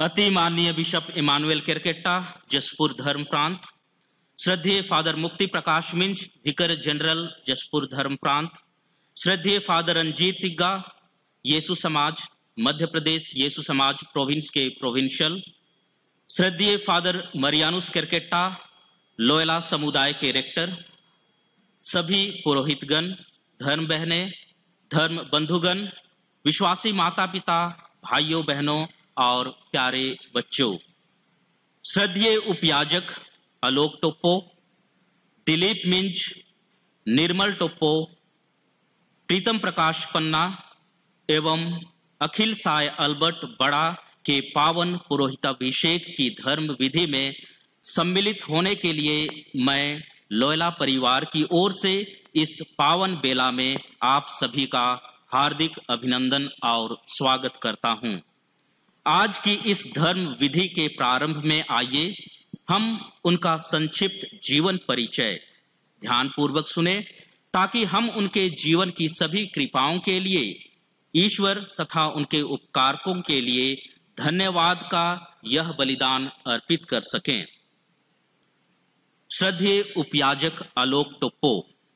अति माननीय bishop Emmanuel Kerketta, Jaspur धर्म प्रांत, श्रद्धेय father Mukti Prakash Minj, vicar general Jashpur धर्म प्रांत, श्रद्धेय फादर रंजीत तिग्गा, येसु समाज मध्य प्रदेश येसु समाज प्रोविंस के प्रोविंशियल, श्रद्धेय फादर मरियानुस केरकेट्टा, लोयला समुदाय के रेक्टर, सभी पुरोहितगण, धर्म बहनें, धर्म बंधुगण, विश्वासी माता पिता, भाइयों बहनों और प्यारे बच्चों, श्रद्धेय उपयाजक आलोक टोप्पो, दिलीप मिंज, निर्मल टोप्पो, प्रीतम प्रकाश पन्ना एवं अखिल साय अल्बर्ट बड़ा के पावन पुरोहिताभिषेक की धर्म विधि में सम्मिलित होने के लिए मैं लोयला परिवार की ओर से इस पावन बेला में आप सभी का हार्दिक अभिनंदन और स्वागत करता हूं। आज की इस धर्म विधि के प्रारंभ में आइए हम उनका संक्षिप्त जीवन परिचय ध्यानपूर्वक सुने, ताकि हम उनके जीवन की सभी कृपाओं के लिए ईश्वर तथा उनके उपकारकों के लिए धन्यवाद का यह बलिदान अर्पित कर सकें। श्रद्धेय उपयाजक आलोक टोप्पो,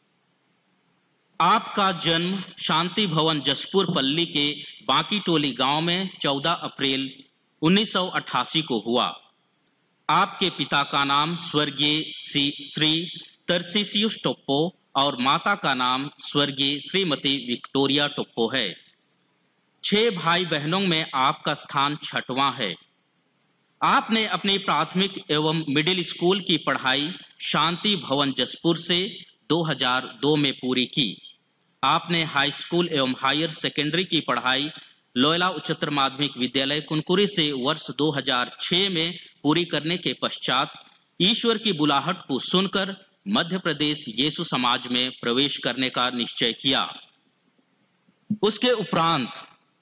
आपका जन्म शांति भवन जसपुर पल्ली के बांकी टोली गांव में 14 अप्रैल 1988 को हुआ। आपके पिता का नाम स्वर्गीय श्री तरसीसियुस टोप्पो और माता का नाम स्वर्गीय श्रीमती विक्टोरिया टोप्पो है। 6 भाई बहनों में आपका स्थान 6वां है। आपने अपनी प्राथमिक एवं मिडिल स्कूल की पढ़ाई शांति भवन जसपुर से 2002 में पूरी की। आपने हाई स्कूल एवं हायर सेकेंडरी की पढ़ाई लोयला उच्चतर माध्यमिक विद्यालय कुनकुरी से वर्ष 2006 में पूरी करने के पश्चात ईश्वर की बुलाहट को सुनकर मध्य प्रदेश येसु समाज में प्रवेश करने का निश्चय किया। उसके उपरांत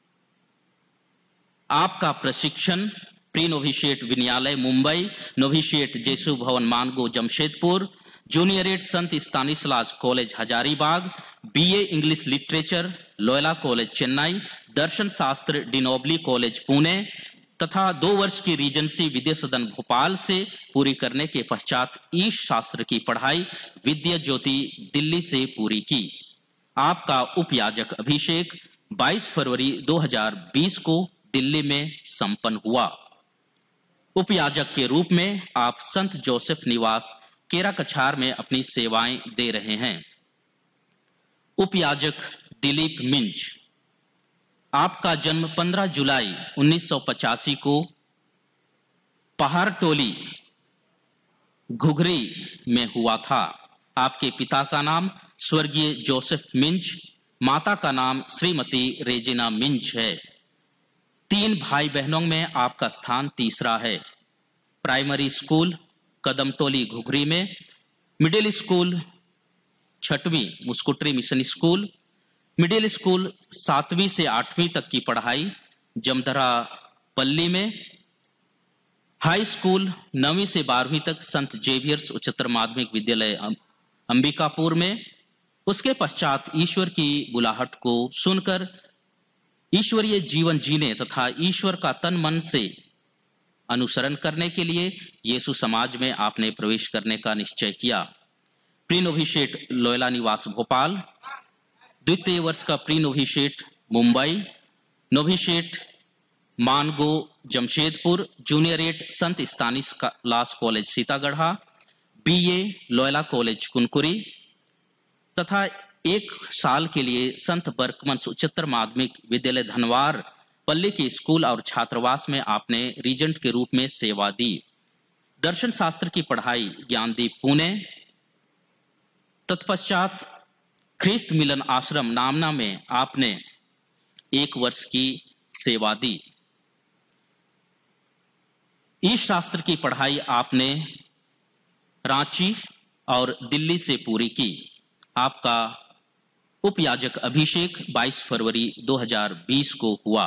आपका प्रशिक्षण प्री नोविशिएट विनयालय मुंबई, नोविशिएट जेसु भवन मानगो जमशेदपुर, जूनियरेट संत Stanislaus college Hazaribagh, BA English literature Loyola college Chennai, दर्शन शास्त्र डिनोबली कॉलेज पुणे तथा 2 वर्ष की रीजेंसी विद्या सदन भोपाल से पूरी करने के पश्चात ईश शास्त्र की पढ़ाई विद्या ज्योति दिल्ली से पूरी की। आपका उपयाजक अभिषेक 22 फरवरी 2020 को दिल्ली में संपन्न हुआ। उपयाजक के रूप में आप संत जोसेफ निवास केरा कछार में अपनी सेवाएं दे रहे हैं। उपयाजक दिलीप मिंज, आपका जन्म 15 जुलाई 1985 को पहाड़ टोली घुघरी में हुआ था। आपके पिता का नाम स्वर्गीय जोसेफ मिंज, माता का नाम श्रीमती रेजिना मिंज है। 3 भाई बहनों में आपका स्थान 3रा है। प्राइमरी स्कूल कदमटोली घुघरी में, मिडिल स्कूल 6वीं Muskutri mission school, middle school 7वीं से 8वीं तक की पढ़ाई जमदरा पल्ली में, हाई स्कूल 9वीं से 12वीं तक संत जेवियर्स उच्चतर माध्यमिक विद्यालय अंबिकापुर में। उसके पश्चात ईश्वर की बुलाहट को सुनकर ईश्वरीय जीवन जीने तथा ईश्वर का तन मन से अनुसरण करने के लिए येसु समाज में आपने प्रवेश करने का निश्चय किया। प्री नोविशिएट लोयला निवास भोपाल, द्वितीय वर्ष का pre novitiate Mumbai, novitiate Mango Jamshedpur, juniorate संत Stanislaus college Sitagarha, BA Loyola college Kunkuri तथा 1 साल के लिए संत बर्कमंस उच्चतर माध्यमिक विद्यालय धनवार पल्ली के स्कूल और छात्रावास में आपने रीजेंट के रूप में सेवा दी। दर्शन शास्त्र की पढ़ाई ज्ञानदीप पुणे, तत्पश्चात ख्रिस्त मिलन आश्रम नामना में आपने 1 वर्ष की सेवा दी। ईश शास्त्र की पढ़ाई आपने रांची और दिल्ली से पूरी की। आपका उपयाजक अभिषेक 22 फरवरी 2020 को हुआ।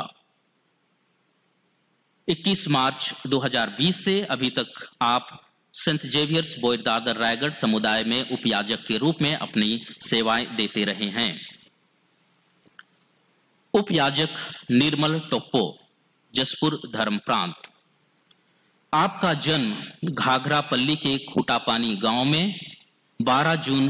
21 मार्च 2020 से अभी तक आप संत जेवियर्स बोयर दादर रायगढ़ समुदाय में उपयाजक के रूप में अपनी सेवाएं देते रहे हैं। उपयाजक निर्मल टोप्पो, जसपुर धर्म प्रांत। आपका जन्म घाघरापल्ली के खूटापानी गांव में 12 जून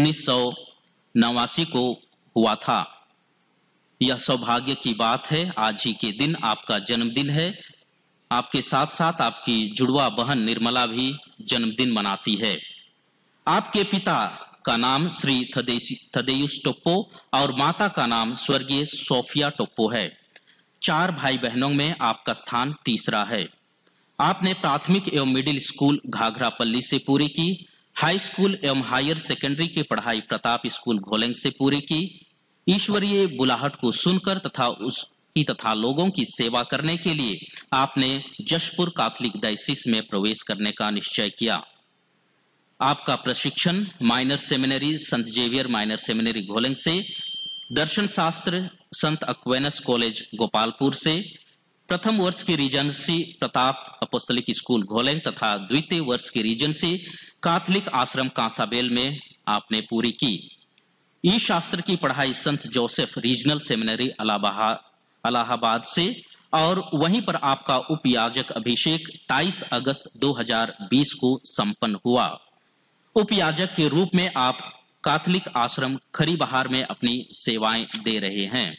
1989 को हुआ था। यह सौभाग्य की बात है, आज ही के दिन आपका जन्मदिन है। आपके साथ साथ आपकी जुड़वा बहन निर्मला भी जन्मदिन मनाती है। आपके पिता का नाम श्री थदेयुस टोप्पो और माता का नाम स्वर्गीय सोफिया टोप्पो है। 4 भाई बहनों में आपका स्थान तीसरा है। आपने प्राथमिक एवं मिडिल स्कूल घाघरापल्ली से पूरी की। हाई स्कूल एवं हायर सेकेंडरी की पढ़ाई प्रताप स्कूल घोलेंग से पूरी की। ईश्वरीय बुलाहट को सुनकर तथा लोगों की सेवा करने के लिए आपने जशपुर कैथोलिक डायोसिस में प्रवेश करने का निश्चय किया। आपका प्रशिक्षण माइनर सेमिनरी संत जेवियर माइनर सेमिनरी घोलेंग से, दर्शन शास्त्र संत अक्वेनस कॉलेज गोपालपुर से, प्रथम वर्ष की regency Pratap apostolic school Gholeng तथा द्वितीय वर्ष की रीजेंसी कैथोलिक आश्रम कांसाबेल में आपने पूरी की। ई शास्त्र की पढ़ाई संत जोसेफ रीजनल सेमिनरी इलाहाबाद से और वहीं पर आपका उपयाजक अभिषेक 23 अगस्त 2020 को संपन्न हुआ। उपयाजक के रूप में आप कैथोलिक आश्रम खरी बहार में अपनी सेवाएं दे रहे हैं।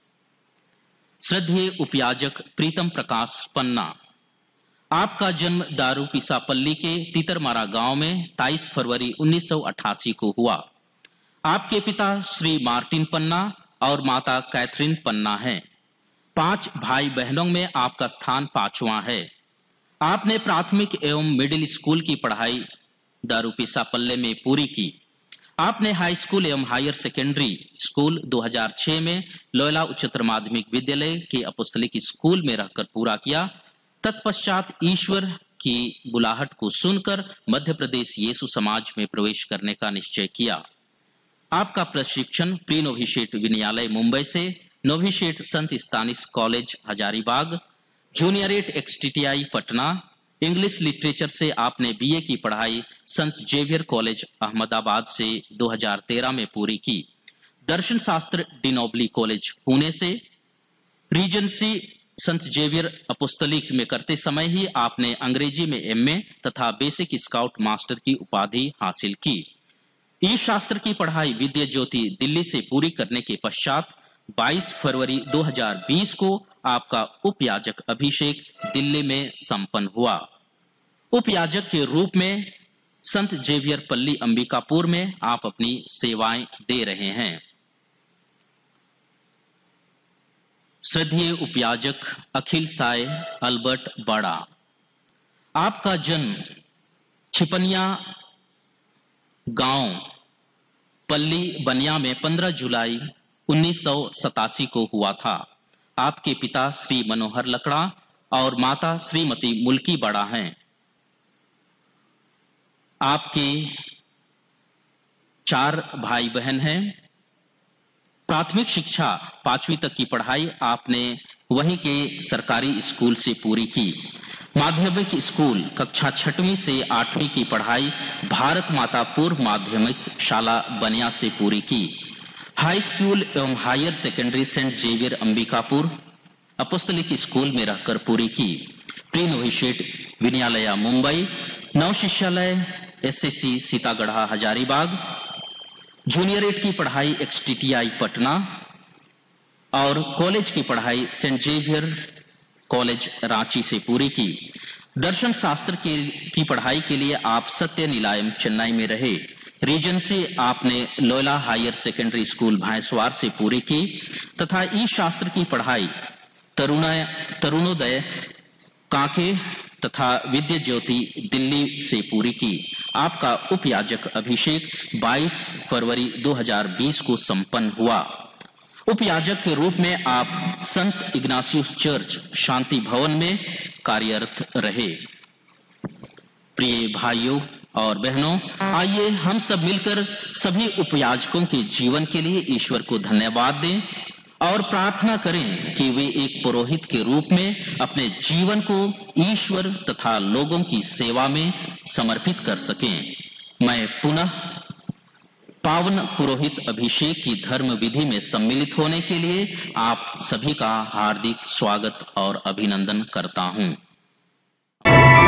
श्रद्धेय उपयाजक प्रीतम प्रकाश पन्ना, आपका जन्म दारूपिसापल्ली के तितरमारा गांव में 23 फरवरी 1988 को हुआ। आपके पिता श्री मार्टिन पन्ना और माता कैथरीन पन्ना हैं। 5 भाई बहनों में आपका स्थान 5वां है। आपने प्राथमिक एवं मिडिल स्कूल की पढ़ाई दारूपिसापल्ले में पूरी की। आपने हाई स्कूल एवं हायर सेकेंडरी स्कूल 2006 में लोयला उच्चतर माध्यमिक विद्यालय के अपोस्तलिक स्कूल में रहकर पूरा किया। तत्पश्चात ईश्वर की बुलाहट को सुनकर मध्य प्रदेश यीशु समाज में प्रवेश करने का निश्चय किया। आपका प्रशिक्षण प्री नोविशेट विनयालय मुंबई से, नोविशेट संत Stanis college Hazaribagh, juniorate XTTI Patna, English literature से आपने बीए की पढ़ाई संत जेवियर कॉलेज अहमदाबाद से 2013 में पूरी की। दर्शन शास्त्र डिनोबली कॉलेज पुणे से, रीजेंसी संत जेवियर अपोस्तलिक में करते समय ही आपने अंग्रेजी में एमए तथा बेसिक स्काउट मास्टर की उपाधि हासिल की। ई शास्त्र की पढ़ाई विद्या ज्योति दिल्ली से पूरी करने के पश्चात 22 फरवरी 2020 को आपका उपयाजक अभिषेक दिल्ली में संपन्न हुआ। उपयाजक के रूप में संत जेवियर पल्ली अंबिकापुर में आप अपनी सेवाएं दे रहे हैं। श्रद्धेय उपयाजक अखिल साय अल्बर्ट बाड़ा, आपका जन्म छिपनिया गांव पल्ली बनिया में 15 जुलाई 1987 को हुआ था। आपके पिता श्री मनोहर लकड़ा और माता श्रीमती मुल्की बड़ा हैं। आपके 4 भाई बहन हैं। प्राथमिक शिक्षा 5वीं तक की पढ़ाई आपने वहीं के सरकारी स्कूल से पूरी की। माध्यमिक स्कूल कक्षा 6वीं से 8वीं की पढ़ाई भारत माता पूर्व माध्यमिक शाला बनिया से पूरी की। हाई स्कूल एवं higher secondary saint Xavier Ambikapur apostolic school में रहकर पूरी की। प्री नोविशेट विनयालया मुंबई, नव शिक्षालय एसएससी सीतागढ़ा हजारीबाग, जूनियरेट की पढ़ाई एक्सटीटीआई पटना और कॉलेज की पढ़ाई सेंट जेवियर कॉलेज रांची से पूरी की। दर्शन शास्त्र की पढ़ाई के लिए आप सत्य निलायम चेन्नई में रहे। रीजेंसी आपने Loyola higher secondary school Bhainswar से पूरी की तथा ई शास्त्र की पढ़ाई तरुणोदय कांके तथा विद्या ज्योति दिल्ली से पूरी की। आपका उपयाजक अभिषेक 22 फरवरी 2020 को संपन्न हुआ। उपयाजक के रूप में आप संत इग्नासियस चर्च शांति भवन में कार्यरत रहे। प्रिय भाइयों और बहनों, आइए हम सब मिलकर सभी उपयाजकों के जीवन के लिए ईश्वर को धन्यवाद दें और प्रार्थना करें कि वे एक पुरोहित के रूप में अपने जीवन को ईश्वर तथा लोगों की सेवा में समर्पित कर सकें। मैं पुनः पावन पुरोहित अभिषेक की धर्म विधि में सम्मिलित होने के लिए आप सभी का हार्दिक स्वागत और अभिनंदन करता हूं।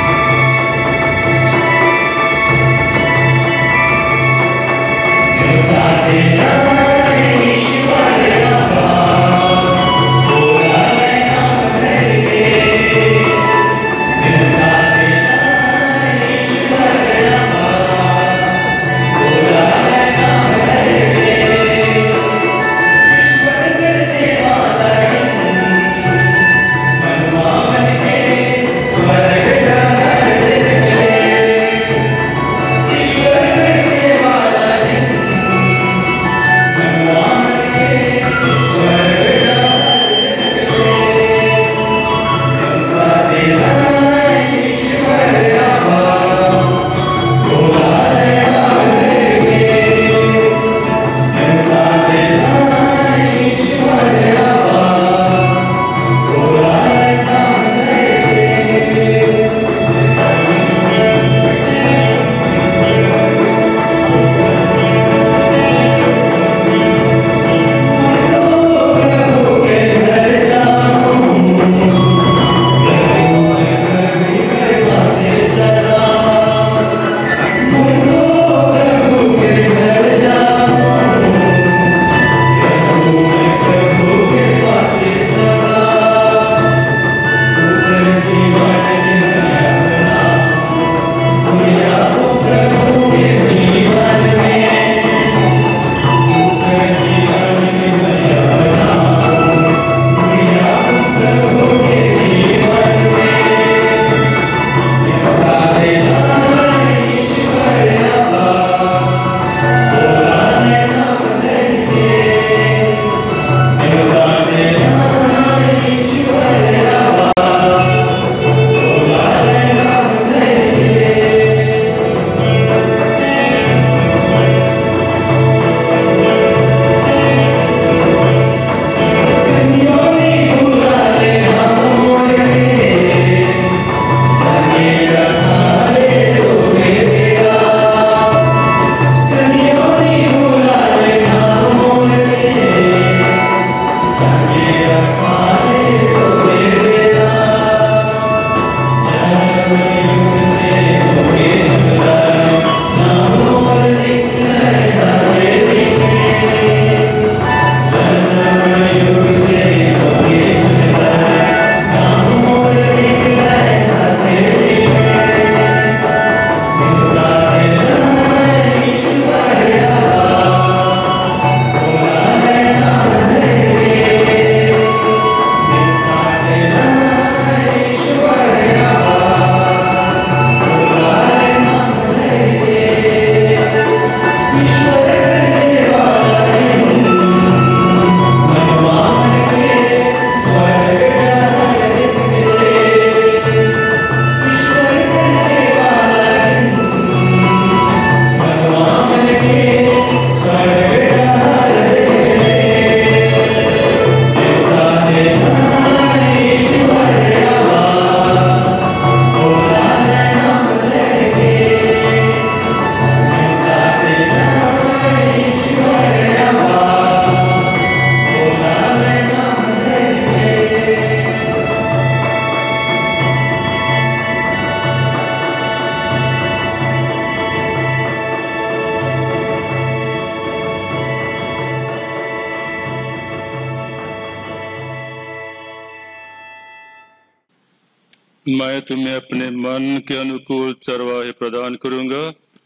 मैं तुम्हें अपने मन के अनुकूल चरवाहे प्रदान करूंगा,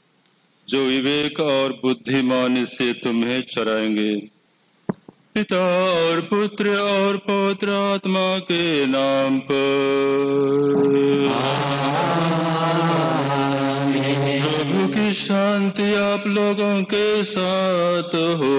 जो विवेक और बुद्धिमानी से तुम्हें चराएंगे। पिता और पुत्र और पवित्र आत्मा के नाम पर। प्रभु की शांति आप लोगों के साथ हो।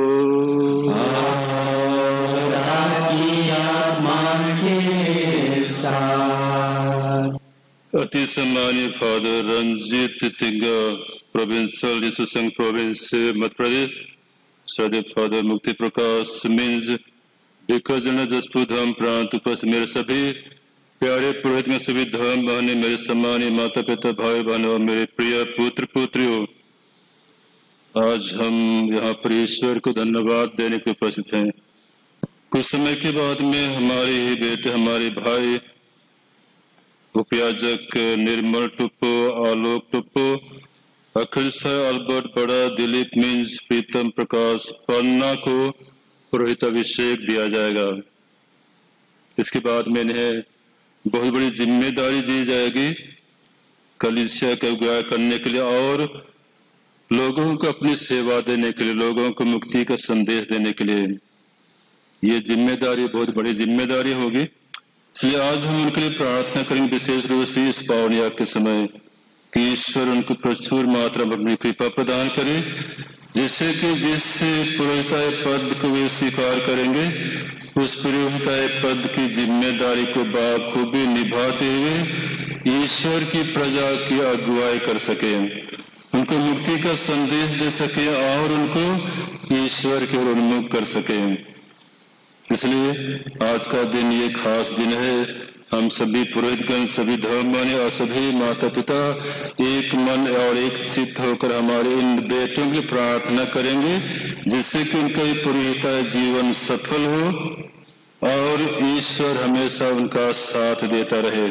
अति सम्मानीय फादर रंजीत तिंगा, प्रोविंशियल यीशु संघ प्रोविंस मध्य प्रदेश, सदैव father Mukti Prakash Minj vicar general Jashpur धाम प्रांत, उपस्थित मेरे सभी प्यारे पुरोहित में सभी धर्म बहने, मेरे सम्मानीय माता पिता भाई बहनों और मेरे प्रिय पुत्र पुत्रियों, आज हम यहाँ पर ईश्वर को धन्यवाद देने के उपस्थित हैं। कुछ समय के बाद में हमारे ही बेटे, हमारे भाई उपयाजक निर्मल टुप्पो, आलोक टुप्पो, अखिल साय अल्बर्ट बड़ा, दिलीप मीन्स, प्रीतम प्रकाश पन्ना को पुरोहित अभिषेक दिया जाएगा। इसके बाद में इन्हें बहुत बड़ी जिम्मेदारी दी जाएगी कलीसिया के अगुवाई करने के लिए और लोगों को अपनी सेवा देने के लिए, लोगों को मुक्ति का संदेश देने के लिए। ये जिम्मेदारी बहुत बड़ी जिम्मेदारी होगी, इसलिए आज हम उनके लिए प्रार्थना करेंगे विशेष रूप से इस पावनिया के समय कि ईश्वर उनको प्रचुर मात्रा में अपनी कृपा प्रदान करे, जिससे कि जिस पुरोहिताय पद को वे स्वीकार करेंगे उस पुरोहिताय पद की जिम्मेदारी को बाखूबी निभाते हुए ईश्वर की प्रजा की अगुवाई कर सके, उनको मुक्ति का संदेश दे सके और उनको ईश्वर की ओर उन्मुख कर सके। इसलिए आज का दिन ये खास दिन है। हम सभी पुरोहितगण, सभी धर्मवान और सभी माता पिता एक मन और एक चित्त होकर हमारे इन बेटों की प्रार्थना करेंगे, जिससे कि उनका ये पुरोहिता जीवन सफल हो और ईश्वर हमेशा उनका साथ देता रहे।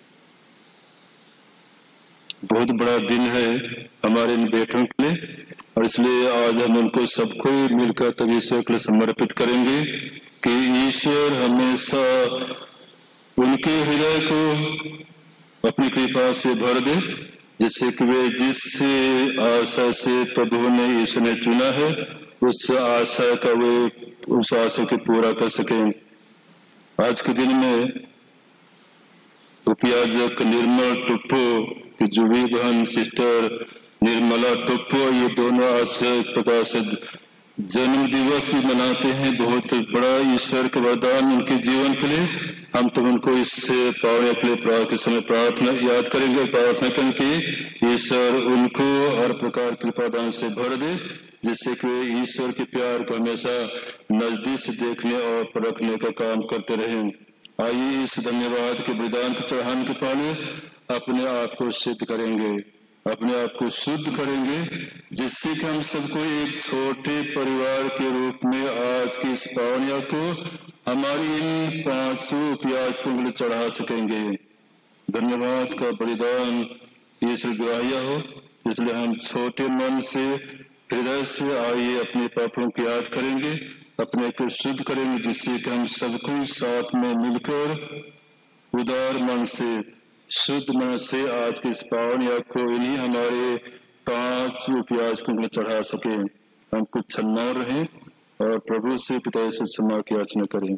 बहुत बड़ा दिन है हमारे इन बेटों के लिए और इसलिए आज हम उनको सबको मिलकर तभी ईश्वर के लिए समर्पित करेंगे कि ईश्वर हमेशा उनके हृदय को अपनी कृपा से भर दे, जिससे कि वे जिस आशा से प्रभु ने ईश्वर ने चुना है उस आशा का वे उस आशा को पूरा कर सके। आज के दिन में उपयाजक निर्मल टुप्पो की जुड़ी बहन सिस्टर निर्मला टुप्पो, ये दोनों आज प्रकाश जन्म दिवस भी मनाते हैं। बहुत बड़ा ईश्वर का वरदान उनके जीवन के लिए। हम तो उनको इससे पावने के लिए समय प्रार्थना याद करेंगे, प्रार्थना करेंगे ईश्वर उनको हर प्रकार के प्रदान से भर दे, जिससे कि वे ईश्वर के प्यार को हमेशा नजदीक से देखने और परखने का काम करते रहें। आइए इस धन्यवाद के बलिदान के चढ़ाने के पहले अपने आप को सिद्ध करेंगे, अपने आप को शुद्ध करेंगे, जिससे कि हम सबको एक छोटे परिवार के रूप में आज की इस पावनिया को हमारी इन 500 उपयासों के लिए चढ़ा सकेंगे। धन्यवाद का बलिदान ईश्वर ग्राह्य हो, इसलिए हम छोटे मन से हृदय से आइए अपने पापों की याद करेंगे, अपने को शुद्ध करेंगे, जिससे कि हम सबको साथ में मिलकर उदार मन से, शुद्ध मन से आज के इस पावनिया को इन्हीं हमारे 5 उपयास को चढ़ा सके। हम कुछ क्षमा रहें और प्रभु से पिता से क्षमा की याचना करें।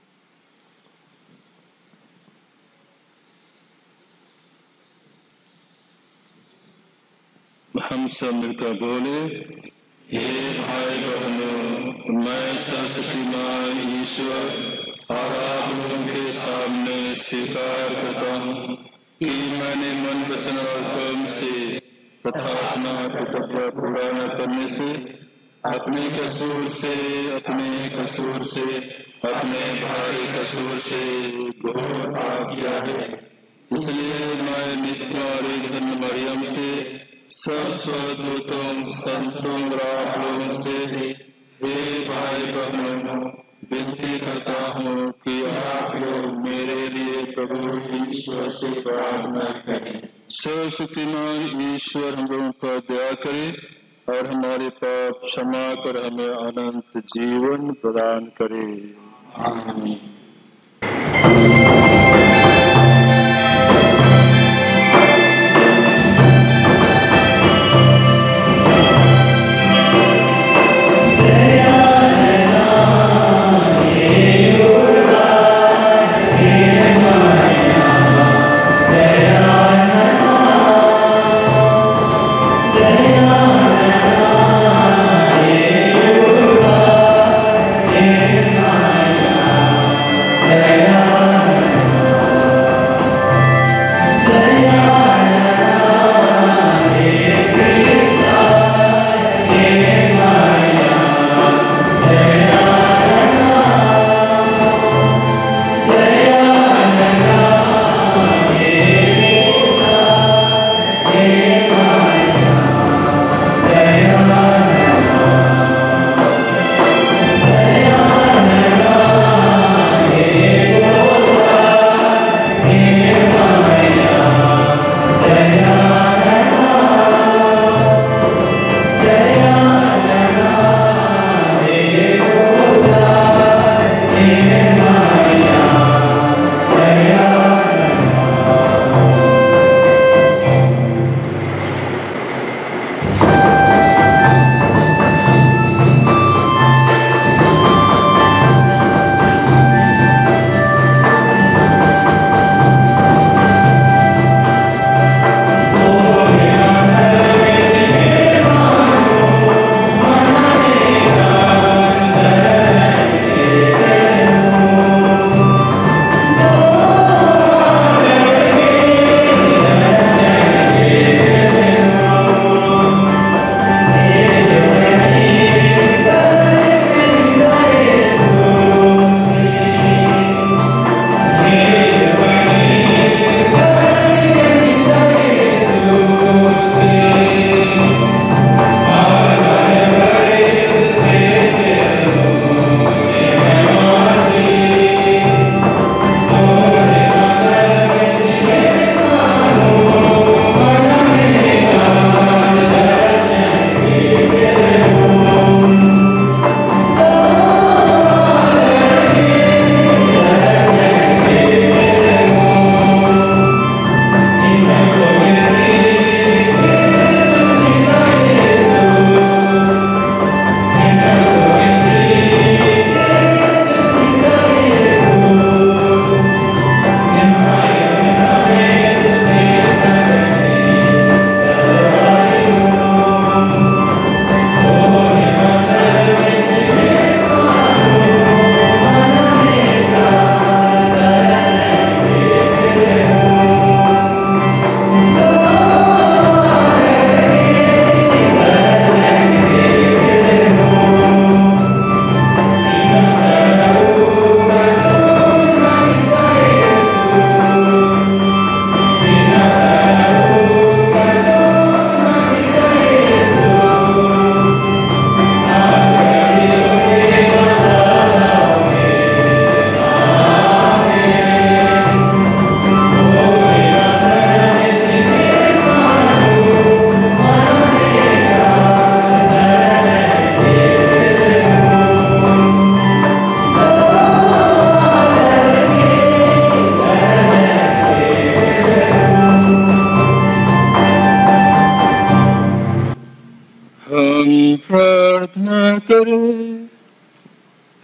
हम सब मिलकर बोले, हे भाई बहनों, मैं सर्वशक्तिमान ईश्वर और आप लोगों के सामने स्वीकार करता हूँ कि मैंने मन, वचन और कर्म से तथा अपना कर्तव्य पूरा न करने से, अपने कसूर से, अपने भाई कसूर से घोर पाप किया है। इसलिए मैं नित्य कुमारी धन्य मरियम से, सब स्वदूतों, संतों और आप लोगों से, हे भाई बहनों, विनती करता हूँ कि आप लोग मेरे लिए प्रभु ईश्वर से प्रार्थना करें। सर्वशक्तिमान ईश्वर हम लोगों पर दया करे और हमारे पाप क्षमा कर हमें अनंत जीवन प्रदान करे। आमीन।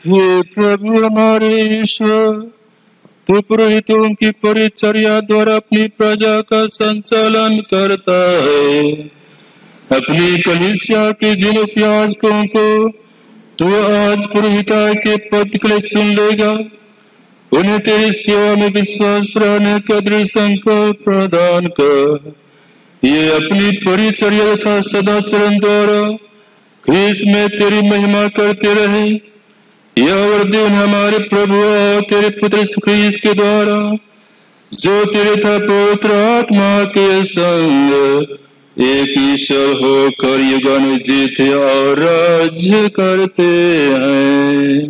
हे प्रभु हमारे ईश्वर, तू पुरोहितों की परिचर्या द्वारा अपनी प्रजा का संचालन करता है। अपनी कलीसिया के जिन उपयाजकों को तू आज पुरोहिता के पद के लिए चुन लेगा, उन्हें तेरी सेवा में विश्वास रहने का दृढ़ संकल्प प्रदान कर। ये अपनी परिचर्या तथा सदाचरण द्वारा ख्रीस्त में तेरी महिमा करते रहे। यह वरदी उन्हें हमारे प्रभु और तेरे पुत्र ख्रीस्त के द्वारा, जो तेरे था पवित्र आत्मा के संग एक ईश्वर होकर युगानुजीत और राज्य करते हैं।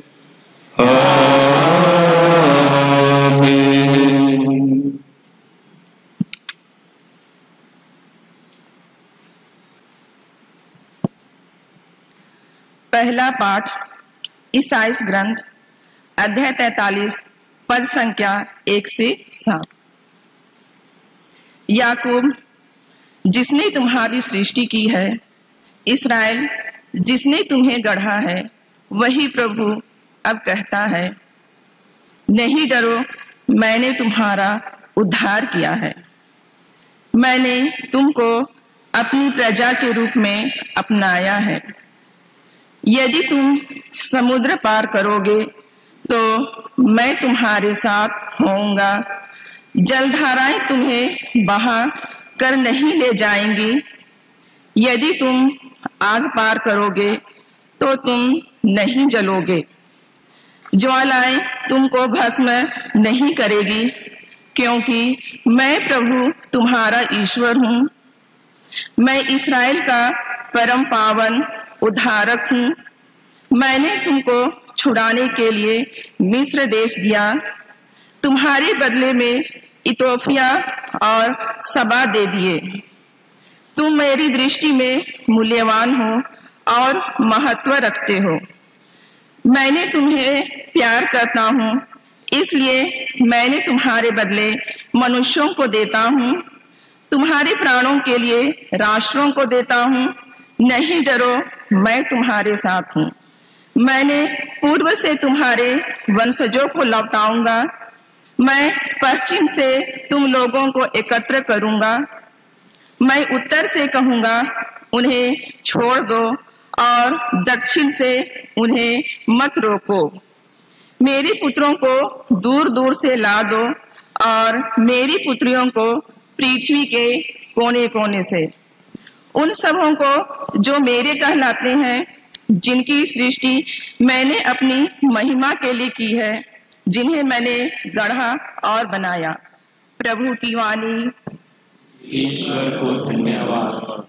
आमीन। पहला पाठ ईसाई ग्रंथ अध्याय 43 पद संख्या 1 से 7। याकूब जिसने तुम्हारी सृष्टि की है, इस्राएल जिसने तुम्हें गढ़ा है, वही प्रभु अब कहता है, नहीं डरो, मैंने तुम्हारा उद्धार किया है। मैंने तुमको अपनी प्रजा के रूप में अपनाया है। यदि तुम समुद्र पार करोगे तो मैं तुम्हारे साथ होऊंगा। जलधाराएं तुम्हें बहा कर नहीं ले जाएंगी। यदि तुम आग पार करोगे तो तुम नहीं जलोगे। ज्वालाएं तुमको भस्म नहीं करेगी, क्योंकि मैं प्रभु तुम्हारा ईश्वर हूँ। मैं इस्राएल का परम पावन उद्धारक हूँ। मैंने तुमको छुड़ाने के लिए मिस्र देश दिया। तुम्हारे बदले में इथोपिया और सबा दे दिए। तुम मेरी दृष्टि में मूल्यवान हो और महत्व रखते हो। मैंने तुम्हें प्यार करता हूँ, इसलिए मैंने तुम्हारे बदले मनुष्यों को देता हूँ। तुम्हारे प्राणों के लिए राष्ट्रों को देता हूँ। नहीं डरो, मैं तुम्हारे साथ हूँ। मैंने पूर्व से तुम्हारे वंशजों को लौटाऊंगा। मैं पश्चिम से तुम लोगों को एकत्र करूंगा। मैं उत्तर से कहूंगा, उन्हें छोड़ दो, और दक्षिण से उन्हें मत रोको। मेरी पुत्रों को दूर दूर से ला दो और मेरी पुत्रियों को पृथ्वी के कोने कोने से। उन सबों को जो मेरे कहलाते हैं, जिनकी सृष्टि मैंने अपनी महिमा के लिए की है, जिन्हें मैंने गढ़ा और बनाया। प्रभु की वाणी। ईश्वर को धन्यवाद।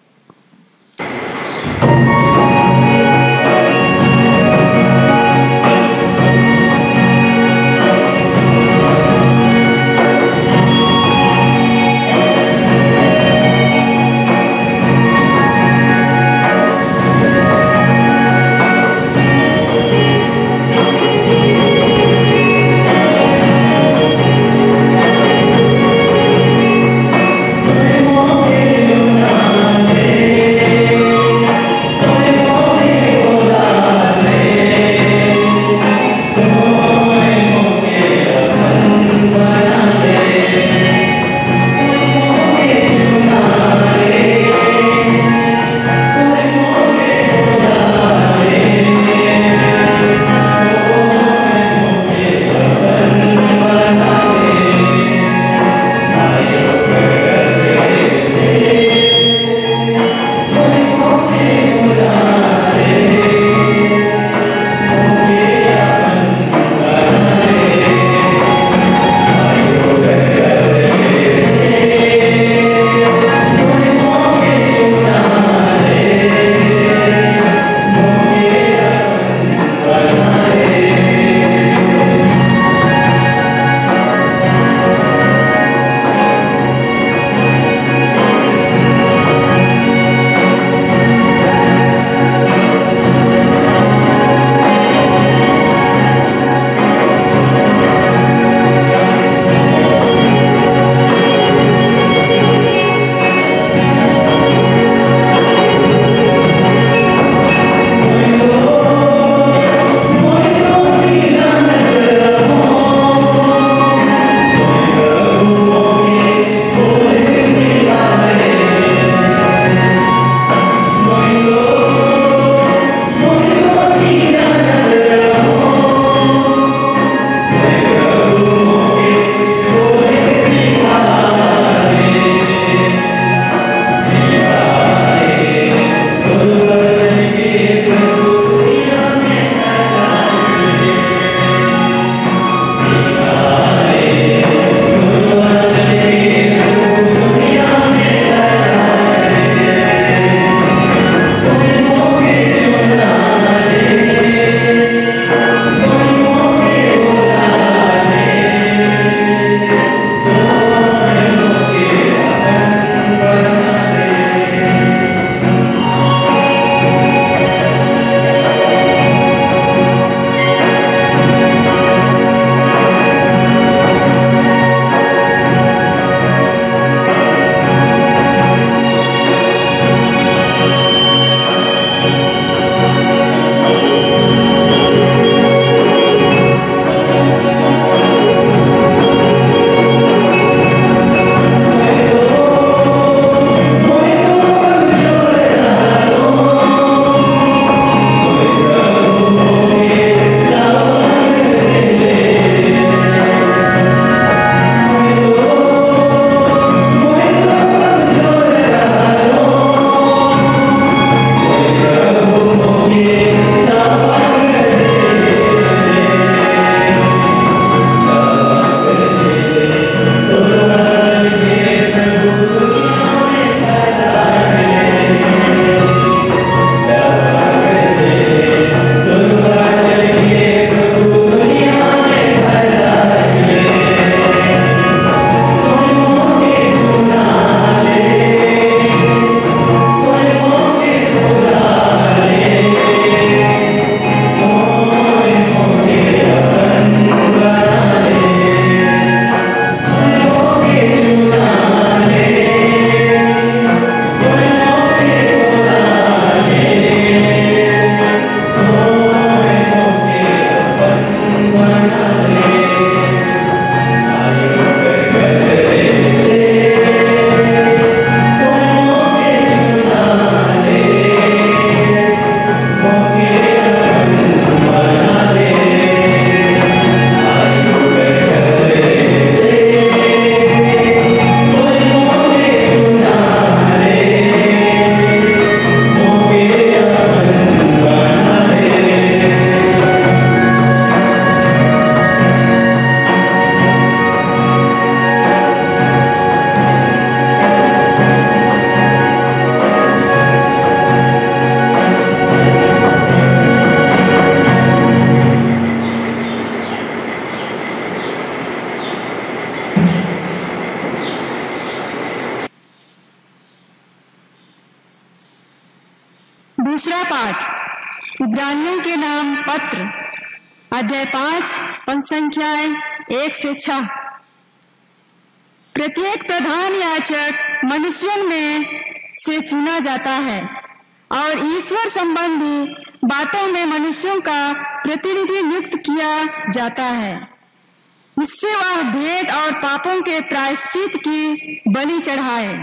दूसरा पाठ इब्रानियों के नाम पत्र अध्याय 5 पद संख्याएं 1 से 6। प्रत्येक प्रधान याजक मनुष्यों में से चुना जाता है और ईश्वर संबंधी बातों में मनुष्यों का प्रतिनिधि नियुक्त किया जाता है। इससे वह भेद और पापों के प्रायश्चित की बलि चढ़ाए।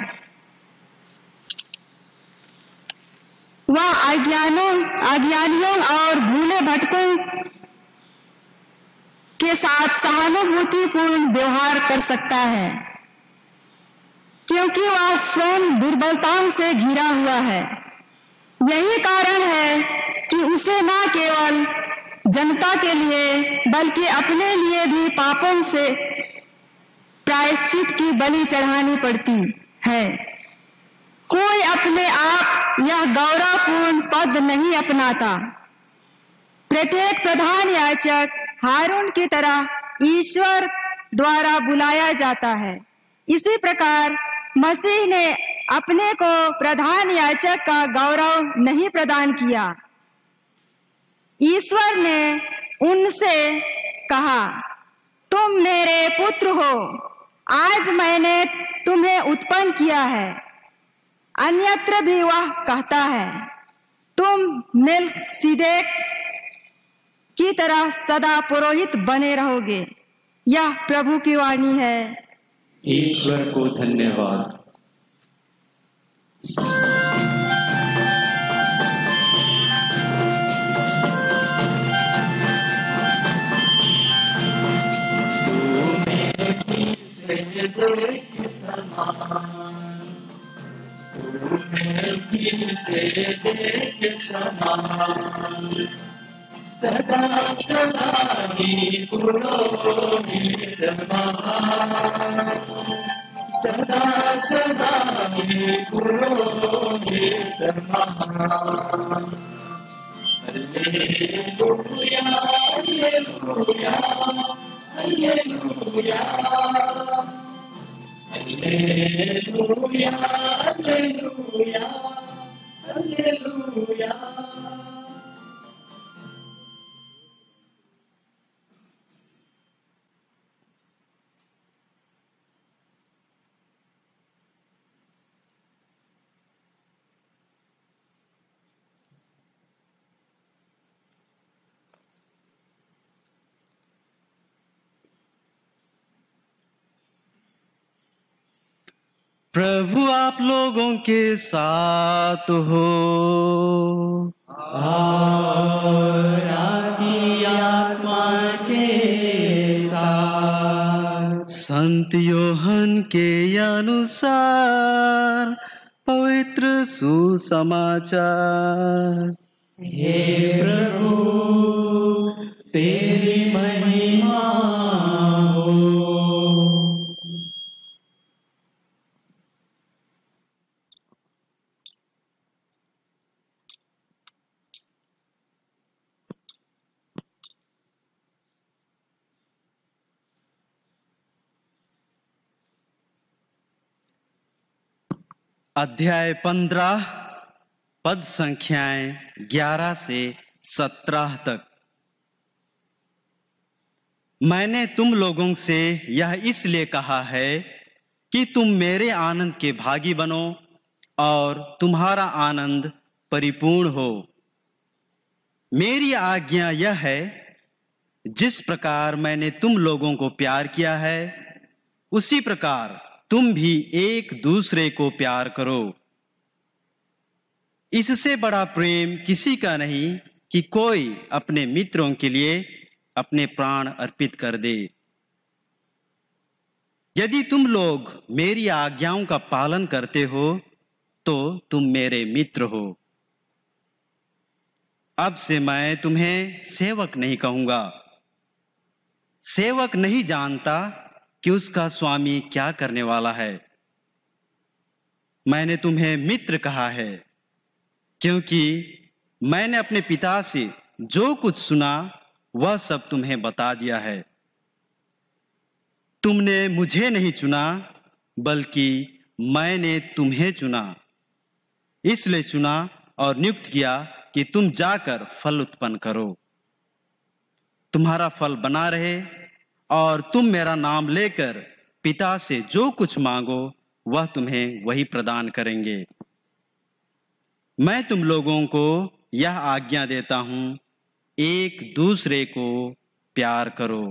वह अज्ञानियों और भूले भटकों के साथ सहानुभूतिपूर्ण व्यवहार कर सकता है, क्योंकि वह स्वयं दुर्बलताओं से घिरा हुआ है। यही कारण है कि उसे न केवल जनता के लिए बल्कि अपने लिए भी पापों से प्रायश्चित की बलि चढ़ानी पड़ती है। कोई अपने आप यह गौरवपूर्ण पद नहीं अपनाता। प्रत्येक प्रधान याजक हारून की तरह ईश्वर द्वारा बुलाया जाता है। इसी प्रकार मसीह ने अपने को प्रधान याजक का गौरव नहीं प्रदान किया। ईश्वर ने उनसे कहा, तुम मेरे पुत्र हो, आज मैंने तुम्हें उत्पन्न किया है। अन्यत्र भी वह कहता है, तुम मेल्किसेदेक की तरह सदा पुरोहित बने रहोगे। यह प्रभु की वाणी है। ईश्वर को धन्यवाद। सदा सदा ही पुरोहित महान, सदा सदा ही पुरोहित महान। Hallelujah hallelujah hallelujah hallelujah hallelujah hallelujah. प्रभु आप लोगों के साथ हो और आपकी आत्मा के साथ। संत यूहन्ना के अनुसार पवित्र सुसमाचार। हे प्रभु तेरी महिमा हो। अध्याय 15 पद संख्याएं 11 से 17 तक। मैंने तुम लोगों से यह इसलिए कहा है कि तुम मेरे आनंद के भागी बनो और तुम्हारा आनंद परिपूर्ण हो। मेरी आज्ञा यह है, जिस प्रकार मैंने तुम लोगों को प्यार किया है, उसी प्रकार तुम भी एक दूसरे को प्यार करो। इससे बड़ा प्रेम किसी का नहीं कि कोई अपने मित्रों के लिए अपने प्राण अर्पित कर दे। यदि तुम लोग मेरी आज्ञाओं का पालन करते हो तो तुम मेरे मित्र हो। अब से मैं तुम्हें सेवक नहीं कहूंगा। सेवक नहीं जानता कि उसका स्वामी क्या करने वाला है। मैंने तुम्हें मित्र कहा है, क्योंकि मैंने अपने पिता से जो कुछ सुना वह सब तुम्हें बता दिया है। तुमने मुझे नहीं चुना, बल्कि मैंने तुम्हें चुना, इसलिए चुना और नियुक्त किया कि तुम जाकर फल उत्पन्न करो, तुम्हारा फल बना रहे और तुम मेरा नाम लेकर पिता से जो कुछ मांगो वह तुम्हें वही प्रदान करेंगे। मैं तुम लोगों को यह आज्ञा देता हूं, एक दूसरे को प्यार करो।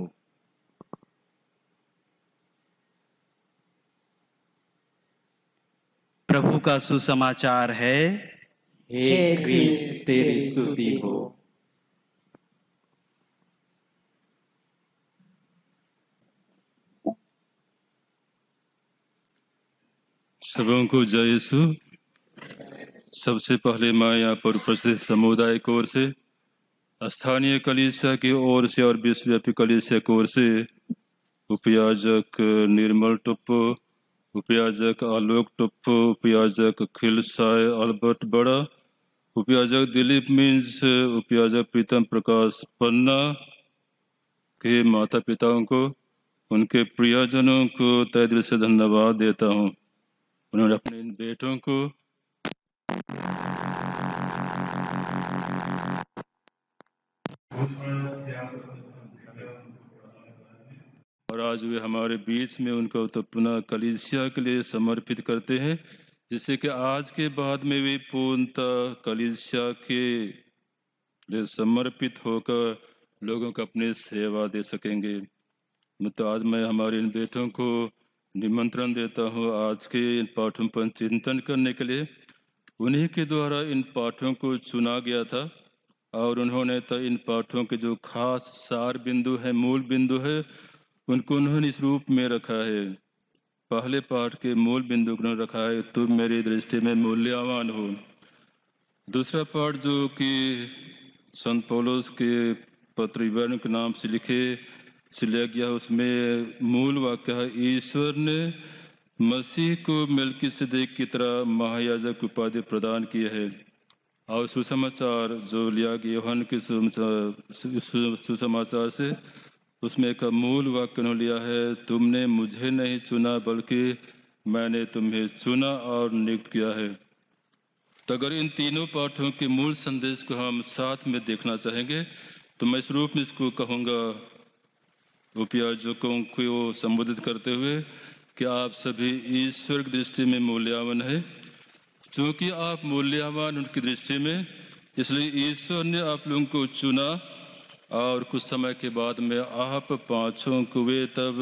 प्रभु का सुसमाचार है। हे क्रिस्त तेरी स्तुति हो। सबों को जय यीशु। सबसे पहले मैं यहाँ पर उपस्थित समुदाय की ओर से, स्थानीय कलीसिया की ओर से और विश्वव्यापी कलीसिया की ओर से उपयाजक निर्मल टुप्पो, उपयाजक आलोक टुप्पो, उपयाजक खिलसाय अल्बर्ट बड़ा, उपयाजक दिलीप मीन्स, उपयाजक प्रीतम प्रकाश पन्ना के माता पिताओं को, उनके प्रियजनों को तहे दिल से धन्यवाद देता हूँ। उन्होंने अपने इन बेटों को और आज वे हमारे बीच में उनको तो पुनः कलीसिया के लिए समर्पित करते हैं, जिससे कि आज के बाद में वे पूर्णतः कलीसिया के लिए समर्पित होकर लोगों को अपनी सेवा दे सकेंगे। तो आज मैं हमारे इन बेटों को निमंत्रण देता हूँ आज के इन पाठों पर चिंतन करने के लिए। उन्हीं के द्वारा इन पाठों को चुना गया था और उन्होंने तो इन पाठों के जो खास सार बिंदु है, मूल बिंदु है, उनको उन्होंने इस रूप में रखा है। पहले पाठ के मूल बिंदु को रखा है, तुम मेरी दृष्टि में मूल्यवान हो। दूसरा पाठ जो कि संत पौलुस के पत्र इब्रानियों के नाम से लिया गया, उसमें मूल वाक्य है, ईश्वर ने मसीह को मेलकिसेदेक की तरह महायाजक उपाधि प्रदान की है। और सुसमाचार जो लिया गया यूहन्ना के सुसमाचार से, उसमें एक मूल वाक्य उन्होंने लिया है, तुमने मुझे नहीं चुना बल्कि मैंने तुम्हें चुना और नियुक्त किया है। तो अगर इन तीनों पाठों के मूल संदेश को हम साथ में देखना चाहेंगे तो मैं इस रूप में इसको कहूँगा, उपयाजकों को संबोधित करते हुए, कि आप सभी ईश्वर की दृष्टि में मूल्यवान है। चूंकि आप मूल्यवान उनकी दृष्टि में, इसलिए ईश्वर ने आप लोगों को चुना और कुछ समय के बाद में आप पांचों को वे तब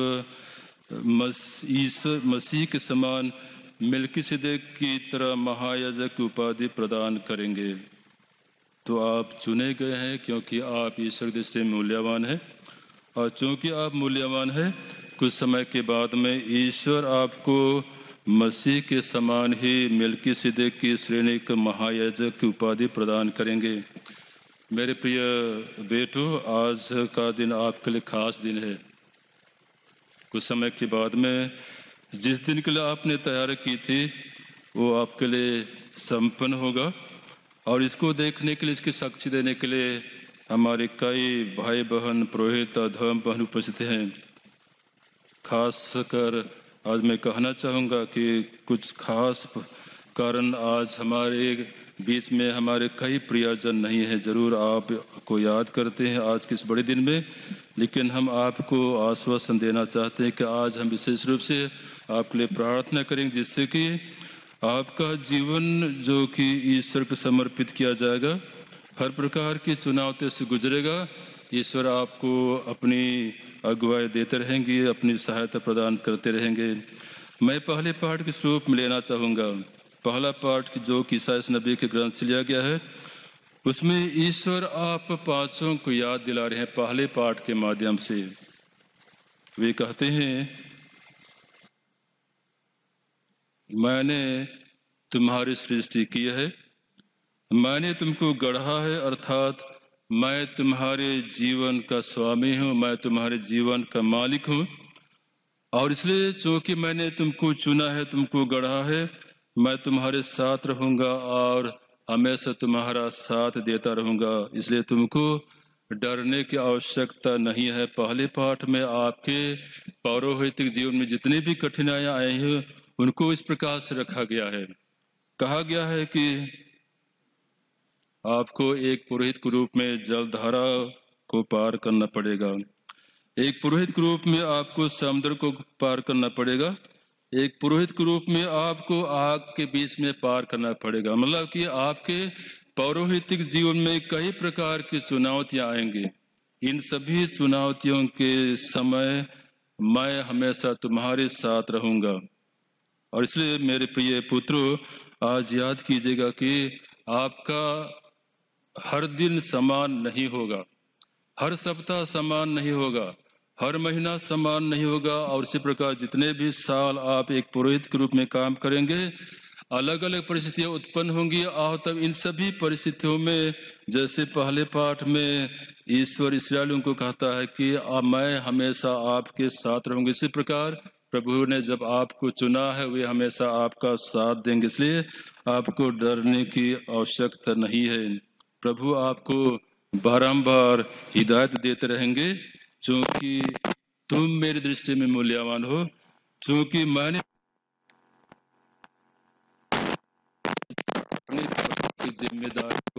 मसीह के समान मेलकिसेदेक की तरह महायाजक की उपाधि प्रदान करेंगे। तो आप चुने गए हैं क्योंकि आप ईश्वर की दृष्टि में मूल्यवान हैं, और चूंकि आप मूल्यवान हैं, कुछ समय के बाद में ईश्वर आपको मसीह के समान ही मेलकिसेदेक की श्रेणी का महायाजक की उपाधि प्रदान करेंगे। मेरे प्रिय बेटों, आज का दिन आपके लिए खास दिन है। कुछ समय के बाद में जिस दिन के लिए आपने तैयारी की थी वो आपके लिए संपन्न होगा, और इसको देखने के लिए, इसकी साक्षी देने के लिए हमारे कई भाई बहन, पुरोहित, धर्म बहन उपस्थित हैं। खास कर आज मैं कहना चाहूँगा कि कुछ खास कारण आज हमारे बीच में हमारे कई प्रियजन नहीं है। जरूर आपको याद करते हैं आज के इस बड़े दिन में, लेकिन हम आपको आश्वासन देना चाहते हैं कि आज हम विशेष रूप से आपके लिए प्रार्थना करेंगे, जिससे कि आपका जीवन जो कि ईश्वर को समर्पित किया जाएगा, हर प्रकार की चुनौती से गुजरेगा। ईश्वर आपको अपनी अगुवाई देते रहेंगे, अपनी सहायता प्रदान करते रहेंगे। मैं पहले पाठ के स्वरूप में लेना चाहूँगा। पहला पाठ जो कि ईसाइयाह नबी के ग्रंथ से लिया गया है, उसमें ईश्वर आप पांचों को याद दिला रहे हैं पहले पाठ के माध्यम से। वे कहते हैं, मैंने तुम्हारी सृष्टि की है, मैंने तुमको गढ़ा है, अर्थात मैं तुम्हारे जीवन का स्वामी हूँ, मैं तुम्हारे जीवन का मालिक हूँ। और इसलिए चूंकि मैंने तुमको चुना है, तुमको गढ़ा है, मैं तुम्हारे साथ रहूँगा और हमेशा तुम्हारा साथ देता रहूँगा। इसलिए तुमको डरने की आवश्यकता नहीं है। पहले पाठ में आपके पौरोहित्यिक जीवन में जितनी भी कठिनाइयाँ आई हैं उनको इस प्रकार से रखा गया है। कहा गया है कि आपको एक पुरोहित के रूप में जलधारा को पार करना पड़ेगा। एक पुरोहित के रूप में आपको समुद्र को पार करना पड़ेगा। एक पुरोहित के रूप में आपको आग के बीच में पार करना पड़ेगा। मतलब कि आपके पौरोहितिक जीवन में कई प्रकार की चुनौतियां आएंगी। इन सभी चुनौतियों के समय मैं हमेशा तुम्हारे साथ रहूंगा। और इसलिए मेरे प्रिय पुत्रों, आज याद कीजिएगा कि आपका हर दिन समान नहीं होगा, हर सप्ताह समान नहीं होगा, हर महीना समान नहीं होगा। और इसी प्रकार जितने भी साल आप एक पुरोहित के रूप में काम करेंगे, अलग अलग परिस्थितियां उत्पन्न होंगी। और तब इन सभी परिस्थितियों में, जैसे पहले पाठ में ईश्वर इस्राएलियों को कहता है कि मैं हमेशा आपके साथ रहूंगा, इसी प्रकार प्रभु ने जब आपको चुना है वे हमेशा आपका साथ देंगे। इसलिए आपको डरने की आवश्यकता नहीं है। प्रभु आपको बारंबार हिदायत देते रहेंगे, क्योंकि तुम मेरी दृष्टि में मूल्यवान हो, क्योंकि मैंने अपनी जिम्मेदारी को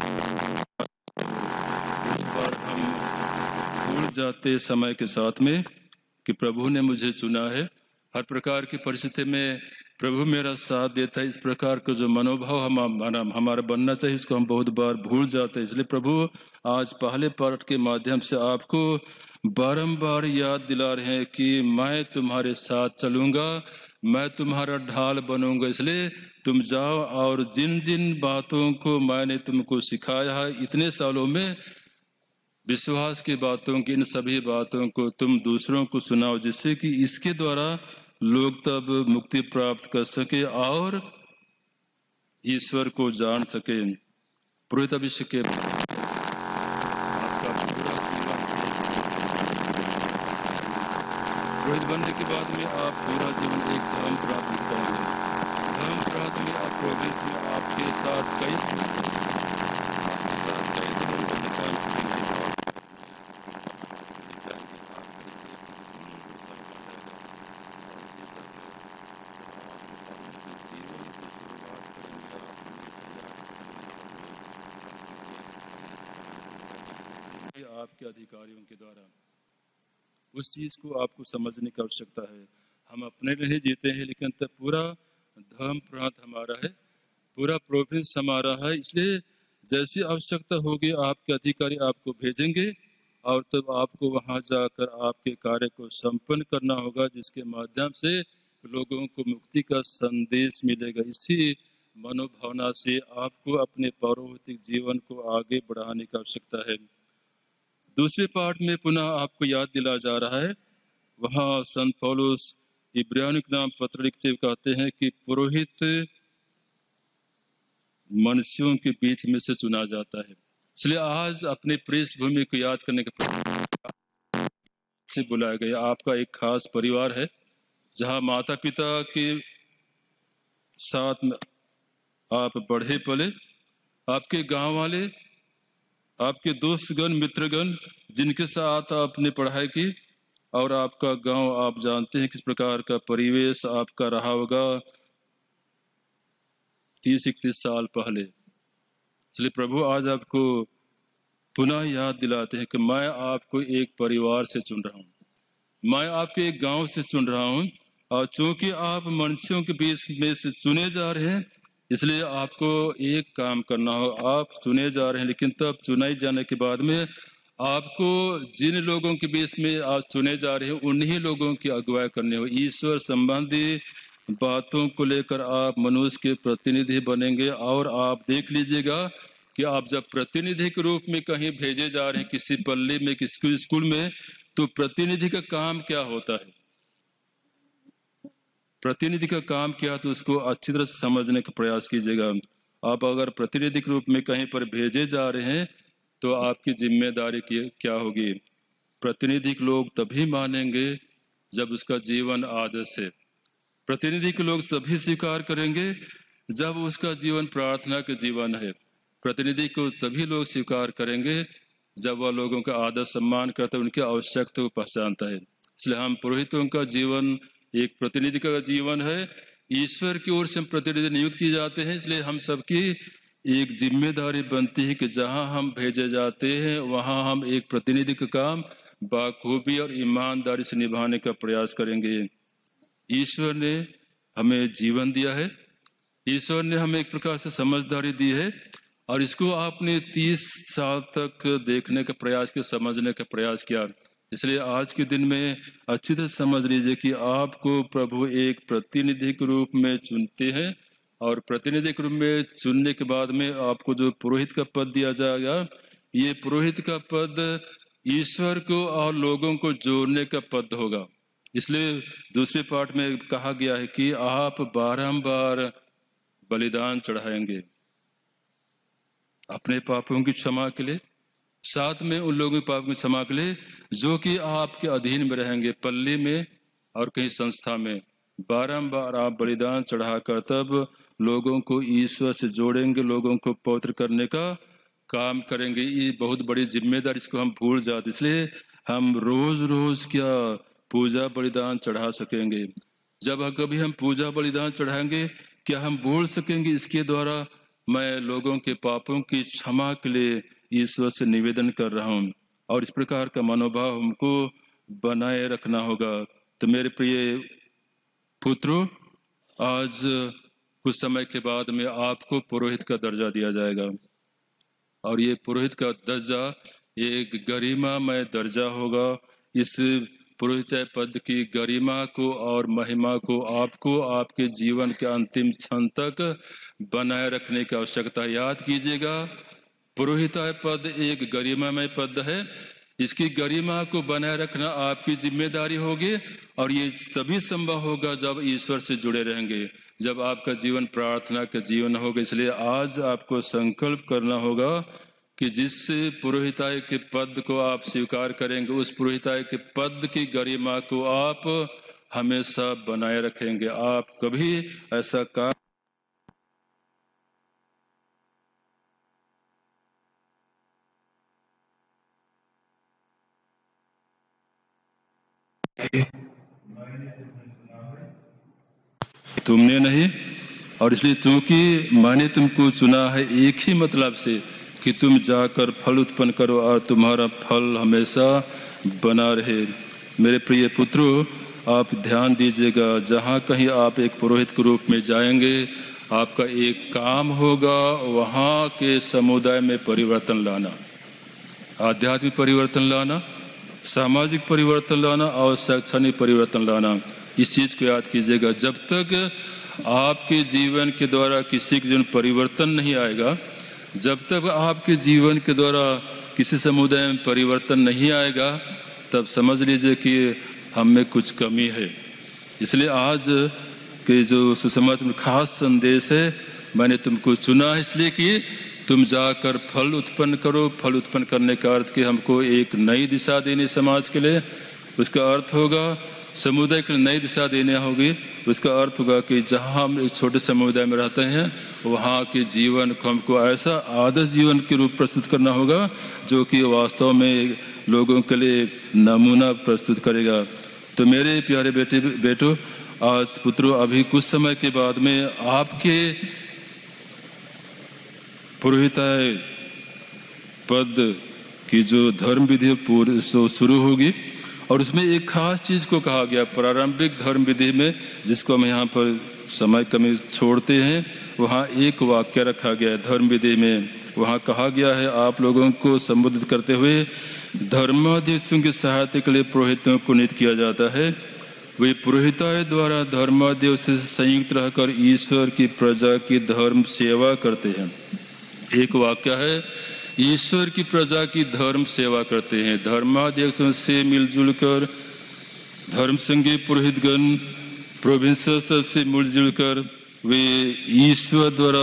हम भूल जाते समय के साथ में कि प्रभु ने मुझे चुना है। हर प्रकार की परिस्थिति में प्रभु मेरा साथ देता है। इस प्रकार का जो मनोभाव हमारा बनना चाहिए, इसको हम बहुत बार भूल जाते हैं। इसलिए प्रभु आज पहले पाठ के माध्यम से आपको बारंबार याद दिला रहे हैं कि मैं तुम्हारे साथ चलूंगा, मैं तुम्हारा ढाल बनूंगा। इसलिए तुम जाओ और जिन जिन बातों को मैंने तुमको सिखाया है इतने सालों में, विश्वास की बातों की, इन सभी बातों को तुम दूसरों को सुनाओ, जिससे कि इसके द्वारा लोग तब मुक्ति प्राप्त कर सके और ईश्वर को जान सके। पुरोहित अभिषेक के आपका पूरा जीवन, पुरोहित बनने के बाद में आप पूरा जीवन एक धर्म प्राप्त करेंगे। धर्म प्राप्त में आप प्रोग्रेस में आपके साथ कई आपके अधिकारियों के द्वारा उस चीज को आपको समझने की आवश्यकता है। हम अपने लिए नहीं जीते हैं, लेकिन तब पूरा धर्म प्रांत हमारा है, पूरा प्रोविंस हमारा है। इसलिए जैसी आवश्यकता होगी आपके अधिकारी आपको भेजेंगे और तब आपको वहां जाकर आपके कार्य को संपन्न करना होगा, जिसके माध्यम से लोगों को मुक्ति का संदेश मिलेगा। इसी मनोभावना से आपको अपने पौरोहितिक जीवन को आगे बढ़ाने की आवश्यकता है। दूसरे पाठ में पुनः आपको याद दिला जा रहा है, वहां संत पौलुस इब्रानियों के नाम पत्र लिखते हुए कहते हैं कि पुरोहित मनुष्यों के बीच में से चुना जाता है। इसलिए आज अपने पृष्ठभूमि को याद करने के से बुलाया गया। आपका एक खास परिवार है, जहां माता पिता के साथ में आप बढ़े पले, आपके गांव वाले, आपके दोस्तगण, मित्रगण जिनके साथ आपने पढ़ाई की, और आपका गांव आप जानते हैं किस प्रकार का परिवेश आपका रहा होगा 30-31 साल पहले। इसलिए प्रभु आज आपको पुनः याद दिलाते हैं कि मैं आपको एक परिवार से चुन रहा हूं, मैं आपके एक गांव से चुन रहा हूं। और चूंकि आप मनुष्यों के बीच में से चुने जा रहे हैं, इसलिए आपको एक काम करना होगा। आप चुने जा रहे हैं, लेकिन तब चुनाई जाने के बाद में आपको जिन लोगों के बीच में आज चुने जा रहे हैं उन्हीं लोगों की अगुवाई करनी हो। ईश्वर संबंधी बातों को लेकर आप मनुष्य के प्रतिनिधि बनेंगे। और आप देख लीजिएगा कि आप जब प्रतिनिधि के रूप में कहीं भेजे जा रहे हैं, किसी पल्ली में, किसी स्कूल में, तो प्रतिनिधि का काम क्या होता है, प्रतिनिधि का काम क्या, तो उसको अच्छी तरह से समझने का प्रयास कीजिएगा। आप अगर प्रतिनिधि के रूप में कहीं पर भेजे जा रहे हैं तो आपकी जिम्मेदारी क्या होगी। प्रतिनिधि के लोग तभी मानेंगे जब उसका जीवन आदर्श है। प्रतिनिधि के लोग तभी स्वीकार करेंगे जब उसका जीवन प्रार्थना के जीवन है। प्रतिनिधि को तभी लोग स्वीकार करेंगे जब वह लोगों का आदर सम्मान करता है, उनकी आवश्यकता को पहचानता है। इसलिए हम पुरोहितों का जीवन एक प्रतिनिधि का जीवन है। ईश्वर की ओर से हम प्रतिनिधि नियुक्त किए जाते हैं, इसलिए हम सबकी एक जिम्मेदारी बनती है कि जहां हम भेजे जाते हैं वहां हम एक प्रतिनिधि का काम बाखूबी और ईमानदारी से निभाने का प्रयास करेंगे। ईश्वर ने हमें जीवन दिया है, ईश्वर ने हमें एक प्रकार से समझदारी दी है और इसको आपने 30 साल तक देखने का प्रयास किया, समझने का प्रयास किया। इसलिए आज के दिन में अच्छी तरह समझ लीजिए कि आपको प्रभु एक प्रतिनिधि के रूप में चुनते हैं और प्रतिनिधि के रूप में चुनने के बाद में आपको जो पुरोहित का पद दिया जाएगा, ये पुरोहित का पद ईश्वर को और लोगों को जोड़ने का पद होगा। इसलिए दूसरे पाठ में कहा गया है कि आप बारंबार बलिदान चढ़ाएंगे अपने पापों की क्षमा के लिए, साथ में उन लोगों के पाप की क्षमा के लिए जो कि आपके अधीन में रहेंगे, पल्ली में और कहीं संस्था में। बारंबार आप बलिदान चढ़ाकर तब लोगों को ईश्वर से जोड़ेंगे, लोगों को पवित्र करने का काम करेंगे। ये बहुत बड़ी जिम्मेदारी, इसको हम भूल जाते, इसलिए हम रोज रोज क्या पूजा बलिदान चढ़ा सकेंगे। जब कभी हम पूजा बलिदान चढ़ाएंगे, क्या हम बोल सकेंगे इसके द्वारा मैं लोगों के पापों की क्षमा के लिए ईश्वर से निवेदन कर रहा हूँ, और इस प्रकार का मनोभाव हमको बनाए रखना होगा। तो मेरे प्रिय पुत्रों, आज कुछ समय के बाद में आपको पुरोहित का दर्जा दिया जाएगा और ये पुरोहित का दर्जा एक गरिमामय दर्जा होगा। इस पुरोहित पद की गरिमा को और महिमा को आपको आपके जीवन के अंतिम क्षण तक बनाए रखने की आवश्यकता। याद कीजिएगा, पुरोहित पद एक गरिमामय पद है, इसकी गरिमा को बनाए रखना आपकी जिम्मेदारी होगी और ये तभी संभव होगा जब ईश्वर से जुड़े रहेंगे, जब आपका जीवन प्रार्थना का जीवन होगा। इसलिए आज आपको संकल्प करना होगा कि जिस पुरोहिताई के पद को आप स्वीकार करेंगे, उस पुरोहिताई के पद की गरिमा को आप हमेशा बनाए रखेंगे। आप कभी ऐसा काम तुमने नहीं, और इसलिए क्योंकि मैंने तुमको चुना है एक ही मतलब से कि तुम जाकर फल उत्पन्न करो और तुम्हारा फल हमेशा बना रहे। मेरे प्रिय पुत्रों, आप ध्यान दीजिएगा, जहाँ कहीं आप एक पुरोहित के रूप में जाएंगे, आपका एक काम होगा वहाँ के समुदाय में परिवर्तन लाना, आध्यात्मिक परिवर्तन लाना, सामाजिक परिवर्तन लाना और शैक्षणिक परिवर्तन लाना। इस चीज को याद कीजिएगा। जब तक आपके जीवन के द्वारा किसी के जीवन परिवर्तन नहीं आएगा, जब तक आपके जीवन के द्वारा किसी समुदाय में परिवर्तन नहीं आएगा, तब समझ लीजिए कि हम में कुछ कमी है। इसलिए आज के जो सुसमाचार में खास संदेश है, मैंने तुमको चुना है इसलिए कि तुम जाकर फल उत्पन्न करो। फल उत्पन्न करने का अर्थ कि हमको एक नई दिशा देनी समाज के लिए, उसका अर्थ होगा समुदाय के लिए नई दिशा देनी होगी। उसका अर्थ होगा कि जहाँ हम एक छोटे समुदाय में रहते हैं, वहाँ के जीवन को हमको ऐसा आदर्श जीवन के रूप प्रस्तुत करना होगा जो कि वास्तव में लोगों के लिए नमूना प्रस्तुत करेगा। तो मेरे प्यारे बेटों, आज पुत्रों, अभी कुछ समय के बाद में आपके पुरोहिताई पद की जो धर्म विधि पूरी शुरू होगी, और उसमें एक खास चीज को कहा गया प्रारंभिक धर्म विधि में, जिसको हम यहाँ पर समय कमी छोड़ते हैं, वहाँ एक वाक्य रखा गया है धर्म विधि में। वहाँ कहा गया है, आप लोगों को संबोधित करते हुए धर्माध्यक्षों की सहायता के लिए पुरोहितों को नियुक्त किया जाता है। वे पुरोहिताई द्वारा धर्माध्यक्ष से संयुक्त रहकर ईश्वर की प्रजा की धर्म सेवा करते हैं। एक वाक्य है, ईश्वर की प्रजा की धर्म सेवा करते हैं। धर्माध्यक्षों से मिलजुल कर, धर्म संघी पुरोहितगण प्रोविंशियल से मिलजुल कर वे ईश्वर द्वारा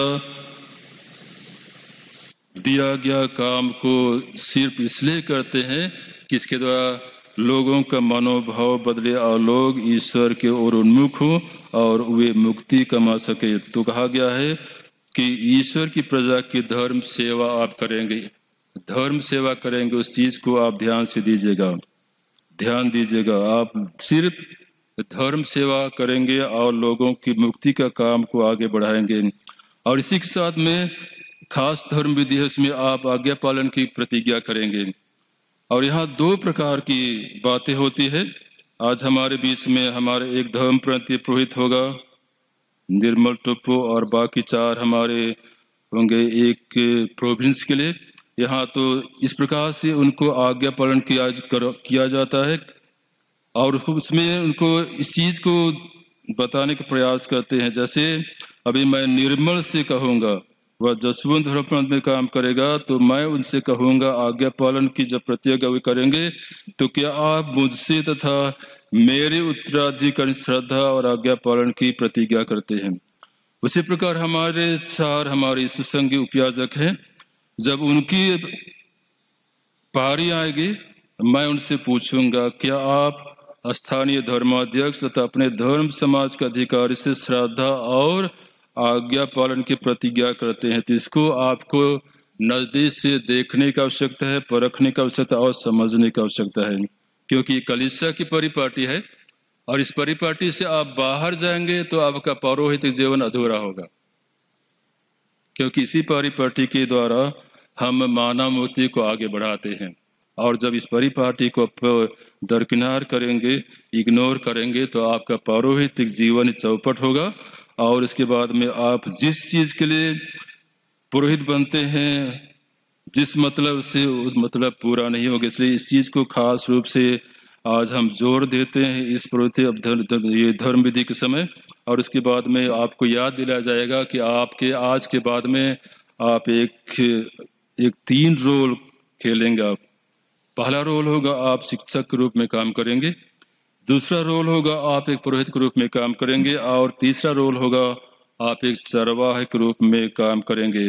दिया गया काम को सिर्फ इसलिए करते हैं कि इसके द्वारा लोगों का मनोभाव बदले और लोग ईश्वर के ओर उन्मुख हों और वे मुक्ति कमा सके। तो कहा गया है कि ईश्वर की प्रजा की धर्म सेवा आप करेंगे, धर्म सेवा करेंगे। उस चीज को आप ध्यान से दीजिएगा, ध्यान दीजिएगा। आप सिर्फ धर्म सेवा करेंगे और लोगों की मुक्ति का काम को आगे बढ़ाएंगे। और इसी के साथ में खास धर्म विधि है, उसमें आप आज्ञा पालन की प्रतिज्ञा करेंगे। और यहाँ 2 प्रकार की बातें होती है। आज हमारे बीच में हमारे एक धर्म प्रांतीय पुरोहित होगा, निर्मल टोप्पो, और बाकी 4 हमारे होंगे एक प्रोविंस के लिए। यहाँ तो इस प्रकार से उनको आज्ञा पालन किया जाता है, और उसमें उनको इस चीज को बताने का प्रयास करते हैं। जैसे अभी मैं निर्मल से कहूँगा, वह जसवंत धर्म प्रांत में काम करेगा, तो मैं उनसे कहूँगा आज्ञा पालन की जब प्रतिज्ञा वे करेंगे, तो क्या आप मुझसे तथा मेरे उत्तराधिकारी श्रद्धा और आज्ञा पालन की प्रतिज्ञा करते हैं। उसी प्रकार हमारे 4 हमारे सुसंगी उपयाजक हैं, जब उनकी पारी आएगी मैं उनसे पूछूंगा क्या आप स्थानीय धर्माध्यक्ष तथा अपने धर्म समाज के अधिकारी से श्रद्धा और आज्ञा पालन की प्रतिज्ञा करते हैं। तो इसको आपको नजदीक से देखने की आवश्यकता है, परखने की आवश्यकता और समझने की आवश्यकता है, क्योंकि कलीसिया की परिपाटी है, और इस परिपाटी से आप बाहर जाएंगे तो आपका पौरोहित्य जीवन अधूरा होगा, क्योंकि इसी परिपाटी के द्वारा हम मानव मूर्ति को आगे बढ़ाते हैं। और जब इस परिपाटी को दरकिनार करेंगे, इग्नोर करेंगे, तो आपका पौरोहित्य जीवन चौपट होगा, और इसके बाद में आप जिस चीज के लिए पुरोहित बनते हैं, जिस मतलब से उस मतलब पूरा नहीं होगा। इसलिए इस चीज को खास रूप से आज हम जोर देते हैं इस पुरोहित ये धर्म विधि के समय। और उसके बाद में आपको याद दिलाया जाएगा कि आपके आज के बाद में आप एक 3 रोल खेलेंगे। आप पहला रोल होगा आप शिक्षक के रूप में काम करेंगे, दूसरा रोल होगा आप एक पुरोहित के रूप में काम करेंगे, और तीसरा रोल होगा आप एक चरवाहे के रूप में काम करेंगे।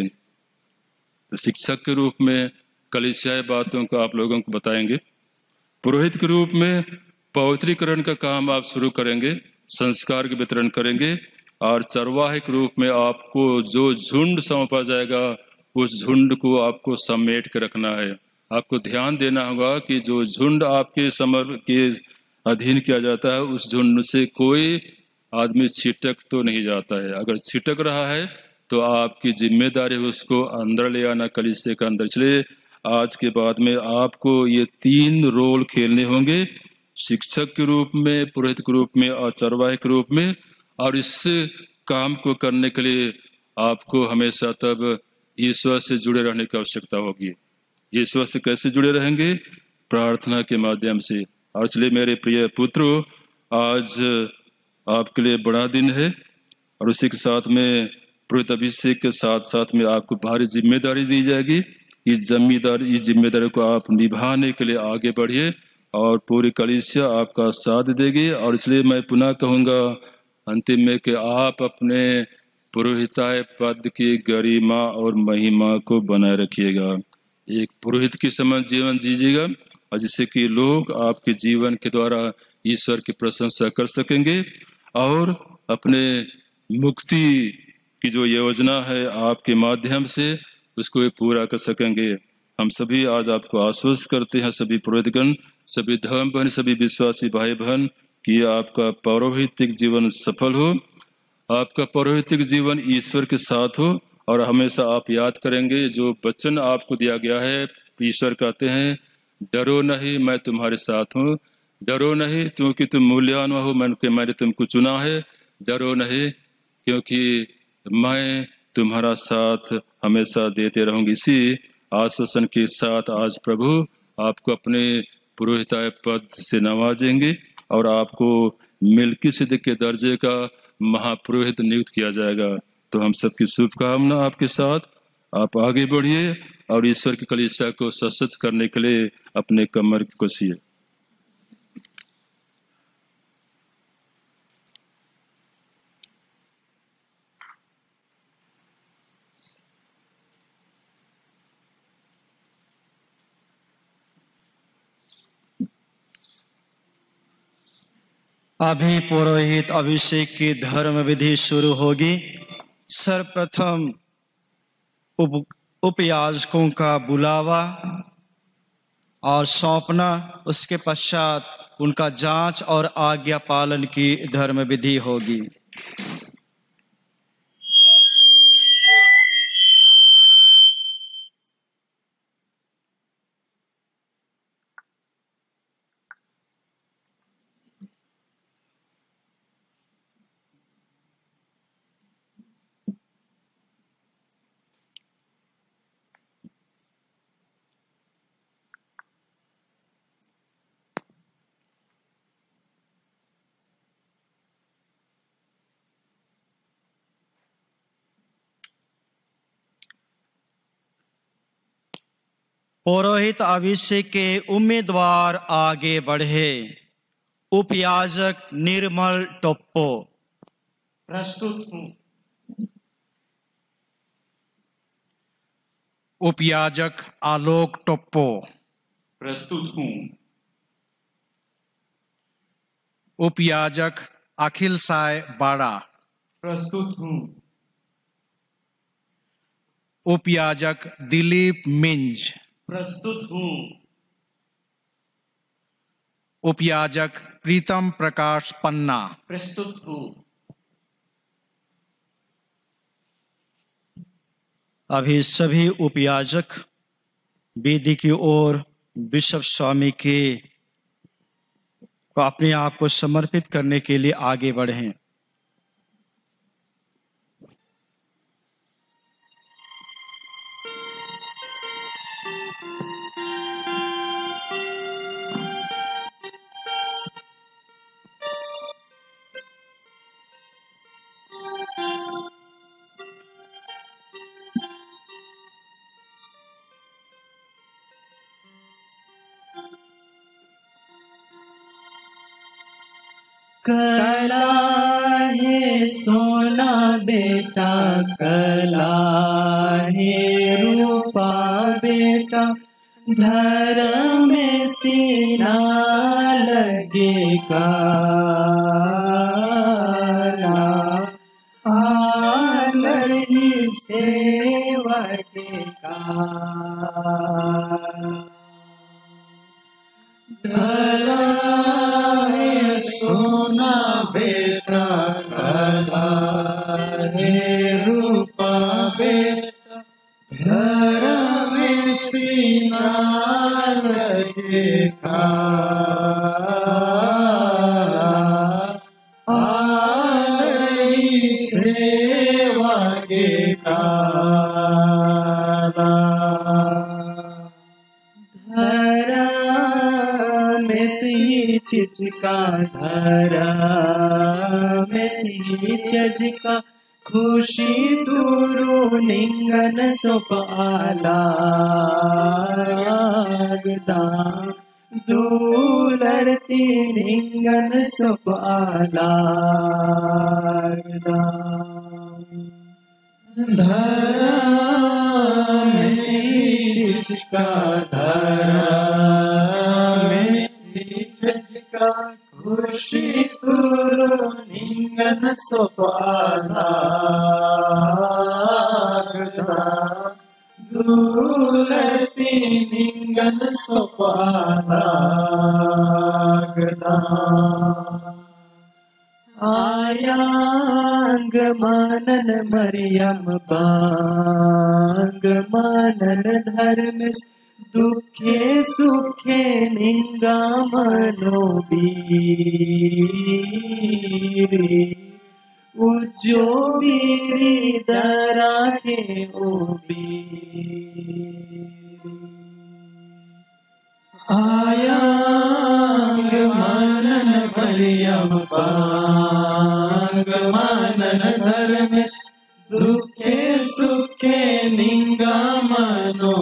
तो शिक्षक के रूप में कलीसियाई बातों को आप लोगों को बताएंगे, पुरोहित के रूप में पवित्रीकरण का काम आप शुरू करेंगे, संस्कार के वितरण करेंगे, और चरवाहे के रूप में आपको जो झुंड सौंपा जाएगा उस झुंड को आपको समेट के रखना है। आपको ध्यान देना होगा कि जो झुंड आपके समर के अधीन किया जाता है उस झुंड से कोई आदमी छिटक तो नहीं जाता है। अगर छिटक रहा है तो आपकी जिम्मेदारी है उसको अंदर ले आना, कलीसिया के अंदर। चलिए आज के बाद में आपको ये 3 रोल खेलने होंगे, शिक्षक के रूप में, पुरोहित के रूप में और चरवाहे के रूप में। और इस काम को करने के लिए आपको हमेशा तब ईश्वर से जुड़े रहने की आवश्यकता होगी। ईश्वर से कैसे जुड़े रहेंगे? प्रार्थना के माध्यम से। और इसलिए मेरे प्रिय पुत्रों, आज आपके लिए बड़ा दिन है, और उसी के साथ में पुरोहित अभिषेक के साथ साथ में आपको भारी जिम्मेदारी दी जाएगी। इस जिम्मेदारी को आप निभाने के लिए आगे बढ़िए, और पूरी कलीसिया आपका साथ देगी। और इसलिए मैं पुनः कहूँगा अंतिम में कि आप अपने पुरोहिताय पद की गरिमा और महिमा को बनाए रखिएगा। एक पुरोहित की समान जीवन जीजिएगा, और जिससे कि लोग आपके जीवन के द्वारा ईश्वर की प्रशंसा कर सकेंगे, और अपने मुक्ति की जो योजना है आपके माध्यम से उसको पूरा कर सकेंगे। हम सभी आज आपको आश्वस्त करते हैं, सभी पुरोहितगण, सभी धर्म बहन, सभी विश्वासी भाई बहन, कि आपका पौरोहित्यिक जीवन सफल हो, आपका पौरोहित्यिक जीवन ईश्वर के साथ हो। और हमेशा आप याद करेंगे जो वचन आपको दिया गया है, ईश्वर कहते हैं डरो नहीं, मैं तुम्हारे साथ हूँ, डरो नहीं क्योंकि तुम मूल्यवान हो, मैंने तुमको चुना है, डरो नहीं क्योंकि मैं तुम्हारा साथ हमेशा देते रहूंगी। इसी आश्वासन के साथ आज प्रभु आपको अपने पुरोहिताय पद से नवाजेंगे, और आपको मेल्किसेदेक के दर्जे का महापुरोहित नियुक्त किया जाएगा। तो हम सबकी शुभकामना आपके साथ, आप आगे बढ़िए और ईश्वर की कलीसिया को सशक्त करने के लिए अपने कमर कसिए। अभी पुरोहित अभिषेक की धर्म विधि शुरू होगी। सर्वप्रथम उपयाजकों का बुलावा और सौंपना, उसके पश्चात उनका जांच और आज्ञा पालन की धर्म विधि होगी। पुरोहित अभिषेक के उम्मीदवार आगे बढ़े। उपयाजक निर्मल टोप्पो। प्रस्तुत हूँ। उपयाजक आलोक टोप्पो। प्रस्तुत हूँ। उपयाजक अखिल साय बाड़ा। प्रस्तुत हूँ। उपयाजक दिलीप मिंज। प्रस्तुत हूँ। उपयाजक प्रीतम प्रकाश पन्ना। प्रस्तुत हूँ। अभी सभी उपयाजक वेदी की ओर बिशप स्वामी के को अपने आप को समर्पित करने के लिए आगे बढ़ें। कला है सोना बेटा, कला है रूपा बेटा, धर्म में सीना लगे काला, आलही सेवा के काला। सोना बेटा, कला है रूपा बेटा, धर्म में सीना लगे काला, आलही सेवा के काला। में सी चिचका धरा में सी चजका, खुशी दूरो निंगन सुपाला दूलरती निंगन सुपाला धरा में सी चिचका धरा में का खुशी तुरो निंगन सोपाला दूलरती निंगन सोपाला। आयांग मानन मरियम बांग मानन धर्म, दुखे सुखे निंगा मनो बीरी, उज्जो बीरी दराखे ओ बीरी। आयांग मानन मरियम बांग मानन धर्म, दुखे सुखे निंगा मनो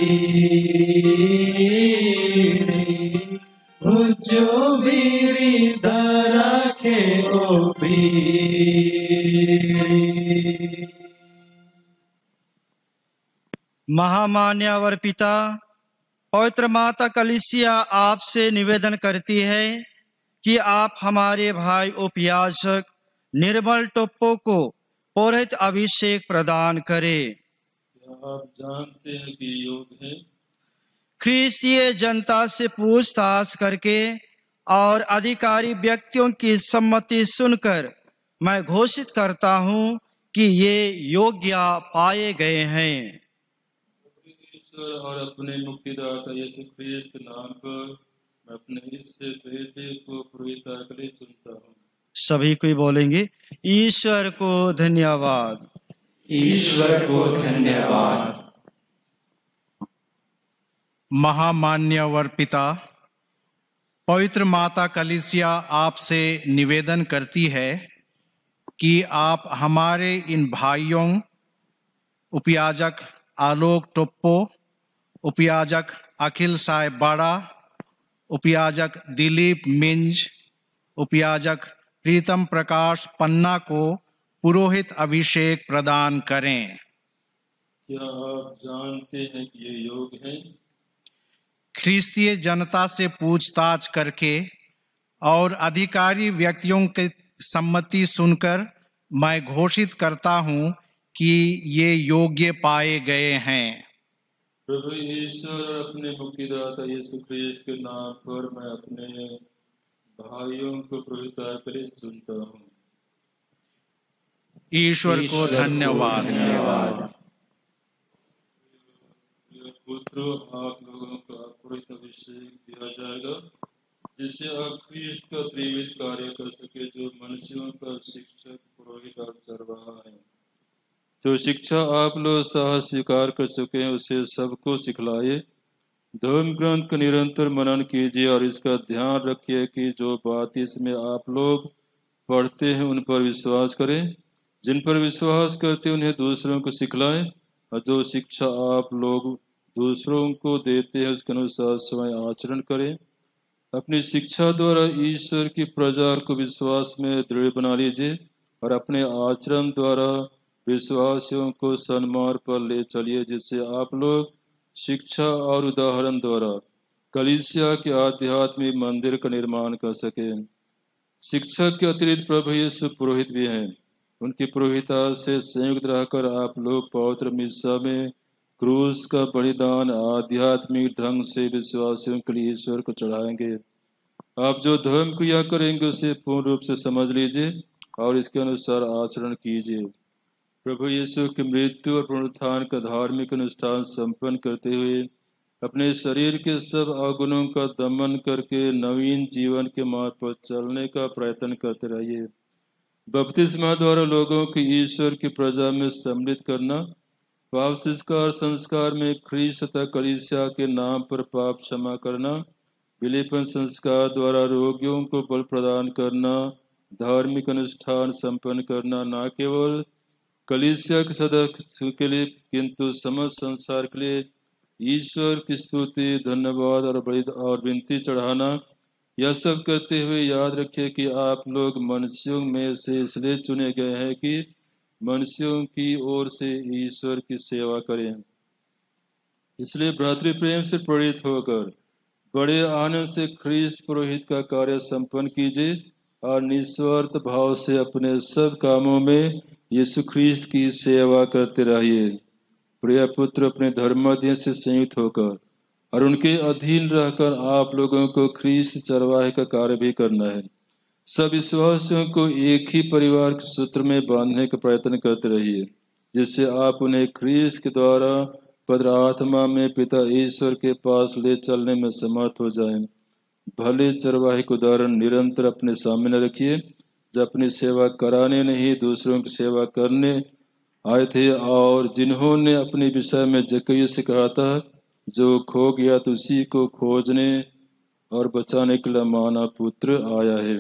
बीरी, उज्जो बीरी दराखे ओ बीरी। महामान्यवर पिता, पवित्र माता कलीसिया आपसे निवेदन करती है कि आप हमारे भाई उपयाजक निर्मल टोप्पो को पुरोहित अभिषेक प्रदान करें। आप जानते हैं कि योग है। ख्रीस्तीय जनता से पूछताछ करके और अधिकारी व्यक्तियों की सम्मति सुनकर मैं घोषित करता हूं कि ये योग्य पाए गए हैं। ईश्वर और अपने मुक्तिदाता यीशु ख्रीस्त के नाम पर मैं अपने इससे बेटे को पुरोहित के लिए चुनता हूँ। सभी कोई बोलेंगे ईश्वर को धन्यवाद। ईश्वर को धन्यवाद। महामान्यवर पिता, पवित्र माता कलीसिया आपसे निवेदन करती है कि आप हमारे इन भाइयों उपयाजक आलोक टोप्पो, उपयाजक अखिल साय बाड़ा, उपयाजक दिलीप मिंज, उपयाजक प्रीतम प्रकाश पन्ना को पुरोहित अभिषेक प्रदान करें। क्या आप जानते हैं कि ये योग हैं? ख्रिस्तीय जनता से पूछताछ करके और अधिकारी व्यक्तियों की सम्मति सुनकर मैं घोषित करता हूं कि ये योग्य पाए गए हैं। प्रभु ईश्वर और अपने मुक्तिदाता यीशु ख्रीस्त के नाम पर मैं अपने भाइयों को पुरोहिता करे चुनता हूँ। ईश्वर को धन्यवाद। पुत्रों, आप लोगों को पुरोहित अभिषेक दिया जाएगा, जिससे आप ख्रीस्त का त्रिविध कार्य कर सके, जो मनुष्यों का शिक्षक, पुरोहित और चरवाहा है। जो शिक्षा आप लोग साहस स्वीकार कर चुके हैं, उसे सबको सिखलाए। धर्म ग्रंथ का निरंतर मनन कीजिए और इसका ध्यान रखिए कि जो बात इसमें आप लोग पढ़ते हैं उन पर विश्वास करें। जिन पर विश्वास करते हैं उन्हें दूसरों को सिखलाएं, और जो शिक्षा आप लोग दूसरों को देते हैं उसके अनुसार स्वयं आचरण करें। अपनी शिक्षा द्वारा ईश्वर की प्रजा को विश्वास में दृढ़ बना लीजिए और अपने आचरण द्वारा विश्वासियों को सन्मार्ग पर ले चलिए, जिससे आप लोग शिक्षा और उदाहरण द्वारा कलीसिया के आध्यात्मिक मंदिर का निर्माण कर सके। शिक्षक के अतिरिक्त प्रभु यीशु पुरोहित भी हैं। उनकी पुरोहिता से संयुक्त रहकर आप लोग पवित्र मिस्सा में क्रूस का बलिदान आध्यात्मिक ढंग से विश्वासियों के लिए ईश्वर को चढ़ाएंगे। आप जो धर्म क्रिया करेंगे उसे पूर्ण रूप से समझ लीजिए और इसके अनुसार आचरण कीजिए। प्रभु यीशु की मृत्यु और पुनरुत्थान का धार्मिक अनुष्ठान संपन्न करते हुए अपने शरीर के सब अवगुणों का दमन करके नवीन जीवन के मार्ग पर चलने का प्रयत्न करते रहिए। बपतिस्मा द्वारा लोगों की ईश्वर की प्रजा में सम्मिलित करना, पाप संस्कार में ख्रीस्त तथा कलीसिया के नाम पर पाप क्षमा करना, विलेपन संस्कार द्वारा रोगियों को बल प्रदान करना, धार्मिक अनुष्ठान संपन्न करना, न केवल कलीसिया के सदस्य के लिए किंतु समस्त संसार के लिए ईश्वर की स्तुति, धन्यवाद और विनती चढ़ाना, यह सब करते हुए याद रखिए कि आप लोग मनुष्यों में से इसलिए चुने गए हैं कि मनुष्यों की ओर से ईश्वर की सेवा करें। इसलिए भ्रातृ प्रेम से प्रेरित होकर बड़े आनंद से ख्रीस्त पुरोहित का कार्य संपन्न कीजिए और निस्वार्थ भाव से अपने सब कामों में यीशु ख्रीस्त की सेवा करते रहिए। प्रिय पुत्र, अपने धर्माध्ययन से संयुक्त होकर और उनके अधीन रहकर आप लोगों को ख्रीस्त चरवाहे का कार्य भी करना है। सब विश्वासियों को एक ही परिवार के सूत्र में बांधने का प्रयत्न करते रहिए, जिससे आप उन्हें ख्रीस्त के द्वारा पवित्र आत्मा में पिता ईश्वर के पास ले चलने में समर्थ हो जाएं। भले चरवाहे का उदाहरण निरंतर अपने सामने रखिए, जो अपनी सेवा कराने नहीं दूसरों की सेवा करने आए थे, और जिन्होंने अपने विषय में जक्कई से कहा था, जो खो गया तो उसी को खोजने और बचाने के लिए माना पुत्र आया है।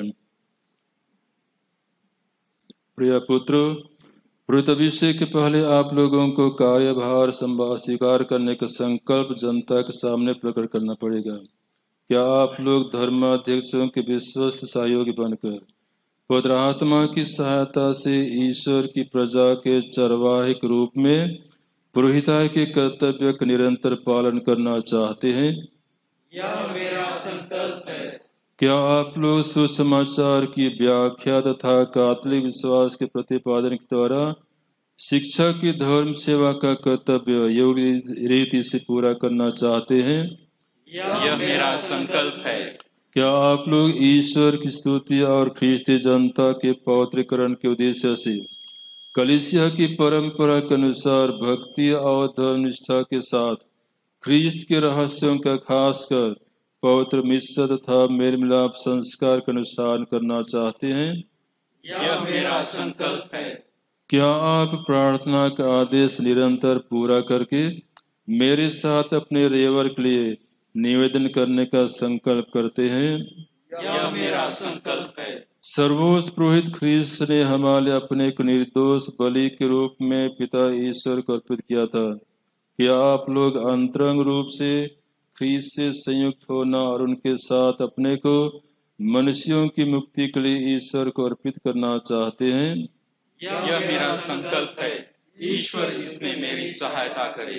प्रिय पुत्र, पुरोहित अभिषेक के पहले आप लोगों को कार्यभार स्वीकार करने का संकल्प जनता के सामने प्रकट करना पड़ेगा। क्या आप लोग धर्माध्यक्षों के विश्वस्त सहयोगी बनकर पवित्र आत्मा की सहायता से ईश्वर की प्रजा के चरवाहे के रूप में पुरोहिताई के कर्तव्य का निरंतर पालन करना चाहते हैं? यह मेरा संकल्प है। क्या आप लोग सुसमाचार की व्याख्या तथा कैथोलिक विश्वास के प्रतिपादन के द्वारा शिक्षा की धर्म सेवा का कर्तव्य योग्य रीति से पूरा करना चाहते हैं? यह मेरा संकल्प है। क्या आप लोग ईश्वर की स्तुति और ख्रीस्ती जनता के पवित्रीकरण के उद्देश्य से कलीसिया की परंपरा के अनुसार भक्ति और धर्मनिष्ठा के साथ ख्रीस्त के रहस्यों का खासकर पवित्र मिस्सा तथा मेल मिलाप संस्कार का अनुष्ठान करना चाहते हैं? यह मेरा संकल्प है। क्या आप प्रार्थना का आदेश निरंतर पूरा करके मेरे साथ अपने रेवर के लिए निवेदन करने का संकल्प करते हैं? यह मेरा संकल्प है। सर्वोच्च पुरोहित ख्रीस्त ने हमारे अपने को निर्दोष बलि के रूप में पिता ईश्वर को अर्पित किया था। कि आप लोग अंतरंग रूप से ख्रीस्त से संयुक्त होना और उनके साथ अपने को मनुष्यों की मुक्ति के लिए ईश्वर को अर्पित करना चाहते हैं। यह मेरा संकल्प है, ईश्वर इसमें मेरी सहायता करे।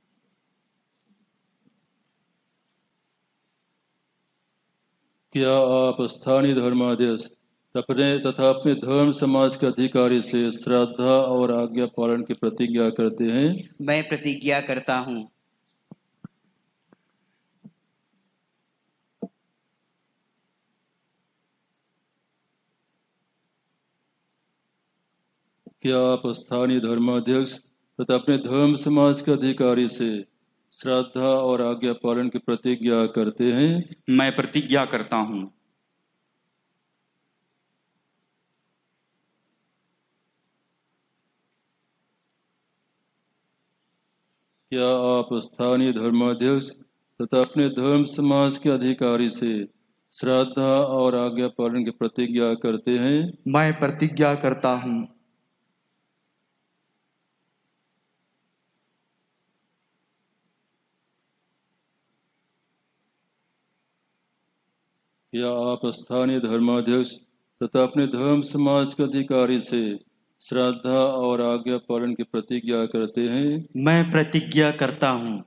क्या आप स्थानीय धर्माध्यक्ष तथा अपने धर्म समाज के अधिकारी से श्रद्धा और आज्ञा पालन की प्रतिज्ञा करते हैं? मैं प्रतिज्ञा करता हूँ। क्या आप स्थानीय धर्माध्यक्ष तथा अपने धर्म समाज के अधिकारी से श्रद्धा और आज्ञा पालन की प्रतिज्ञा करते हैं? मैं प्रतिज्ञा करता हूँ। क्या आप स्थानीय धर्माध्यक्ष तथा अपने धर्म समाज के अधिकारी से श्रद्धा और आज्ञा पालन की प्रतिज्ञा करते हैं? मैं प्रतिज्ञा करता हूँ। क्या आप स्थानीय धर्माध्यक्ष तथा अपने धर्म समाज के अधिकारी से श्रद्धा और आज्ञा पालन की प्रतिज्ञा करते हैं? मैं प्रतिज्ञा करता हूँ।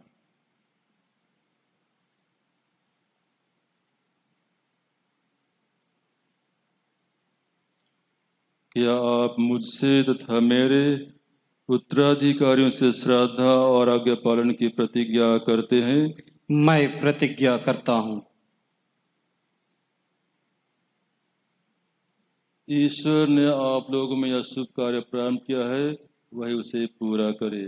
क्या आप मुझसे तथा मेरे उत्तराधिकारियों से श्रद्धा और आज्ञा पालन की प्रतिज्ञा करते हैं? मैं प्रतिज्ञा करता हूँ। ईश्वर ने आप लोगों में यह शुभ कार्य प्रारंभ किया है, वही उसे पूरा करे।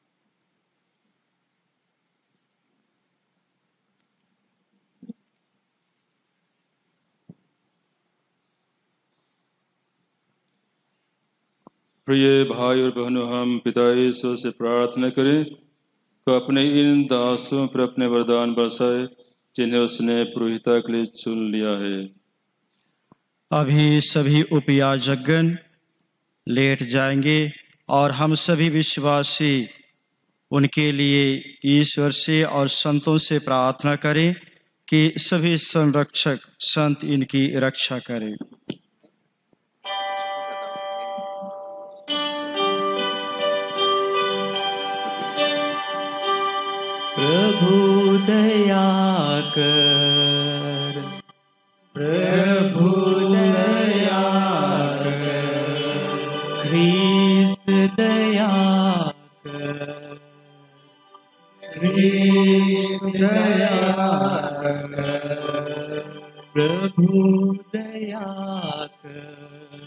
प्रिय भाई और बहनों, हम पिता ईश्वर से प्रार्थना करें कि अपने इन दासों पर अपने वरदान बरसाए जिन्हें उसने पुरोहिता के लिए चुन लिया है। अभी सभी उपयाजकगण लेट जाएंगे और हम सभी विश्वासी उनके लिए ईश्वर से और संतों से प्रार्थना करें कि सभी संरक्षक संत इनकी रक्षा करें। प्रभु दया कर, प्रभु दया कर, ख्रीस्त दया कर, ख्रीस्त दया कर, प्रभु दया कर,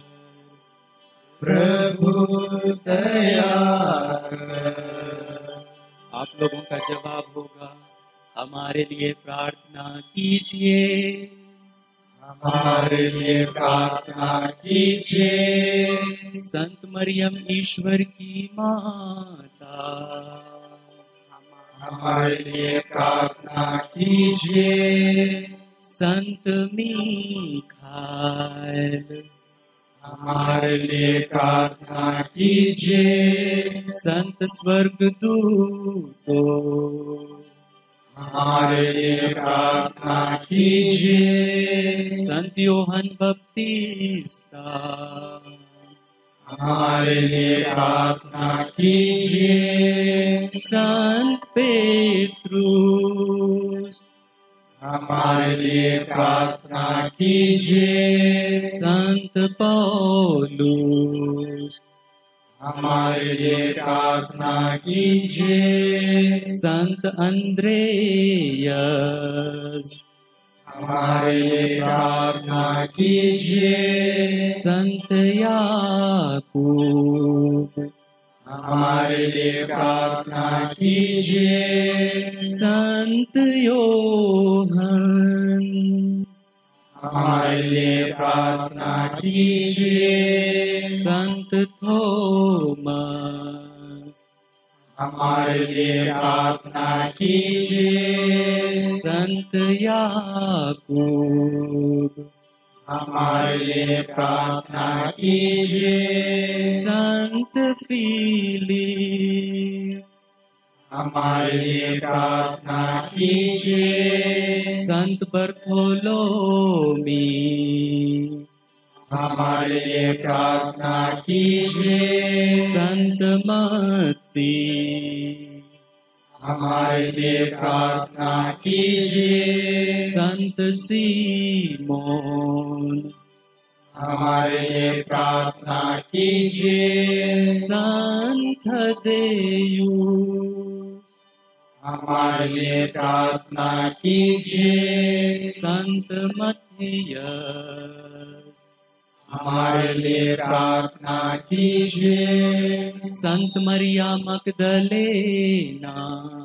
प्रभु दया कर। आप लोगों का जवाब होगा, हमारे लिए प्रार्थना कीजिए, हमारे लिए प्रार्थना कीजिए। संत मरियम ईश्वर की माता, हमारे लिए प्रार्थना कीजिए। संत मीखाएल, हमारे लिए प्रार्थना कीजिए। संत स्वर्गदूतों, हमारे लिए प्रार्थना कीजिए। संत योहन बपतिस्ता, हमारे लिए प्रार्थना कीजिए। संत पेत्रुस, हमारे लिए प्रार्थना कीजिए। संत पौलुस, हमारे लिए प्रार्थना कीजिए। संत अंद्रेयस, हमारे लिए प्रार्थना कीजिए। संत याकूब, हमारे लिए प्रार्थना कीजिए। संत योहन, हमारे लिए प्रार्थना कीजिए। संत थोमस, हमारे लिए प्रार्थना कीजिए। संत याकूब, हमारे लिए प्रार्थना कीजिए। संत फिलिप, हमारे लिए प्रार्थना कीजिए। संत बर्थोलोमी, हमारे लिए प्रार्थना कीजिए। संत मत्ती, हमारे लिए प्रार्थना कीजिए। संत सीमोन, हमारे लिए प्रार्थना कीजिए। संत देयू, हमारे लिए प्रार्थना कीजिए। संत मथियस, हमारे लिए प्रार्थना कीजिए। संत मरिया मगदलेना,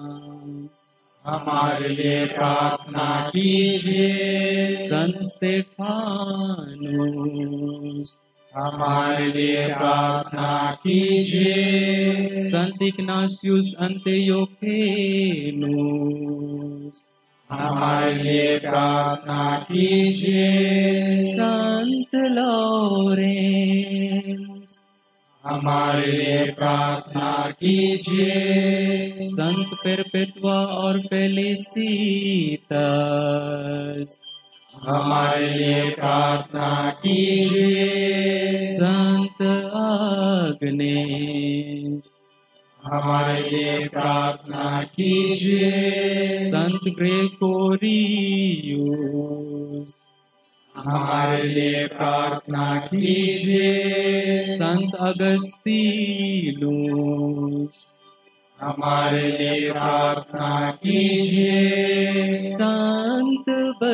हमारे लिए प्रार्थना कीजिए। संत स्तेफानुस, हमारे लिए प्रार्थना कीजिए। संत इग्नासियुस अंत्योखेनुस, हमारे लिए प्रार्थना कीजिए। संत लॉरेंस, हमारे लिए प्रार्थना कीजिए। संत परपेतुआ और फेलिसितस, हमारे लिए प्रार्थना कीजिए। संत आग्नेस, हमारे लिए प्रार्थना कीजिए। संत ग्रेगोरियुस, हमारे लिए प्रार्थना कीजिए। संत अगस्तीनुस, हमारे लिए प्रार्थना कीजिए। संत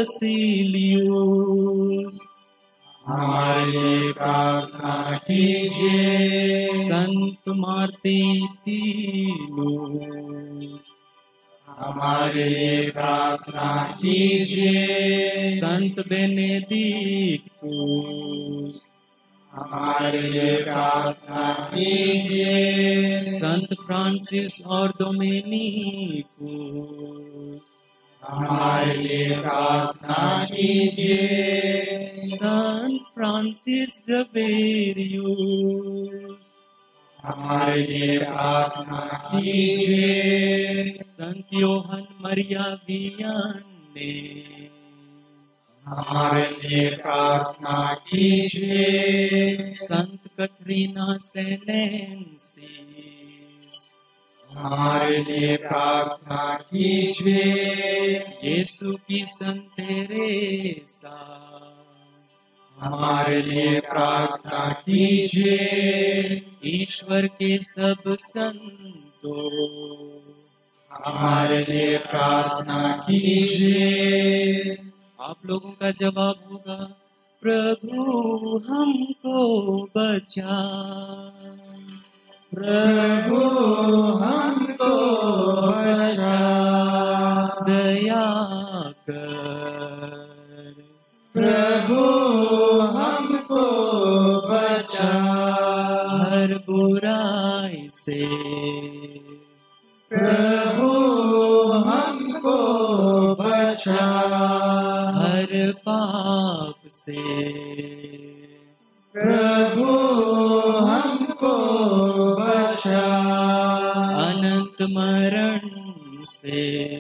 बसिलियुस, हमारे लिए प्रार्थना कीजिए। संत मार्तिनुस, हमारे लिए प्रार्थना कीजिए। संत बेनेडिक्टुस, हमारे लिए प्रार्थना कीजिए। संत फ्रांसिस और डोमिनिकुस, हमारे लिए प्रार्थना कीजिए। संत फ्रांसिस जवेरियुस, हमारे लिए प्रार्थना कीजिए। संत योहन मरिया वियन्ने, हमारे लिए प्रार्थना कीजिए। संत कतरीना सेलेंसिस, हमारे लिए प्रार्थना कीजिए। यीशु की संत तेरेसा, हमारे लिए प्रार्थना कीजिए। ईश्वर के सब संतों, हमारे लिए प्रार्थना कीजिए। आप लोगों का जवाब होगा, प्रभु हमको बचा, प्रभु हमको बचा, दया कर, प्रभु हमको बचा, हर बुराई से, प्रभु हमको बचा, हर पाप से, प्रभु हमको बचा, अनंत मरण से,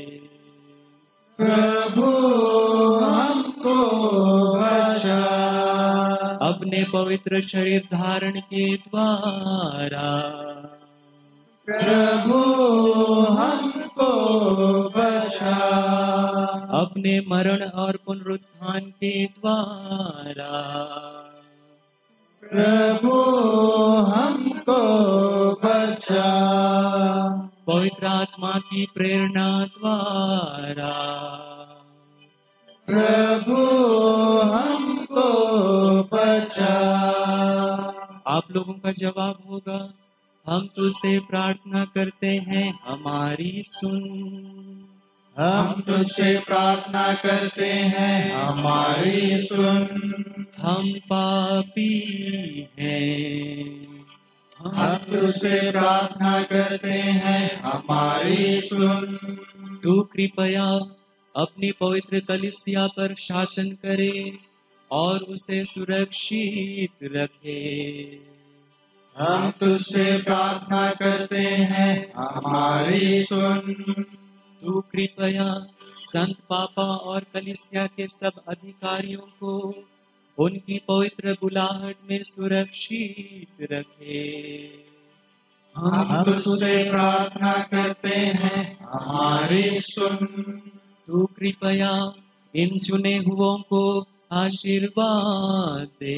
प्रभु हमको बचा, अपने पवित्र शरीर धारण के द्वारा, प्रभु हमको बचा, अपने मरण और पुनरुत्थान के द्वारा, प्रभु हमको बचा, पवित्र आत्मा की प्रेरणा द्वारा, प्रभु हमको बचा। आप लोगों का जवाब होगा, हम तुझसे प्रार्थना करते हैं, हमारी सुन। हम तुझसे प्रार्थना करते हैं, हमारी सुन। हम पापी हैं, हम तुझसे प्रार्थना करते हैं, हमारी सुन। तू कृपया अपनी पवित्र कलीसिया पर शासन करे और उसे सुरक्षित रखे। हम तुझसे प्रार्थना करते हैं, हमारी सुन। तू कृपया संत पापा और कलीसिया के सब अधिकारियों को उनकी पवित्र बुलाहट में सुरक्षित रखे। हम तुझसे प्रार्थना करते हैं, हमारी सुन। तू कृपया इन चुने हुओं को आशीर्वाद दे।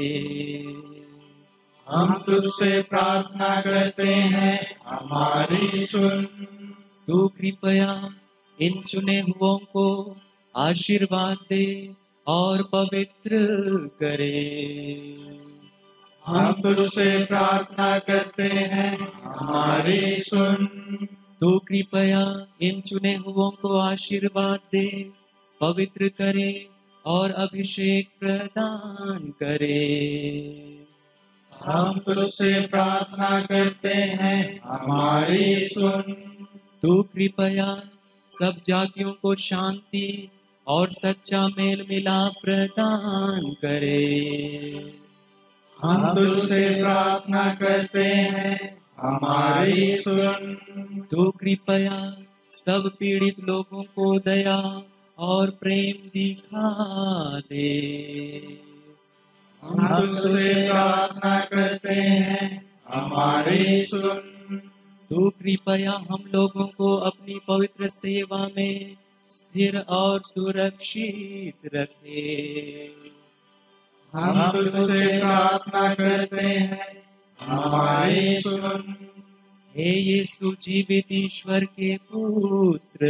हम तुझसे प्रार्थना करते हैं, हमारी सुन। तू कृपया इन चुने हुओं को आशीर्वाद दे और पवित्र करे। हम तुझसे प्रार्थना करते हैं, हमारी सुन। तू कृपया इन चुने हुओं को आशीर्वाद दे, पवित्र करे और अभिषेक प्रदान करे। हम तुझसे प्रार्थना करते हैं, हमारी सुन। तू कृपया सब जातियों को शांति और सच्चा मेल मिलाप प्रदान करे। हम तुझसे प्रार्थना करते हैं, हमारी सुन। तू कृपया सब पीड़ित लोगों को दया और प्रेम दिखा दे। हम तुझसे प्रार्थना करते हैं, हमारी सुन। तू कृपया हम लोगों को अपनी पवित्र सेवा में स्थिर और सुरक्षित रखे। हम तुझसे प्रार्थना करते हैं, हमारी सुन। हे यीशु जीवित ईश्वर के पुत्र,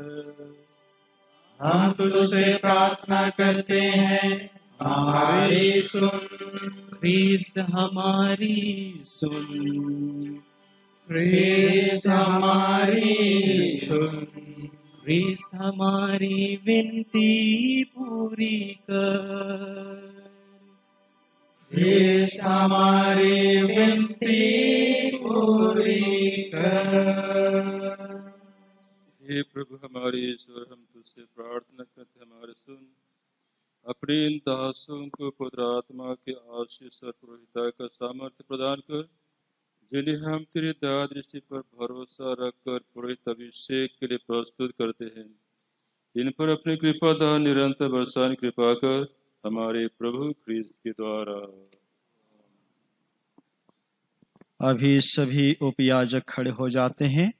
हम तुझसे प्रार्थना करते हैं, हमारी सुन। ख्रीस्त हमारी सुन। ख्रीस्त हमारी सुन। ख्रीस्त हमारी विनती पूरी कर। ख्रीस्त हमारी विनती पूरी कर। हे प्रभु हमारे ईश्वर, हम तुझसे प्रार्थना करते हमारे सुन। अपने इन दासों को पवित्र आत्मा के आशीष और पुरोहिता का सामर्थ्य प्रदान कर, जिन्हें हम तेरी दया दृष्टि पर भरोसा रखकर पुरोहित अभिषेक के लिए प्रस्तुत करते हैं। इन पर अपनी कृपा दान निरंतर बरसाने कृपा कर, हमारे प्रभु ख्रीस्त के द्वारा। अभी सभी उपयाजक खड़े हो जाते हैं।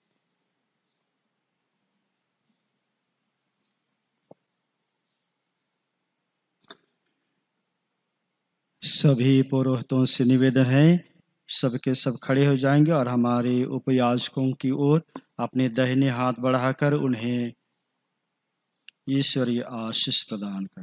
सभी पुरोहितों से निवेदन है, सबके सब खड़े हो जाएंगे और हमारे उपयाजकों की ओर अपने दाहिने हाथ बढ़ाकर उन्हें ईश्वरीय आशीष प्रदान करें।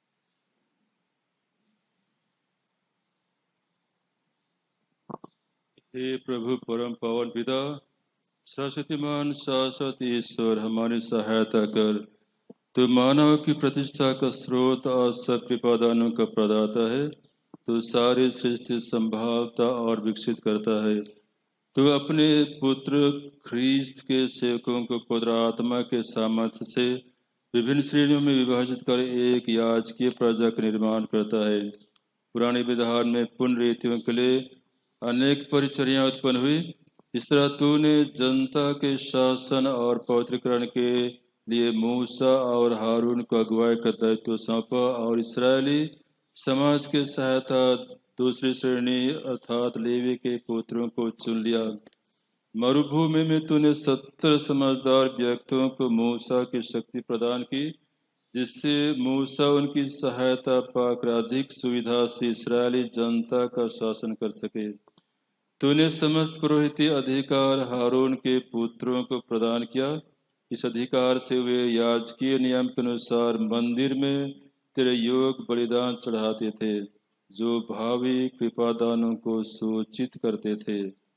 हे प्रभु परम पावन पिता, सरस्वतीमान शाश्वत ईश्वर, हमारी सहायता कर। तू मानव की प्रतिष्ठा का स्रोत और सब कृपादानों का प्रदाता है। तू सारी सृष्टि संभालता और विकसित करता है। तू अपने पुत्र ख्रीस्त के सेवकों को पवित्र आत्मा के सामर्थ्य से विभिन्न श्रेणियों में विभाजित कर एक याजकीय प्रजा का निर्माण करता है। पुराने विधान में पुण्य रीतियों के लिए अनेक परिचर्याएं उत्पन्न हुई। इस तरह तूने जनता के शासन और पवित्रीकरण के लिए मूसा और हारून को अगुवाई का दायित्व सौंपा और इस्राएली समाज के सहायता दूसरी श्रेणी अर्थात लेवी के पुत्रों को चुन लिया। मरुभूमि में तूने 70 समझदार व्यक्तियों को मूसा की शक्ति प्रदान की, जिससे मूसा उनकी सहायता पाकर अधिक सुविधा से इस्राएली जनता का शासन कर सके। तूने समस्त पुरोहिती अधिकार हारून के पुत्रों को प्रदान किया। इस अधिकार से वे याजकीय नियम के अनुसार मंदिर में तेरे योग बलिदान चढ़ाते थे, जो भावी कृपादानों को सूचित करते थे।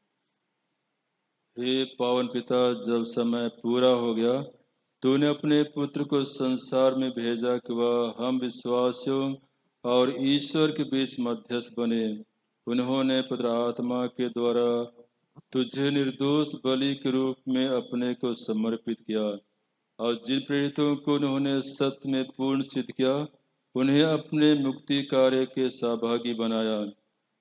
हे पावन पिता, जब समय पूरा हो गया, तूने अपने पुत्र को संसार में भेजा कि वह हम विश्वासियों और ईश्वर के बीच मध्यस्थ बने। उन्होंने पवित्र आत्मा के द्वारा तुझे निर्दोष बलि के रूप में अपने को समर्पित किया, और जिन प्रेरितों को उन्होंने सत्य में पूर्ण सिद्ध किया, उन्हें अपने मुक्ति कार्य के सहभागी बनाया।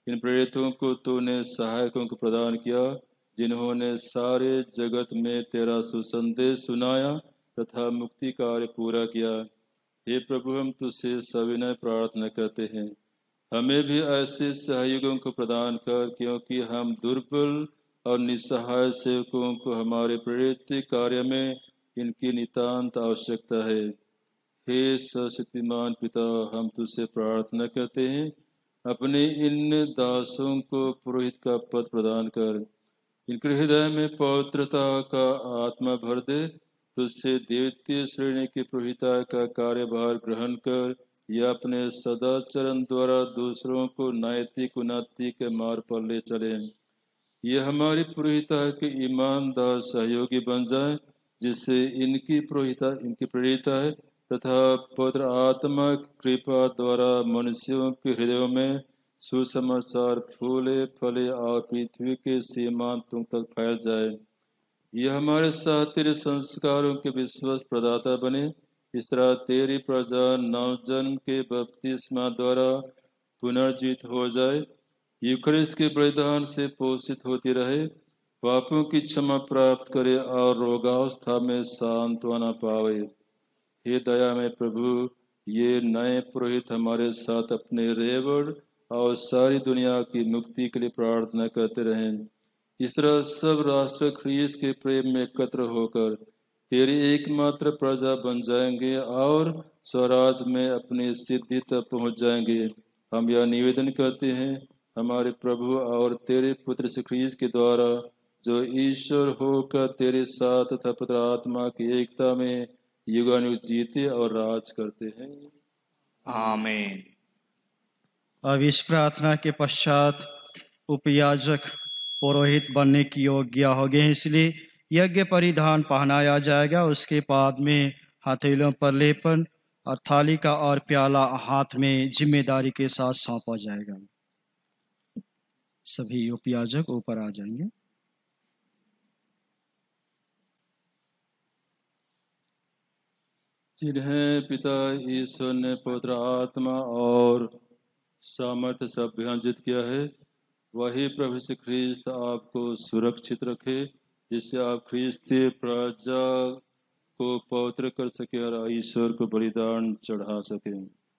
इन प्रेरितों को तूने सहायकों को प्रदान किया, जिन्होंने सारे जगत में तेरा सुसंदेश सुनाया तथा मुक्ति कार्य पूरा किया। हे प्रभु, हम तुझसे सविनय प्रार्थना करते हैं, हमें भी ऐसे सहयोगों को प्रदान कर, क्योंकि हम दुर्बल और निस्सहाय सेवकों को हमारे प्रेरित कार्य में इनकी नितांत आवश्यकता है। हे सर्वशक्तिमान पिता, हम तुझसे प्रार्थना करते हैं, अपने इन दासों को पुरोहित का पद प्रदान कर, इनके हृदय में पवित्रता का आत्मा भर दे। तुझसे देवतीय श्रेणी की पुरोहिता का कार्यभार ग्रहण कर, या अपने सदाचरण द्वारा दूसरों को नैतिक उन्नति के मार्ग पर ले चले। ये हमारी पुरोहिता के ईमानदार सहयोगी बन जाए, जिससे इनकी प्रेरिता है तथा पवित्र आत्मा की कृपा द्वारा मनुष्यों के हृदयों में सुसमाचार फूले फले और पृथ्वी के सीमांतों तक फैल जाए। ये हमारे साथ तेरे संस्कारों के विश्वास प्रदाता बने। इस तरह तेरी प्रजा नवजन्म के बपतिस्मा द्वारा पुनर्जीवित हो जाए, यूखरिस्त के बलिदान से पोषित होती रहे, पापों की क्षमा प्राप्त करे और रोगावस्था में सांत्वना पावे। हे दया में प्रभु, ये नए पुरोहित हमारे साथ अपने रेवड़ और सारी दुनिया की मुक्ति के लिए प्रार्थना करते रहें। इस तरह सब राष्ट्र ख्रीस्त के प्रेम में एकत्र होकर तेरी एकमात्र प्रजा बन जाएंगे और स्वराज में अपनी सिद्धि तक पहुंच जाएंगे। हम यह निवेदन करते हैं हमारे प्रभु और तेरे पुत्र श्री ख्रीस्त के द्वारा, जो ईश्वर होकर तेरे साथ तथा पवित्र आत्मा की एकता में युगानुयुग जीते और राज करते हैं। आमीन। अब इस प्रार्थना के पश्चात उपयाजक पुरोहित बनने की योग्य हो गए, इसलिए यज्ञ परिधान पहनाया जाएगा। उसके बाद में हथेलियों पर लेपन और थाली का और प्याला हाथ में जिम्मेदारी के साथ सौंपा जाएगा। सभी उपयाजक ऊपर आ जाएंगे। जिन्हें पिता ईश्वर ने पवित्र आत्मा और सामर्थ्य से अभियांजित किया है, वही प्रभु श्री ख्रीस्त आपको सुरक्षित रखे, जिससे आप ख्रीस्तीय प्रजा को पवित्र कर सके और ईश्वर को बलिदान चढ़ा सके।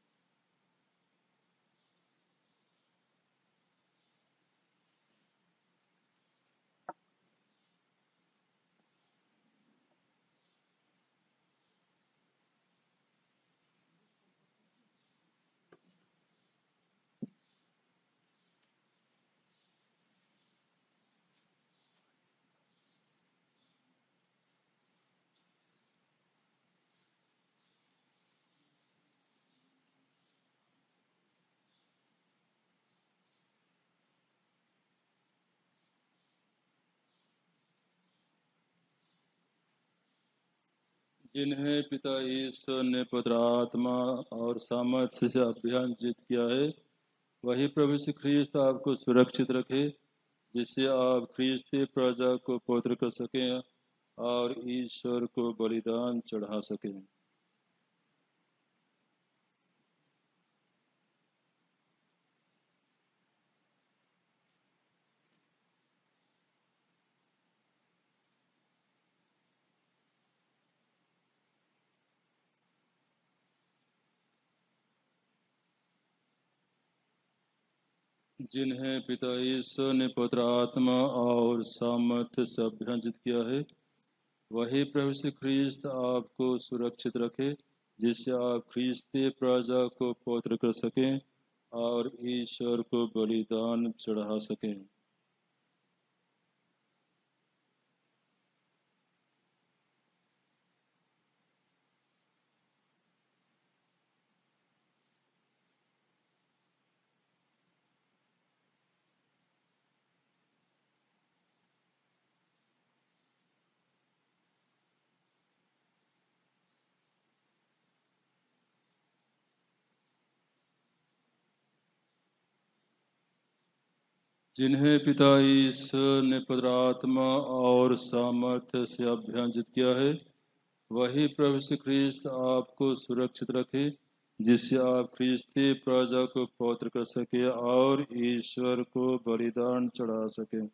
जिन्हें पिता ईश्वर ने पवित्र आत्मा और सामर्थ्य से अभियांजित किया है, वही प्रभु श्री ख्रीस्त आपको सुरक्षित रखे, जिससे आप ख्रीस्तीय प्रजा को पवित्र कर सकें और ईश्वर को बलिदान चढ़ा सकें। जिन्हें पिता ईश्वर ने पवित्र आत्मा और सामर्थ्य से अभियांजित किया है, वही प्रभु श्री ख्रीस्त आपको सुरक्षित रखे, जिससे आप ख्रीस्तीय प्रजा को पवित्र कर सकें और ईश्वर को बलिदान चढ़ा सकें। जिन्हें पिता ईश्वर ने पवित्र आत्मा और सामर्थ्य से अभियांजित किया है, वही प्रभु श्री ख्रीस्त आपको सुरक्षित रखे, जिससे आप ख्रिस्ती प्रजा को पवित्र कर सके और ईश्वर को बलिदान चढ़ा सके।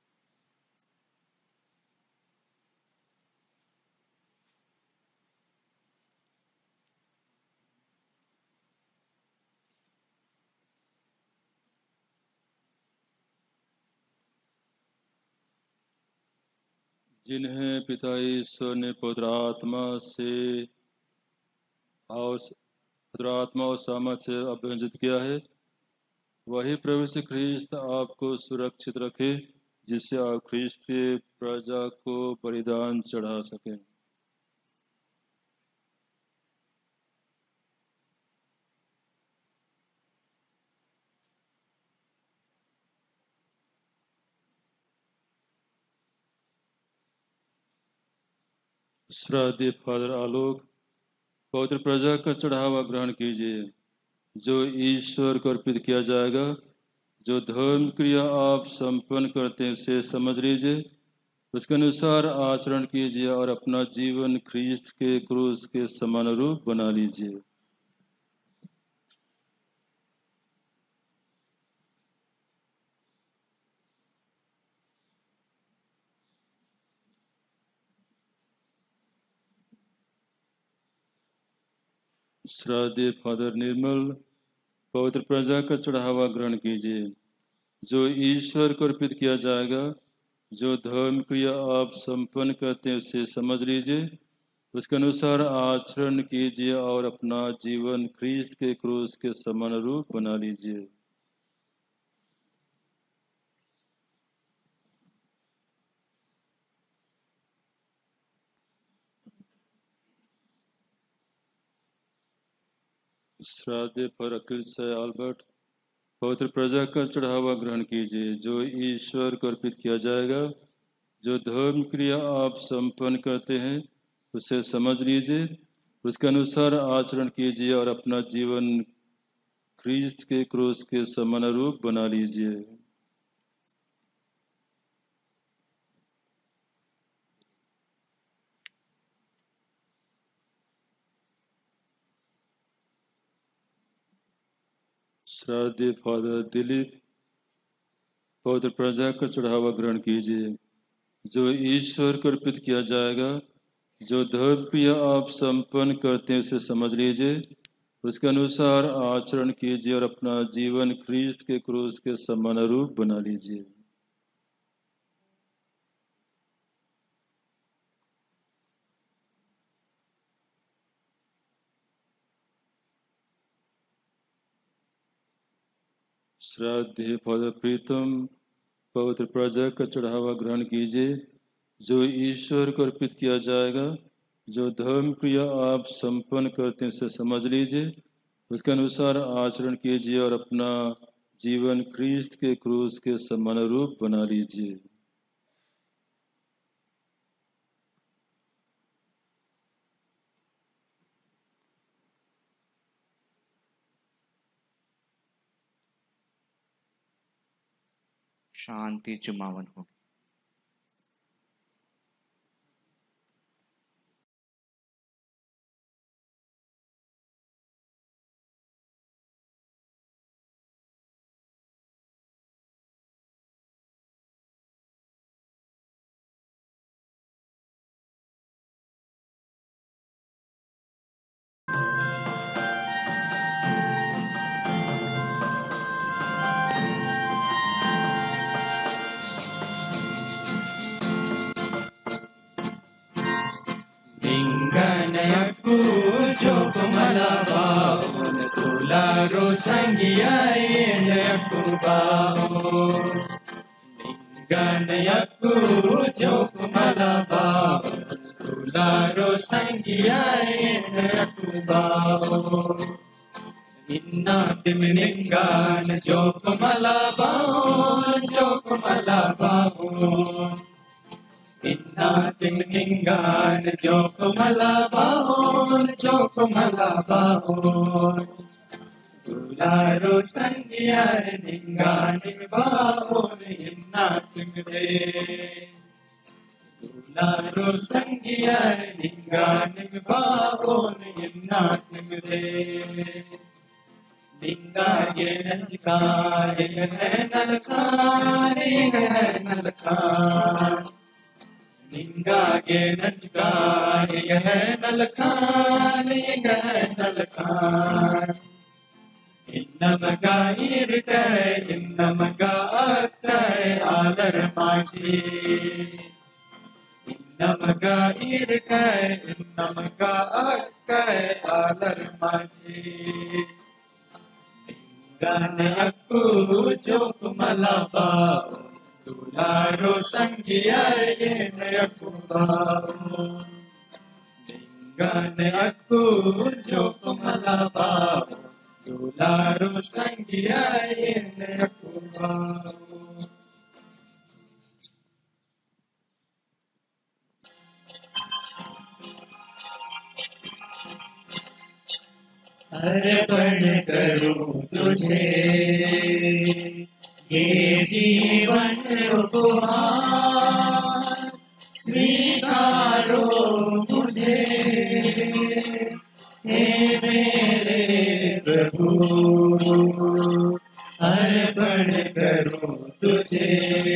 जिन्हें पिता ईश्वर ने पवित्र आत्मा और सामर्थ से अभिषिक्त किया है, वही प्रभु यीशु ख्रिस्त आपको सुरक्षित रखे, जिससे आप ख्रिस्ती प्रजा को बलिदान चढ़ा सकें। श्राद्ध फादर आलोक, पवित्र प्रजा का चढ़ावा ग्रहण कीजिए जो ईश्वर को अर्पित किया जाएगा। जो धर्म क्रिया आप संपन्न करते हैं उसे समझ लीजिए, उसके अनुसार आचरण कीजिए और अपना जीवन ख्रिस्त के क्रूस के समान रूप बना लीजिए। श्राद्ध फादर निर्मल, पवित्र प्रजा का चढ़ावा ग्रहण कीजिए जो ईश्वर को अर्पित किया जाएगा। जो धर्म क्रिया आप संपन्न करते हैं उसे समझ लीजिए, उसके अनुसार आचरण कीजिए और अपना जीवन ख्रिस्त के क्रूस के समान रूप बना लीजिए। श्राद्ध पर अकिल आल्बर्ट, पवित्र प्रजा का चढ़ावा ग्रहण कीजिए जो ईश्वर को अर्पित किया जाएगा। जो धर्म क्रिया आप संपन्न करते हैं उसे समझ लीजिए, उसके अनुसार आचरण कीजिए और अपना जीवन ख्रिस्त के क्रूस के समान रूप बना लीजिए। श्राद्ध फादर दिलीप, पवित्र प्रजा का चढ़ावा ग्रहण कीजिए जो ईश्वर को अर्पित किया जाएगा। जो धर्म क्रिया आप संपन्न करते हैं उसे समझ लीजिए, उसके अनुसार आचरण कीजिए और अपना जीवन ख्रिस्त के क्रूस के समान रूप बना लीजिए। श्राद्ध फादर प्रीतम, पवित्र प्रजा का चढ़ावा ग्रहण कीजिए जो ईश्वर को अर्पित किया जाएगा। जो धर्म क्रिया आप संपन्न करते हैं उसे समझ लीजिए, उसके अनुसार आचरण कीजिए और अपना जीवन ख्रिस्त के क्रूस के समान रूप बना लीजिए। शांति जुमावन हो। Inganayaku jokumalabahon tularo sangiyayaku bahon. Inganayaku jokumalabahon tularo sangiyayaku bahon. Inna timningana jokumalabahon. Inna timningan jokumalabahon. Tularo sangyar ningan bahon inna timne. Naru Sangiya Ninganim Babon Yimnatim De Ninga Ye Nanjika Ye Nalka Ye Nalka Ninga Ye Nanjika Ye Nalka Ye Nalka Innamaga Irtai Innamaga Aktai Alar Maji Innamaga Irtai Innamaga Aktai Alar Maji Ningane Aku Jokumalaba Tularo Sangiya Yene Aku Bao Ningane Aku Jokumalaba Tularo Sangiya Yene Aku Bao अर्पण करूं तुझे ये जीवन उपहार स्वीकारो मुझे हे मेरे प्रभु अर्पण करूं तुझे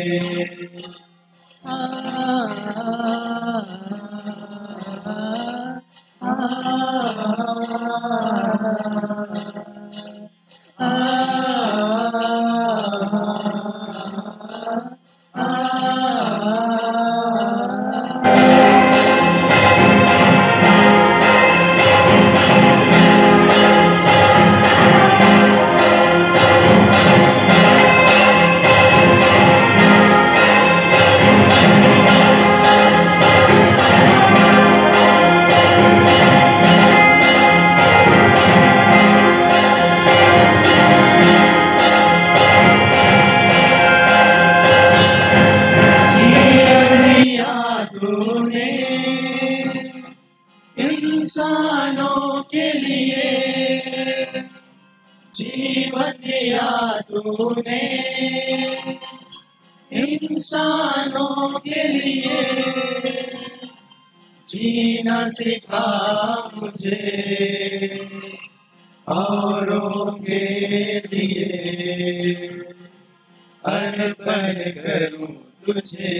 इंसानों के लिए जीवन दिया तूने इंसानों के लिए जीना सिखा मुझे औरों के लिए अर्पण करूं तुझे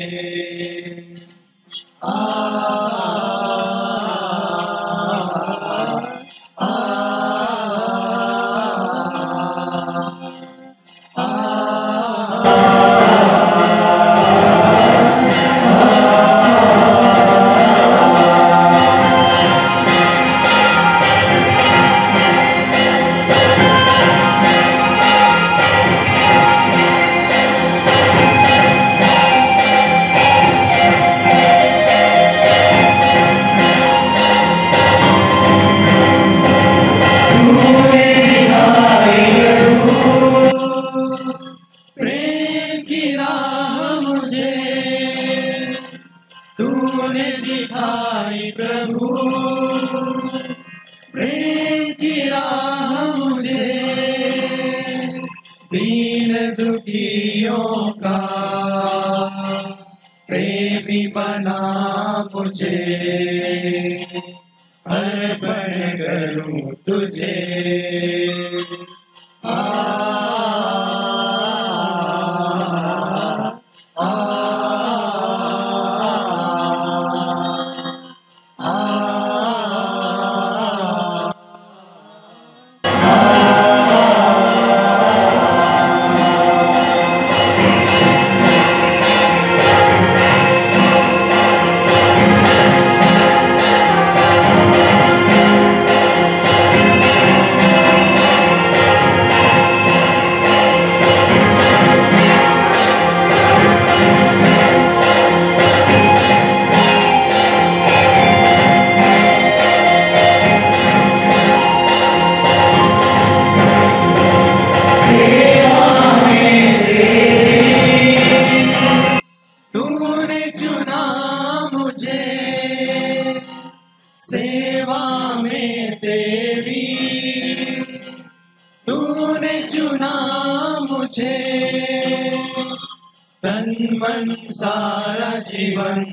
मन सारा जीवन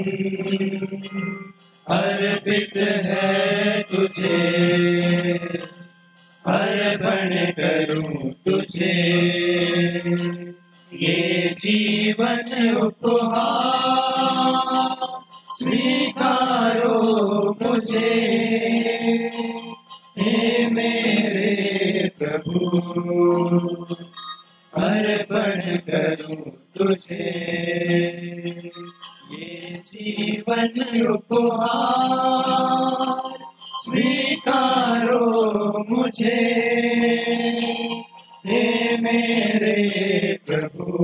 अर्पित है तुझे, अर्पण करूं तुझे ये जीवन उपहार, स्वीकारो मुझे हे मेरे प्रभु, अर्पण करूं तुझे ये जीवन उपहार, स्वीकारो मुझे हे मेरे प्रभु,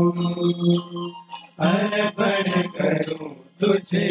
अर्पण करूं तुझे।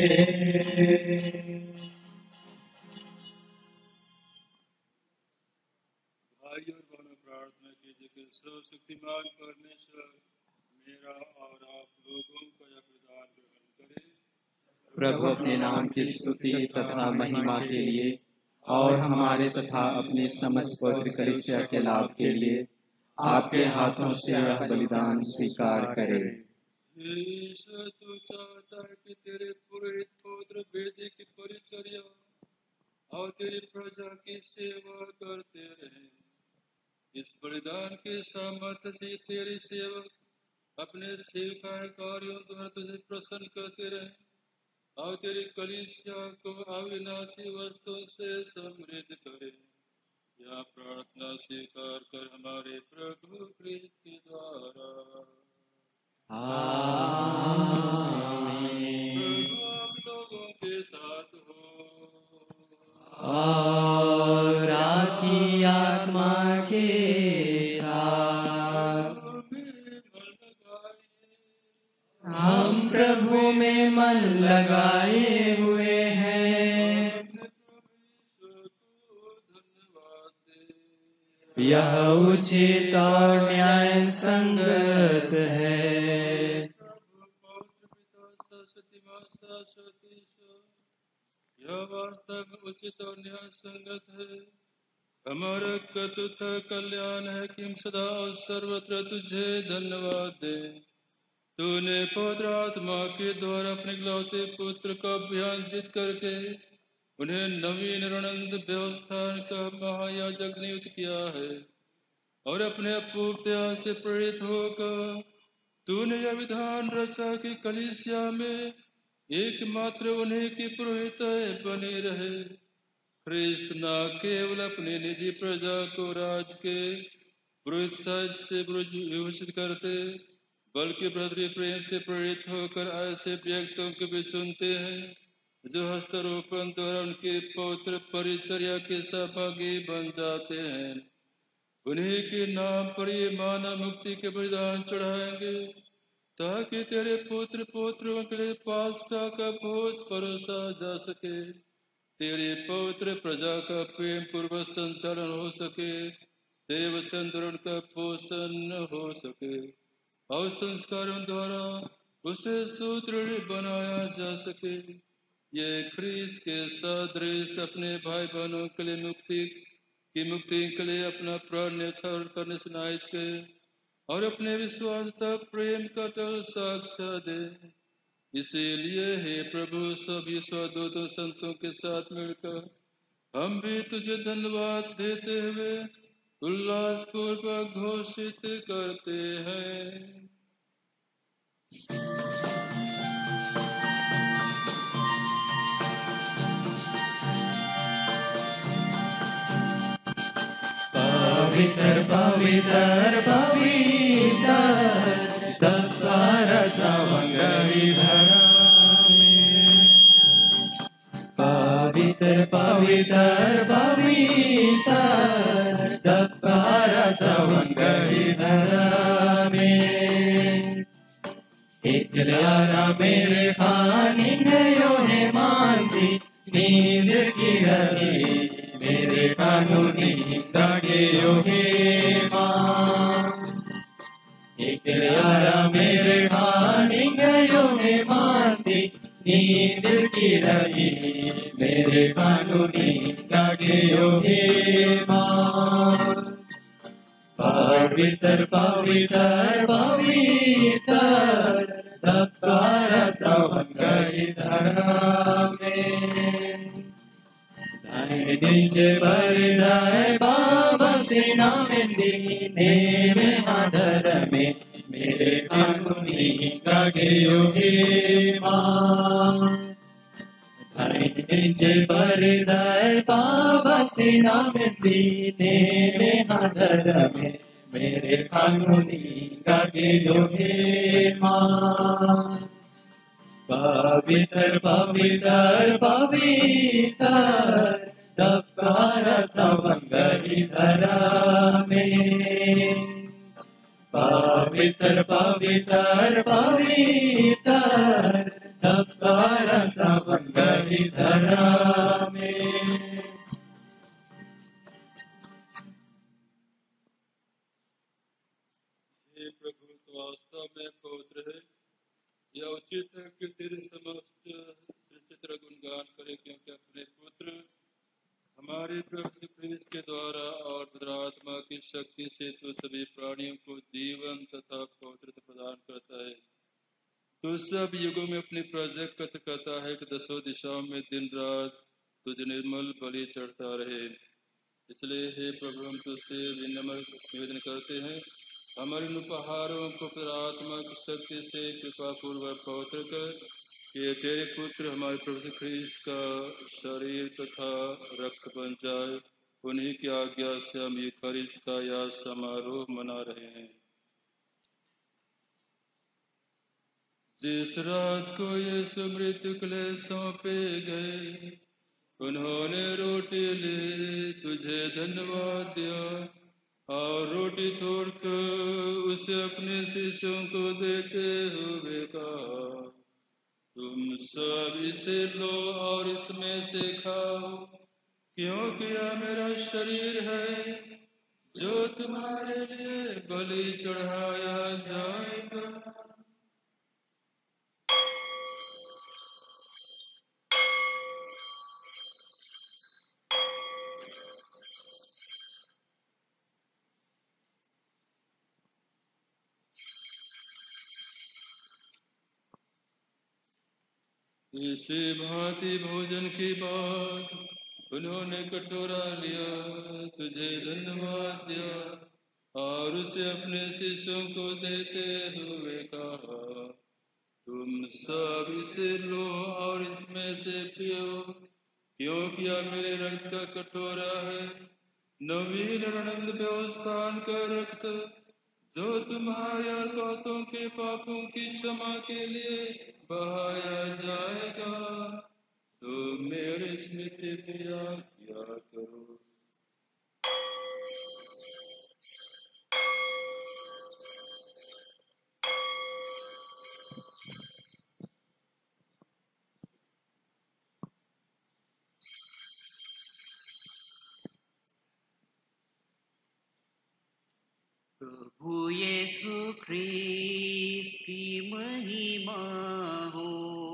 भाई और बहनों, प्रार्थना कीजिए कि सर्वशक्तिमान परमेश्वर मेरा और आप लोगों का यह प्रदान ग्रहण करे। प्रभु अपने नाम की स्तुति तथा महिमा के लिए और हमारे तथा अपने समस्त पवित्र कलीसिया के लाभ के लिए आपके हाथों से यह बलिदान स्वीकार करे। ईश्वर, तू चाहता है कि तेरे पुरोहित पवित्र वेदी की परिचर्या और तेरी प्रजा की सेवा करते रहे। इस बलिदान के सामर्थ्य से तेरे सेवक अपने सेवकाय कार्यों द्वारा तुझे प्रसन्न करते रहे और तेरी कलीसिया को अविनाशी वस्तुओं से समृद्ध करे। यह प्रार्थना स्वीकार कर हमारे प्रभु क्रिस्त के द्वारा। प्रभु आप लोगों के साथ हो और आपकी आत्मा के साथ। हम प्रभु में मन लगाए हुए हैं। यह उचित और न्याय संगत है। यह वास्तव उचित और न्याय संगत है। हमारा कतुत कल्याण है कि हम सदा और सर्वत्र तुझे धन्यवाद दे। तूने पवित्र आत्मा के द्वारा अपने इकलौते पुत्र का अभियान जीत करके उन्हें नवीन रणंद व्यवस्था का महायाजक नियुक्त किया है और अपने अपूर्वता से प्रेरित होकर तूने यह विधान रचा कि कलीसिया में एकमात्र उन्हीं की पुरोहित बनी रहे। ख्रिस्त न केवल अपनी निजी प्रजा को राज के पुरोहित से विभूषित करते बल्कि भ्रातृ प्रेम से प्रेरित होकर ऐसे व्यक्तियों को भी चुनते हैं जो हस्तारोपण द्वारा उनके पवित्र परिचर्या के सहभागी बन जाते हैं। उन्हीं के नाम पर ये मानव मुक्ति के बलिदान चढ़ाएंगे ताकि तेरे पुत्र पुत्रों के लिए पास्का का भोज परोसा जा सके, तेरे पवित्र प्रजा का प्रेम पूर्वक संचालन हो सके, तेरे वचन द्वारा उनका पोषण हो सके और संस्कारों द्वारा उसे सुदृढ़ बनाया जा सके। ये ख्रीस्त के सदृश अपने भाई बहनों के लिए मुक्ति के लिए अपना प्राण न्यौछावर करने से ना हिचके और अपने विश्वास तक प्रेम का टल साक्ष्य दे। इसीलिए हे प्रभु सभी स्वदूतों संतों के साथ मिलकर हम भी तुझे धन्यवाद देते हुए उल्लास पूर्वक घोषित करते हैं। पवित्र पवित्र पवित्र तत्पर सवंगरी धरा। पवित्र पवित्र पवित्र तत्पर सवंगरी धरा में इतलारा मेरे खानी गयो है मानती नींद की रही मेरे कानूनी दागे योगे मां। इतलारा मेरे खानी गयो है मानती नींद की रही मेरे कानूनी दागे योगे मां। पवित्र पवित्र पवित्र तत्पर सवंगई धरा में निज बरदाय बाबा सेना में दीने में आदर में मेरे कानूनी कागे योगे मां निज बरदाय बाबा सेना में दीने में आदर में मेरे कानूनी कागे योगे मां पवित्र पवित्र पवित्र तत्पर सवंगई धरा में पवित्र पवित्र पवित्र तत्पर सवंगई धरा में वास्तव में पवित्र है। यह उचित है कि तेरे समस्त सृष्टि गुणगान करे, क्योंकि अपने पुत्र हमारे प्रभु यीशु ख्रीस्त के द्वारा और पवित्र आत्मा की शक्ति से तू सभी प्राणियों को जीवन तथा पवित्रता प्रदान करता है। तू सब युगों में अपनी प्रजा करता है कि दसों दिशाओं में दिन रात तुझ निर्मल बलि चढ़ता रहे। इसलिए हे प्रभु, हम तुझसे विनम्र निवेदन करते हैं, हमारे इन उपहारों को पवित्र आत्मा की शक्ति से कृपा पूर्वक पवित्र कर, कि तेरे पुत्र हमारे प्रभु यीशु ख्रीस्त का शरीर तथा रक्त बन जाए। उन्हीं की आज्ञा से हम ये ख्रीस्त का यह समारोह मना रहे हैं। जिस रात को यीशु मृत्यु के लिए सौंपे गए, उन्होंने रोटी ली, तुझे धन्यवाद दिया और रोटी तोड़कर उसे अपने शिष्यों को देते हुए कहा, तुम सब इसे लो और इसमें से खाओ, क्योंकि यह मेरा शरीर है जो तुम्हारे लिए बलि चढ़ाया जाएगा। इसी भांति भोजन के बाद उन्होंने कटोरा लिया, तुझे धन्यवाद दिया और उसे अपने शिष्यों को देते हुए कहा, तुम सब इसे लो और इसमें से पियो, क्योंकि यह मेरे रक्त का कटोरा है, नवीन अनंत व्यवस्थान का रक्त, जो तुम्हारे और बहुतों के पापों की क्षमा के लिए बहाया जाएगा। तो मेरे स्मृति किया करो। प्रभु यीशु ख्रीस्त की महिमा हो।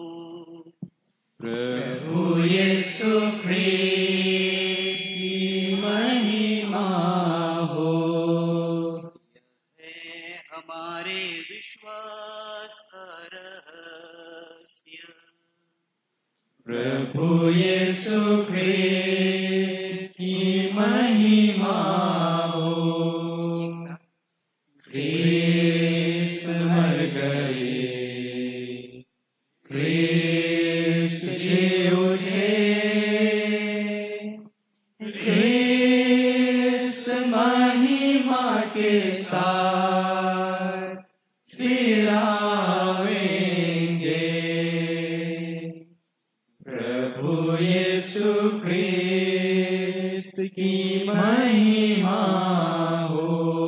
प्रभु यीशु ख्रीस्त की महिमा हो। है हमारे विश्वास का रहस्य। प्रभु यीशु ख्रीस्त की महिमा हो। ख्रीस्त मर गए, ख्रीस्त जी उठे, ख्रीस्त महिमा के साथ फिर आएंगे। प्रभु यीशु ख्रीस्त की महिमा हो।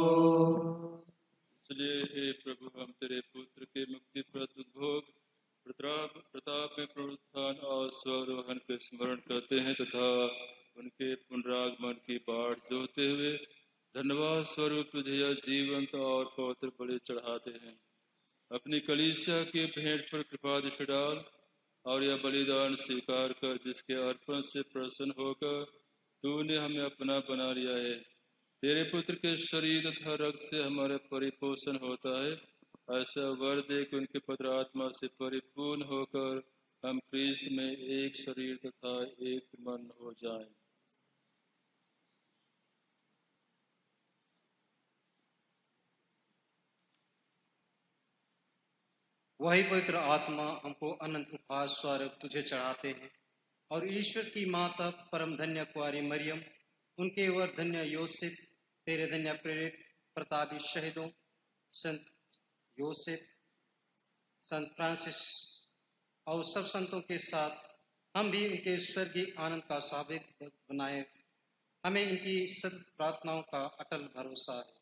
इसलिए हे प्रभु, हम तेरे पुत्र के मुक्तिप्रद उद्भोग, प्रताप में पुनरुत्थान और स्वारोहण के स्मरण करते हैं तथा उनके पुनरागमन की बाट जोहते हुए धन्यवाद स्वरूप तुझे यह जीवंत और पवित्र बलि चढ़ाते हैं। अपनी कलीसिया की भेंट पर कृपा दृष्टि डाल और यह बलिदान स्वीकार कर, जिसके अर्पण से प्रसन्न होकर तूने हमें अपना बना लिया है। तेरे पुत्र के शरीर तथा रक्त से हमारा परिपोषण होता है, ऐसा वर दे कि उनके पवित्र आत्मा से परिपूर्ण होकर हम क्रिस्त में एक शरीर तथा एक मन हो जाएं। वही पवित्र आत्मा हमको अनंत उपहार स्वरूप तुझे चढ़ाते हैं, और ईश्वर की माता परम धन्य कुंवारी मरियम, उनके वर धन्य योसेफ, तेरे धन्य प्रेरित प्रतापी शहीदों संत योसेफ, संत फ्रांसिस और सब संतों के साथ हम भी उनके स्वर्गीय आनंद का साबित बनाए। हमें इनकी सत प्रार्थनाओं का अटल भरोसा है।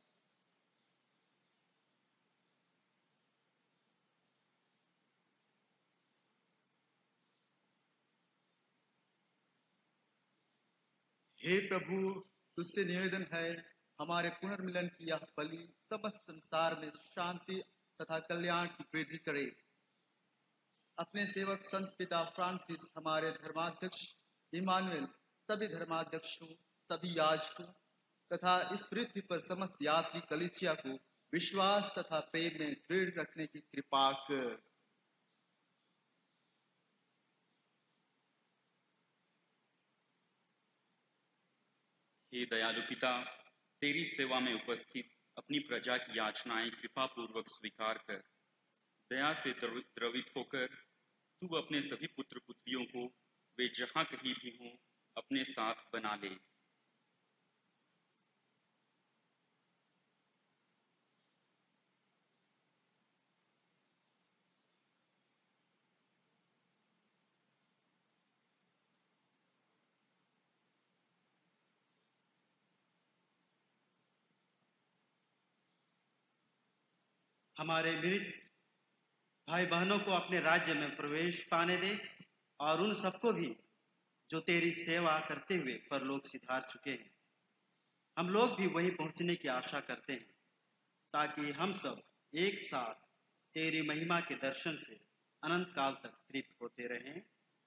हे प्रभु, तुझसे निवेदन है, हमारे पुनर्मिलन की यह बलि समस्त संसार में शांति तथा कल्याण की वृद्धि करे। अपने सेवक संत पिता फ्रांसिस, हमारे धर्माध्यक्ष इमानुएल, सभी धर्माध्यक्षों, सभी याजकों तथा इस पृथ्वी पर समस्त यात्री कलीसिया को विश्वास तथा प्रेम में दृढ़ रखने की कृपा कर। हे दयालु पिता, तेरी सेवा में उपस्थित अपनी प्रजा की याचनाएं कृपा पूर्वक स्वीकार कर। दया से द्रवित होकर तू अपने सभी पुत्र पुत्रियों को वे जहां कहीं भी हों अपने साथ बना ले। हमारे मृत भाई बहनों को अपने राज्य में प्रवेश पाने दे, और उन सबको भी जो तेरी सेवा करते हुए परलोक सिधार चुके हैं। हम लोग भी वहीं पहुंचने की आशा करते हैं, ताकि हम सब एक साथ तेरी महिमा के दर्शन से अनंत काल तक तृप्त होते रहें।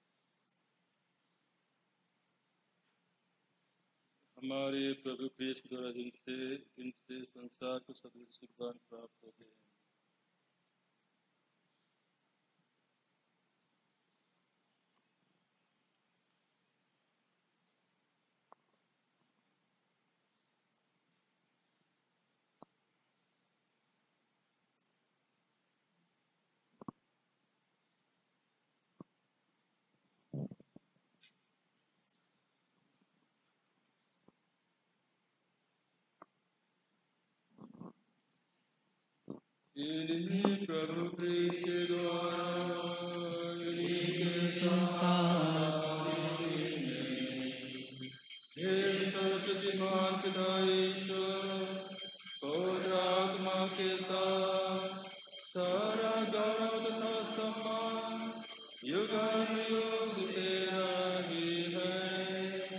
हमारे प्रभु क्रिस्त द्वारा जिनसे संसार को सभी सुखदान प्राप्त होते हैं। इन्हीं प्रभु क्रिस्त के द्वारा इन्हीं संसार हे सर्वशक्तिमान पिता ईश्वर, पवित्र आत्मा के साथ सारा गौरव तथा सम्मान युगानुयुग तेरा ही है।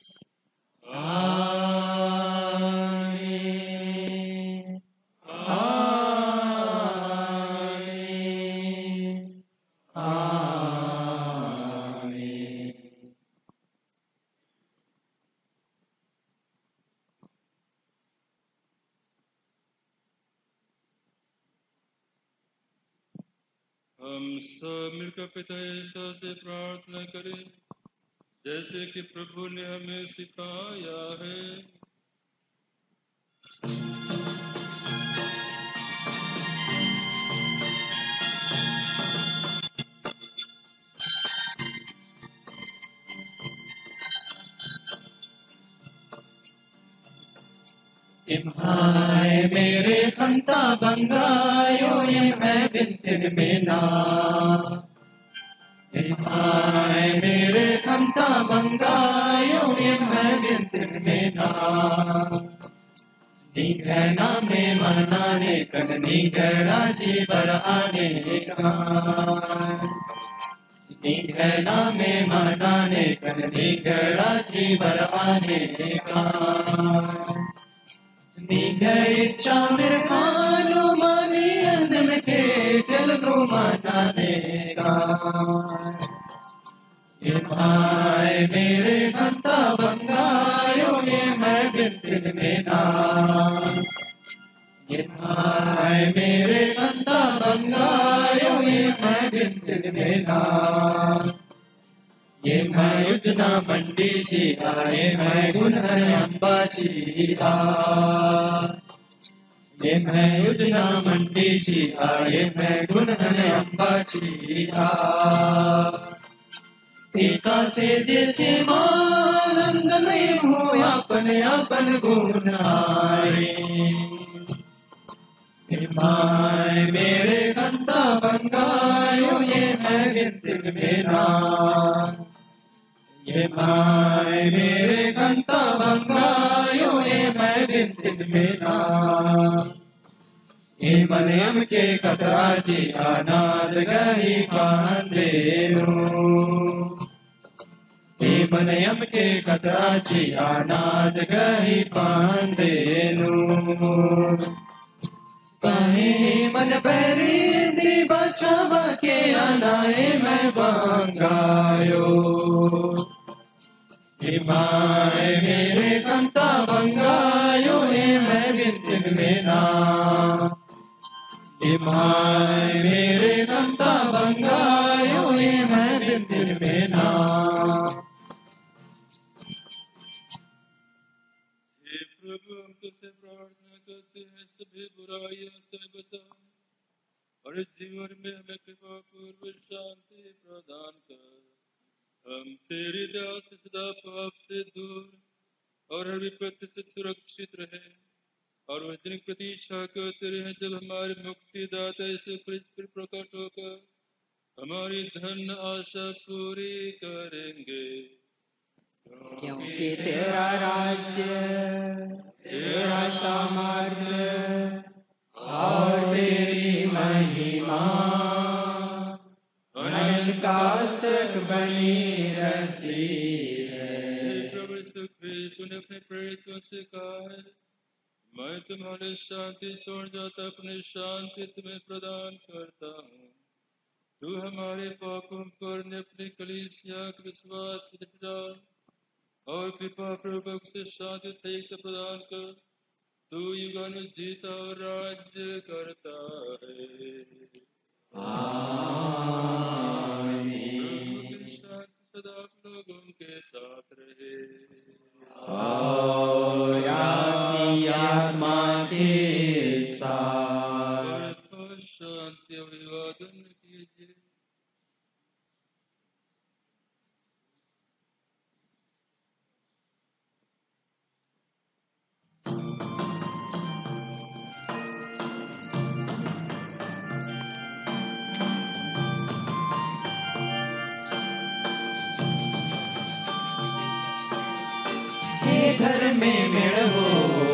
हम सब मिलकर पिता ईश्वर से प्रार्थना करें, जैसे कि प्रभु ने हमें सिखाया है। इम्हाय मेरे खंता बंगायो इम्हाय बिंतिन मेना, इम्हाय मेरे खंता बंगायो इम्हाय बिंतिन मेना। निघना में मनाने कन निघरा जी बर आने का, निघना में मनाने कन निघरा जी बर आने का। इच्छा मेरे खानो मानी अंध में के दिल को मनाने का। ये माय मेरे घंटा बंगायो ये मैं बिन में ना ये माय मेरे घंटा बंगायो ये मैं बिन में ना ये मैं उजना मंडी छी आए मैं गुनहर अंबाची आ ये मैं उजना मंडी छी आए मैं गुनहर अंबाची आ एका से जे छे मानंद में हो अपने अपन गुण आए माय मेरे घंटा बंगायो ये मैं बिन में ना ये माय मेरे घंटा बंगायो ये मैं बिन में ना ये मलयम के कतराची अनाद गई पांडेनु ये मलयम के कतराची अनाद गई पांडेनु कहे मन पैरी दी बचावा के अनाए मैं बंगायो ये माय मेरे घंटा बंगायो ये मैं बिन में ना ये माय मेरे घंटा बंगायो ये मैं बिन में ना हे प्रभु हम तुझसे प्रार्थना करते हैं सभी बुराइयों से बचा और जीवन में हमें कृपा पूर्व शांति प्रदान कर हम तेरी दया से सदा पाप से दूर और हर विपत्ति से सुरक्षित रहे और वह दिन प्रतीक्षा करते रहे जब हमारे मुक्तिदाता यीशु ख्रिस्त प्रकट होकर हमारी धन आशा पूरी करेंगे क्योंकि तेरा राज्य तेरा सामर्थ्य और तेरी महिमा अनंत काल तक बनी रहती है। प्रभु यीशु ख्रिस्त तूने अपने प्रेरितों से कहा है मैं तुम्हारे शांति छोड़ जाता अपनी शांति तुम्हें प्रदान करता हूँ तू हमारे पापों पर ने अपनी कलीसिया के विश्वास डाल और कृपा पूर्वक से शांति ठीक प्रदान कर तू युगानु जीता और राज्य करता है आमीन। शांति सदा आप लोगों के साथ रहे और आपकी आत्मा के साथ शांति अभिवादन कीजिए। घर में मेड़ो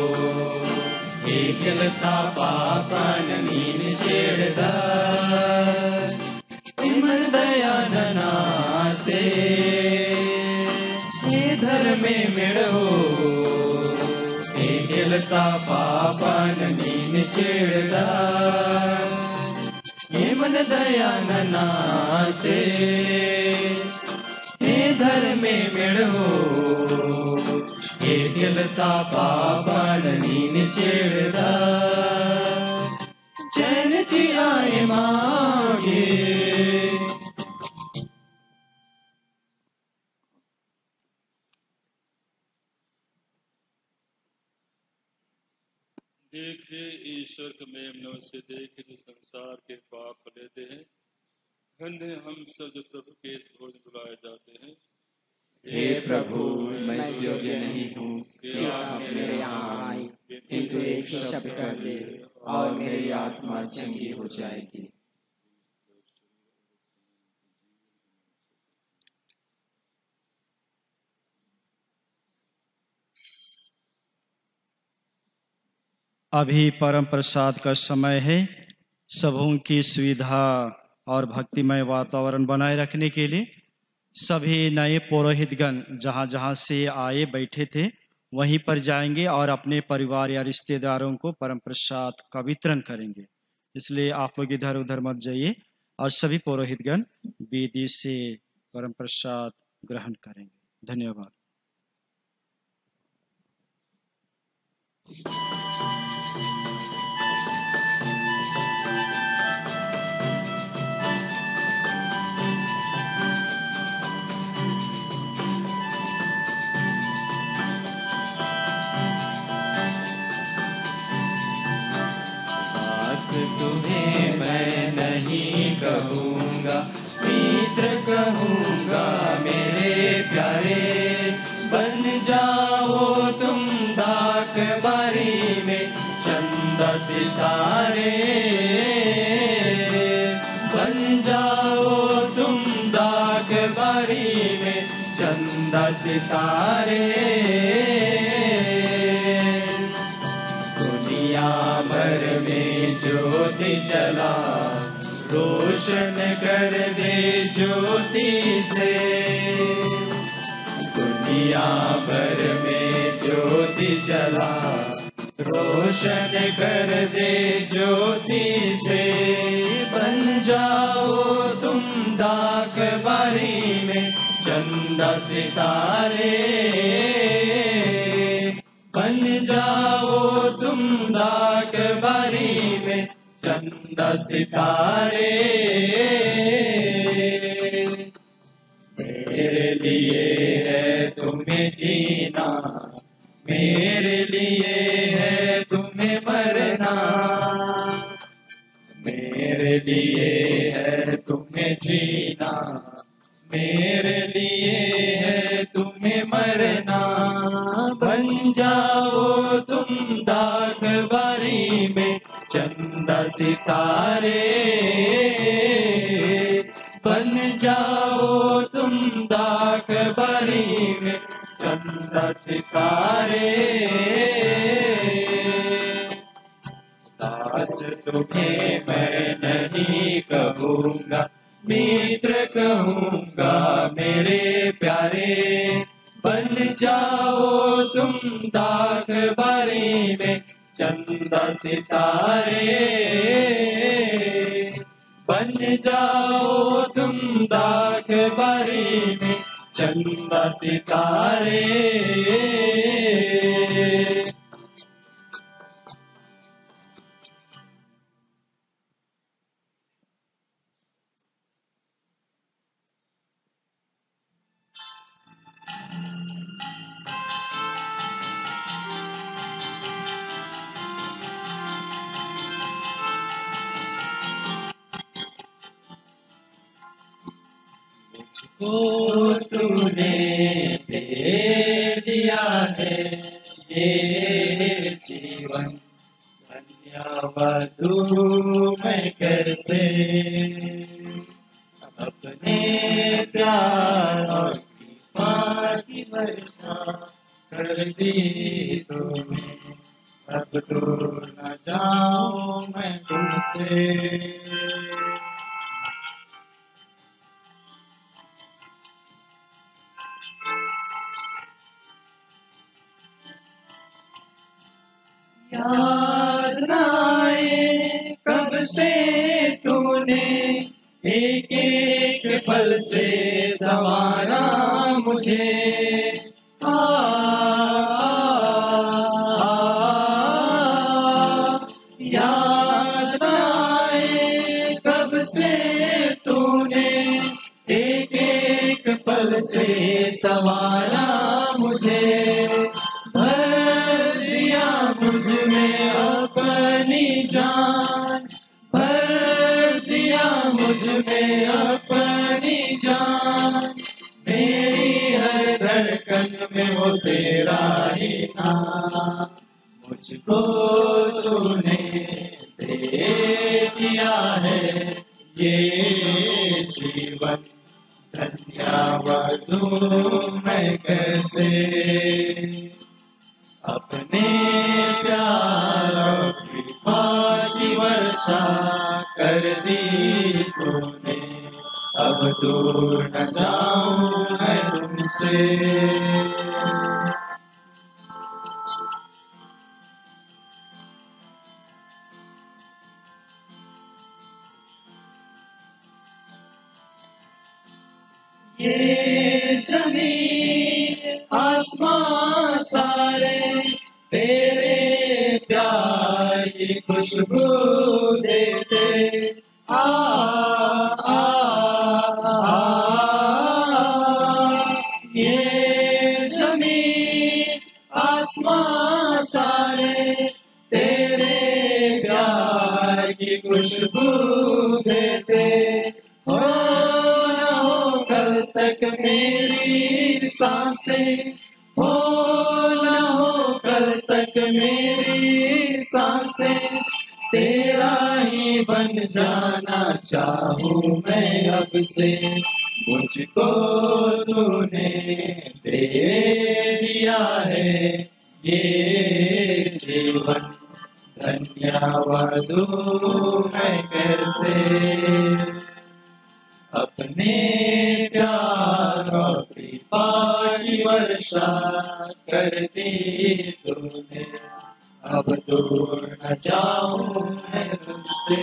एकलता पापन नीन छेड़दा इमन दया नना से घर में मेड़ो एकलता पापन नीन छेड़दा इमन दया नना से घर में मेड़ो एकलता पापन नीन छेड़दा चैन जी आए मांगे देखिए ईश्वर के मेमनों से देखे जो संसार के पाप लेते हैं धन्य हम सब जो प्रभु के भोज बुलाए जाते हैं। हे प्रभु मैं इस योग्य नहीं हूँ कि आप मेरे यहाँ आए किंतु एक शब्द कर दे और मेरी आत्मा चंगी हो जाएगी। अभी परम प्रसाद का समय है। सबों की सुविधा और भक्तिमय वातावरण बनाए रखने के लिए सभी नए पुरोहितगण जहाँ जहाँ से आए बैठे थे वहीं पर जाएंगे और अपने परिवार या रिश्तेदारों को परम प्रसाद का वितरण करेंगे। इसलिए आप लोग इधर उधर मत जाइए और सभी पुरोहितगण वेदी से परम प्रसाद ग्रहण करेंगे। धन्यवाद। तुम्हें मैं नहीं कहूँगा, मित्र कहूँगा मेरे प्यारे। बन जाओ तुम दाक बारी में चंदा सितारे। बन जाओ तुम दाक बारी में चंदा सितारे। दुनिया भर में ज्योति जला, रोशन कर दे ज्योति से। दुनिया भर में ज्योति जला, रोशन कर दे ज्योति से। बन जाओ तुम दाक बारी में चंदा सितारे। बन जाओ तुम दाक बारी में चंदा सितारे। मेरे लिए है तुम्हें जीना, मेरे लिए है तुम्हें मरना। मेरे लिए है तुम्हें जीना, मेरे लिए है तुम्हें मरना। बन जाओ तुम दाग बारी में चंदा सितारे। बन जाओ तुम दाग बारी में चंदा सितारे। दास तुम्हें मैं नहीं कहूँगा, मित्र कहूँगा मेरे प्यारे। बन जाओ तुम दाग बारी में चंदा सितारे। बन जाओ तुम दाग बारी में चंदा सितारे। मुझको तूने दे दिया है ये जीवन, धन्यवाद मैं कैसे अपने प्यार और कृपा की वर्षा कर दी तूने। अब दूर न जाऊं मैं तुमसे। याद न आए कब से तूने एक एक पल से संवारा मुझे। याद न आए कब से तूने एक एक पल से संवारा मुझे। भर दिया मुझ में अपनी जान, भर दिया मुझ में अपनी जान। मेरी हर धड़कन में वो तेरा ही नाम। मुझको तूने दे दिया है ये जीवन, धन्यवाद मैं कैसे अपने प्यार और कृपा की वर्षा कर दी तूने। अब दूर न जाऊं मैं तुमसे। ये जमीन आसमां सारे तेरे प्यार की खुशबू देते आ आ आ ये जमीन आसमां सारे तेरे प्यार की खुशबू देते हो न हो कल तक मेरी सांसें हो न हो कल तक मेरी सांसें तेरा ही बन जाना चाहूं मैं अब से मुझको तूने दे दिया है ये जीवन धन्यवाद दूं मैं कैसे अपने प्यार और कृपा की वर्षा कर दी तूने अब दूर न जाऊं मैं तुझसे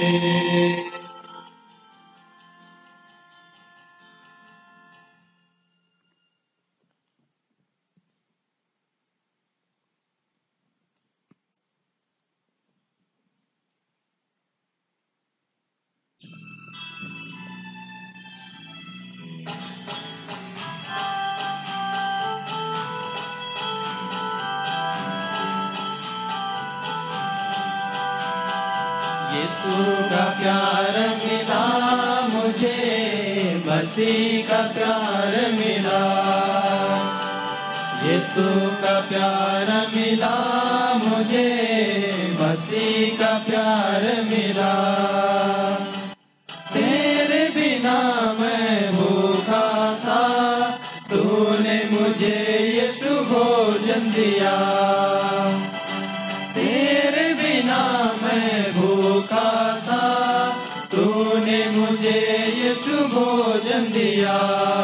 यीशु का प्यार मिला मुझे मसीह का प्यार मिला यीशु का प्यार मिला मुझे मसीह का प्यार मिला तेरे बिना मैं भूखा था तूने मुझे यीशु भोजन दिया तेरे बिना मैं भूखा था तूने मुझे यीशु भोजन दिया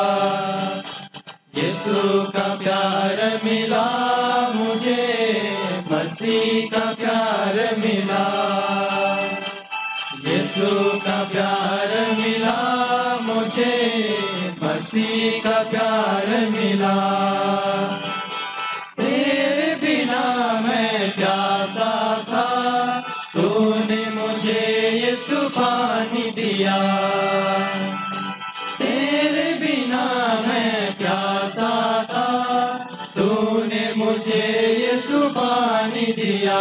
यीशु का प्यार मिला मुझे मसीह का प्यार मिला यीशु का प्यार मिला मुझे मसीह का प्यार मिला तेरे बिना मैं प्यासा था तूने मुझे यीशु पानी दिया तेरे बिना मैं प्यासा था तूने मुझे यीशु पानी दिया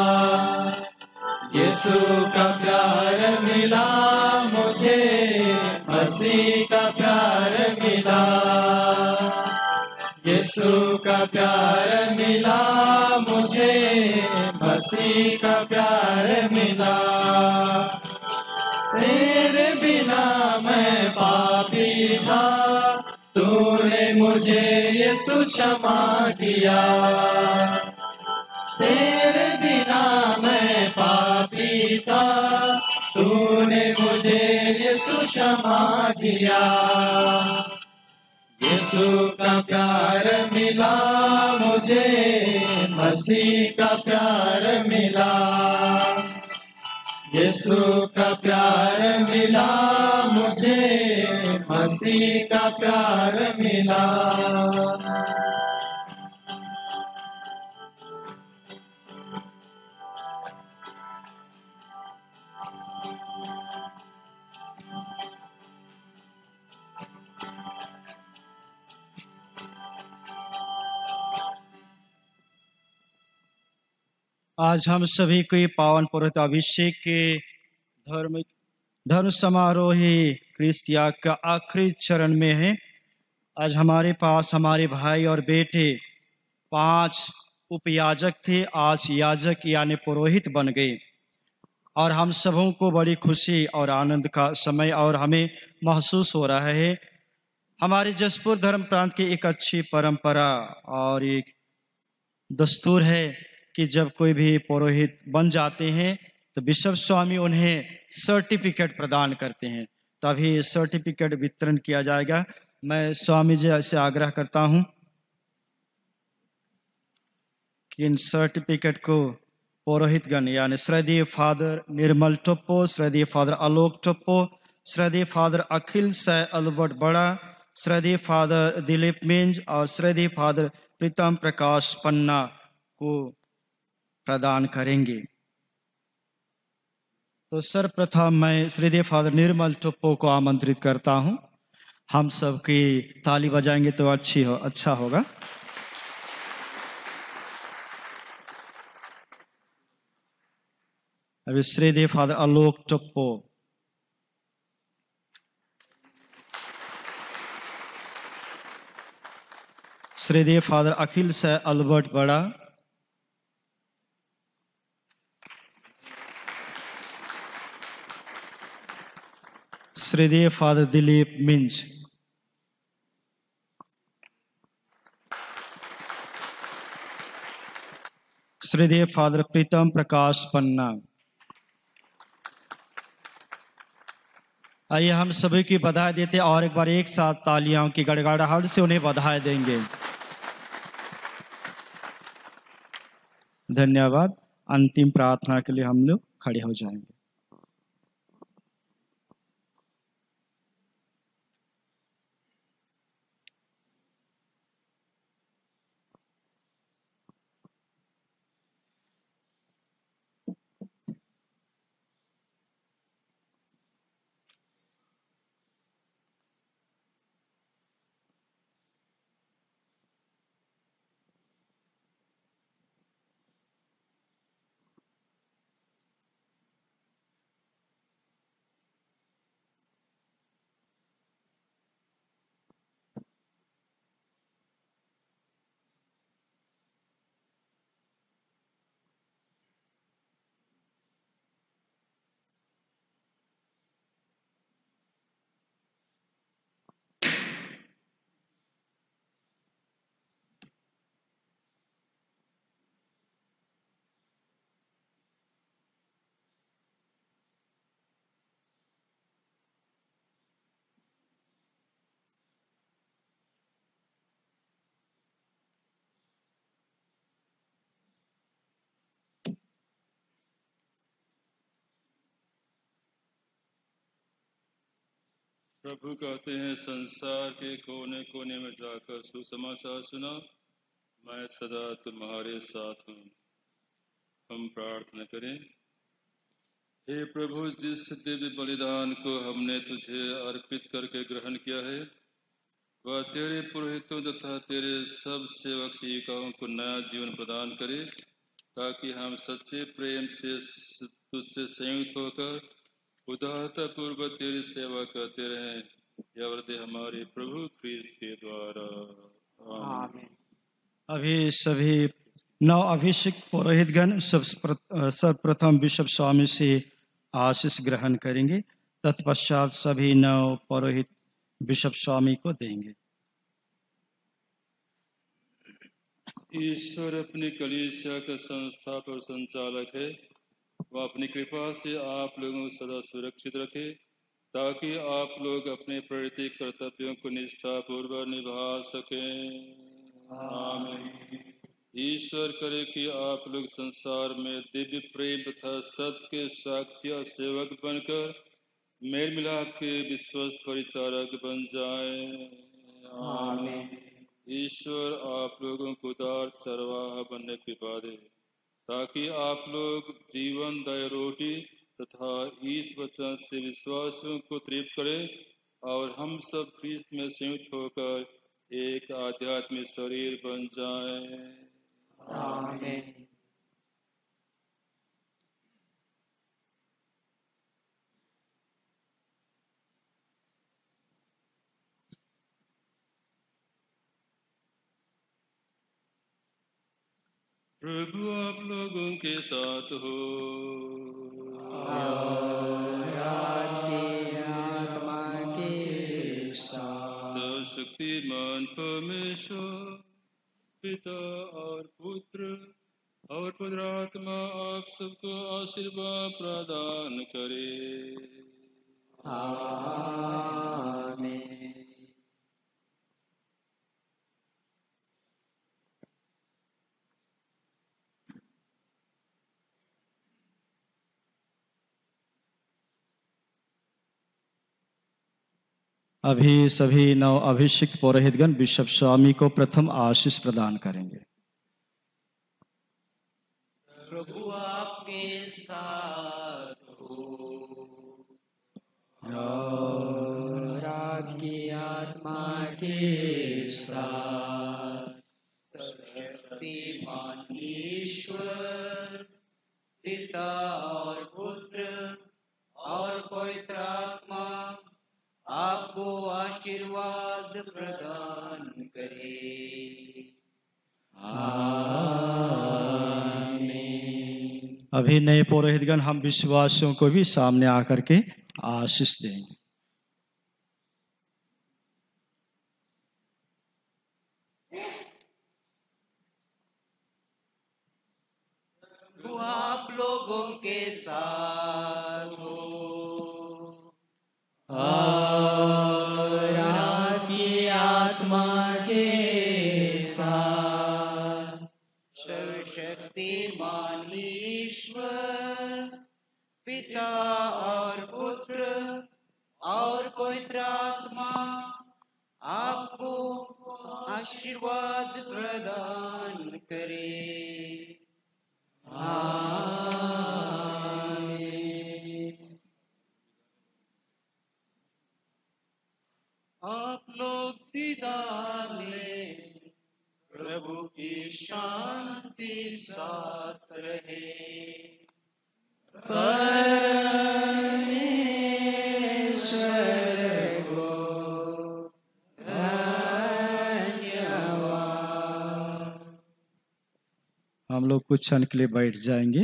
यीशु का प्यार मिला मुझे मसीह का प्यार मिला यीशु का प्यार मिला मुझे मसीह का प्यार मिला तेरे बिना मैं पापी था तूने मुझे यीशु क्षमा किया तेरे बिना मैं पापी था तूने मुझे यीशु क्षमा किया यीशु का प्यार मिला मुझे मसीह का प्यार मिला यीशु का प्यार मिला मुझे मसीह का प्यार मिला आज हम सभी को पावन पवित्र अभिषेक के धर्म समारोही क्रिस्त याग का आखिरी चरण में है। आज हमारे पास हमारे भाई और बेटे 5 उपयाजक थे, आज याजक यानी पुरोहित बन गए और हम सबों को बड़ी खुशी और आनंद का समय और हमें महसूस हो रहा है। हमारे जसपुर धर्म प्रांत की एक अच्छी परंपरा और एक दस्तूर है कि जब कोई भी पुरोहित बन जाते हैं तो बिशप स्वामी उन्हें सर्टिफिकेट प्रदान करते हैं, तभी सर्टिफिकेट वितरण किया जाएगा। मैं स्वामी जी से आग्रह करता हूं कि इन सर्टिफिकेट को पुरोहितगण यानी श्रद्धेय फादर निर्मल टोप्पो, श्रद्धेय फादर आलोक टोप्पो, श्रद्धेय फादर अखिल सै अल्बर्ट बड़ा, श्रद्धेय फादर दिलीप मिंज और श्रद्धेय फादर प्रीतम प्रकाश पन्ना को प्रदान करेंगे। तो सर्वप्रथम मैं श्रद्धेय फादर निर्मल टुप्पो को आमंत्रित करता हूं। हम सबकी ताली बजाएंगे तो अच्छा होगा। अभी श्रद्धेय फादर आलोक टुप्पो, श्रद्धेय फादर अखिल से अल्बर्ट बड़ा, श्रद्धेय फादर दिलीप मिंज, श्रद्धेय फादर प्रीतम प्रकाश पन्ना। आइए हम सभी की बधाई देते और एक बार एक साथ तालियों की गड़गड़ाहट से उन्हें बधाई देंगे। धन्यवाद। अंतिम प्रार्थना के लिए हम लोग खड़े हो जाएंगे। प्रभु कहते हैं, संसार के कोने कोने में जाकर सुसमाचार सुना, मैं सदा तुम्हारे साथ हूँ। हम प्रार्थना करें। हे प्रभु, जिस दिव्य बलिदान को हमने तुझे अर्पित करके ग्रहण किया है, वह तेरे पुरोहितों तथा तेरे सब सेवक सेविकाओं को नया जीवन प्रदान करे, ताकि हम सच्चे प्रेम से तुझसे संयुक्त होकर उदारता पूर्वक तेरी सेवा करते रहें। यह वरदे हमारे प्रभु क्रिस्त के द्वारा। आमीन। अभी सभी नव अभिषेक पुरोहितगण सर्वप्रथम बिशप स्वामी से आशीष ग्रहण करेंगे। तत्पश्चात सभी नव पुरोहित बिशप स्वामी को देंगे। ईश्वर अपनी कलीसिया का संस्थापक और संचालक है। वह अपनी कृपा से आप लोगों को सदा सुरक्षित रखे, ताकि आप लोग अपने प्रवृत्ति कर्तव्यों को निष्ठापूर्वक निभा सकें। आमीन। ईश्वर करे कि आप लोग संसार में दिव्य प्रेम तथा सत्य के साक्षी और सेवक बनकर मेल मिलाप के विश्वस्त परिचारक बन जाएं। आमीन। ईश्वर आप लोगों को उदार चरवाहा बनने की कृपा दे, ताकि आप लोग जीवन दायी रोटी तथा इस वचन से विश्वासियों को तृप्त करें और हम सब ख्रीस्त में संयुक्त होकर एक आध्यात्मिक शरीर बन जाएं। आमीन। प्रभु आप लोगों के साथ हो और आपकी आत्मा के साथ। सर्वशक्तिमान परमेश्वर पिता और पुत्र और पवित्र आत्मा आप सबको आशीर्वाद प्रदान करे। आमीन। अभी सभी नव अभिषिक्त पुरोहितगण बिशप स्वामी को प्रथम आशीष प्रदान करेंगे। प्रभु आपके साथ हो और आपकी आत्मा के साथ। सर्वशक्तिमान ईश्वर पिता और पुत्र और पवित्र आत्मा आपको आशीर्वाद प्रदान करे। आमीन। अभी नए पुरोहितगण हम विश्वासियों को भी सामने आकर के आशीष देंगे। प्रभु आप लोगों के साथ हो और आपकी आत्मा के साथ। सर्वशक्तिमान ईश्वर पिता और पुत्र और पवित्र आत्मा आपको आशीर्वाद प्रदान करे। आमीन। आप लोग दीदार लें, प्रभु की शांति साथ रहे। परमेश्वर को धन्यवाद। हम लोग कुछ क्षण के लिए बैठ जाएंगे।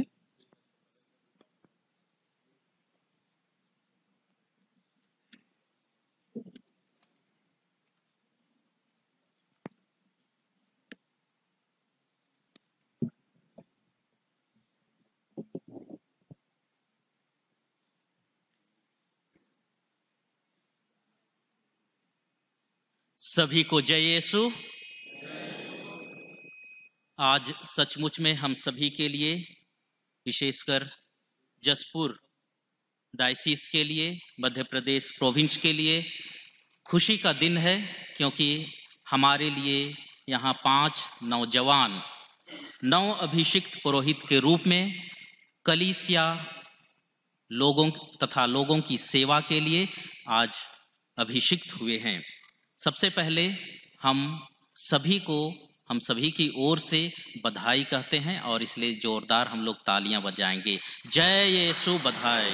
सभी को जय यीशु। आज सचमुच में हम सभी के लिए, विशेषकर जसपुर डायसिस के लिए, मध्य प्रदेश प्रोविंस के लिए खुशी का दिन है, क्योंकि हमारे लिए यहाँ 5 नौजवान नव अभिषिक्त पुरोहित के रूप में कलीसिया लोगों तथा लोगों की सेवा के लिए आज अभिषिक्त हुए हैं। सबसे पहले हम सभी की ओर से बधाई कहते हैं और इसलिए जोरदार हम लोग तालियां बजाएंगे। जय यीशु बधाई।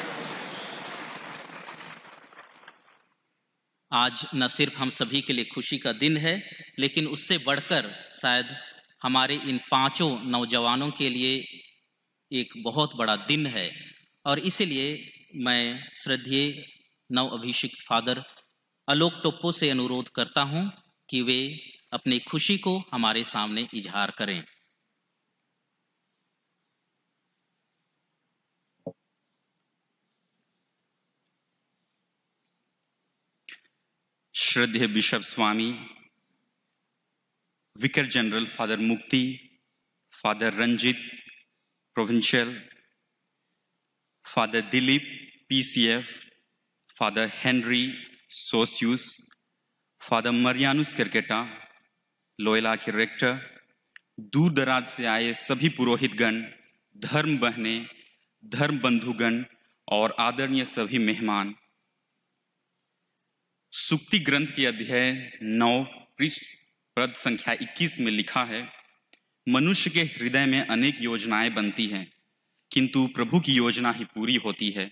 आज न सिर्फ हम सभी के लिए खुशी का दिन है, लेकिन उससे बढ़कर शायद हमारे इन 5 नौजवानों के लिए एक बहुत बड़ा दिन है। और इसलिए मैं श्रद्धेय नव अभिषिक्त फादर आलोक टोप्पो से अनुरोध करता हूं कि वे अपनी खुशी को हमारे सामने इजहार करें। श्रद्धेय बिशप स्वामी, vicar general father Mukti, father Ranjit provincial, father Dilip PCF, father Henry Sosius, father Marianus Kerketta, Loyola के रेक्टर, दूर दराज से आए सभी पुरोहितगण, धर्म बहने, धर्म बंधुगण और आदरणीय सभी मेहमान। सुक्ति ग्रंथ के अध्याय 9 पृष्ठ पद संख्या 21 में लिखा है, मनुष्य के हृदय में अनेक योजनाएं बनती हैं, किंतु प्रभु की योजना ही पूरी होती है।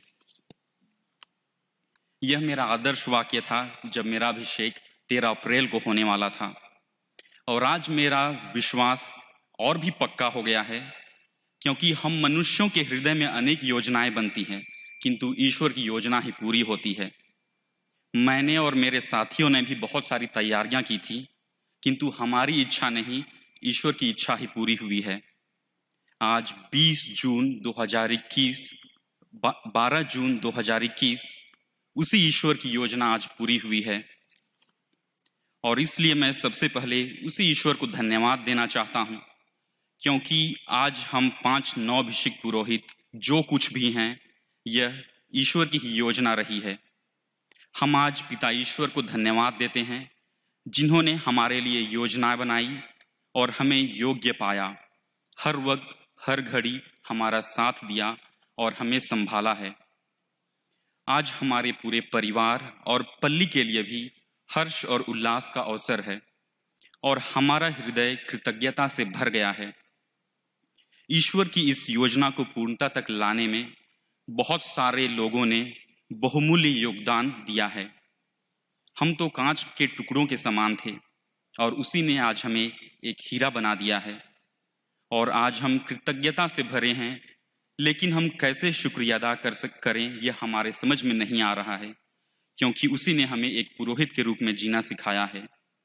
यह मेरा आदर्श वाक्य था जब मेरा अभिषेक 13 अप्रैल को होने वाला था, और आज मेरा विश्वास और भी पक्का हो गया है, क्योंकि हम मनुष्यों के हृदय में अनेक योजनाएं बनती हैं, किंतु ईश्वर की योजना ही पूरी होती है। मैंने और मेरे साथियों ने भी बहुत सारी तैयारियां की थी, किंतु हमारी इच्छा नहीं, ईश्वर की इच्छा ही पूरी हुई है। आज 20 जून 2021, 12 जून 2021 उसी ईश्वर की योजना आज पूरी हुई है, और इसलिए मैं सबसे पहले उसी ईश्वर को धन्यवाद देना चाहता हूं, क्योंकि आज हम 5 नवअभिषिक्त पुरोहित जो कुछ भी हैं, यह ईश्वर की ही योजना रही है। हम आज पिता ईश्वर को धन्यवाद देते हैं जिन्होंने हमारे लिए योजनाएं बनाई और हमें योग्य पाया, हर वक्त हर घड़ी हमारा साथ दिया और हमें संभाला है। आज हमारे पूरे परिवार और पल्ली के लिए भी हर्ष और उल्लास का अवसर है और हमारा हृदय कृतज्ञता से भर गया है। ईश्वर की इस योजना को पूर्णता तक लाने में बहुत सारे लोगों ने बहुमूल्य योगदान दिया है। हम तो कांच के टुकड़ों के समान थे और उसी ने आज हमें एक हीरा बना दिया है और आज हम कृतज्ञता से भरे हैं, लेकिन हम कैसे शुक्रिया अदा करें यह हमारे समझ में नहीं आ रहा है, क्योंकि उसी ने हमें एक पुरोहित के रूप में जीना सिखाया है।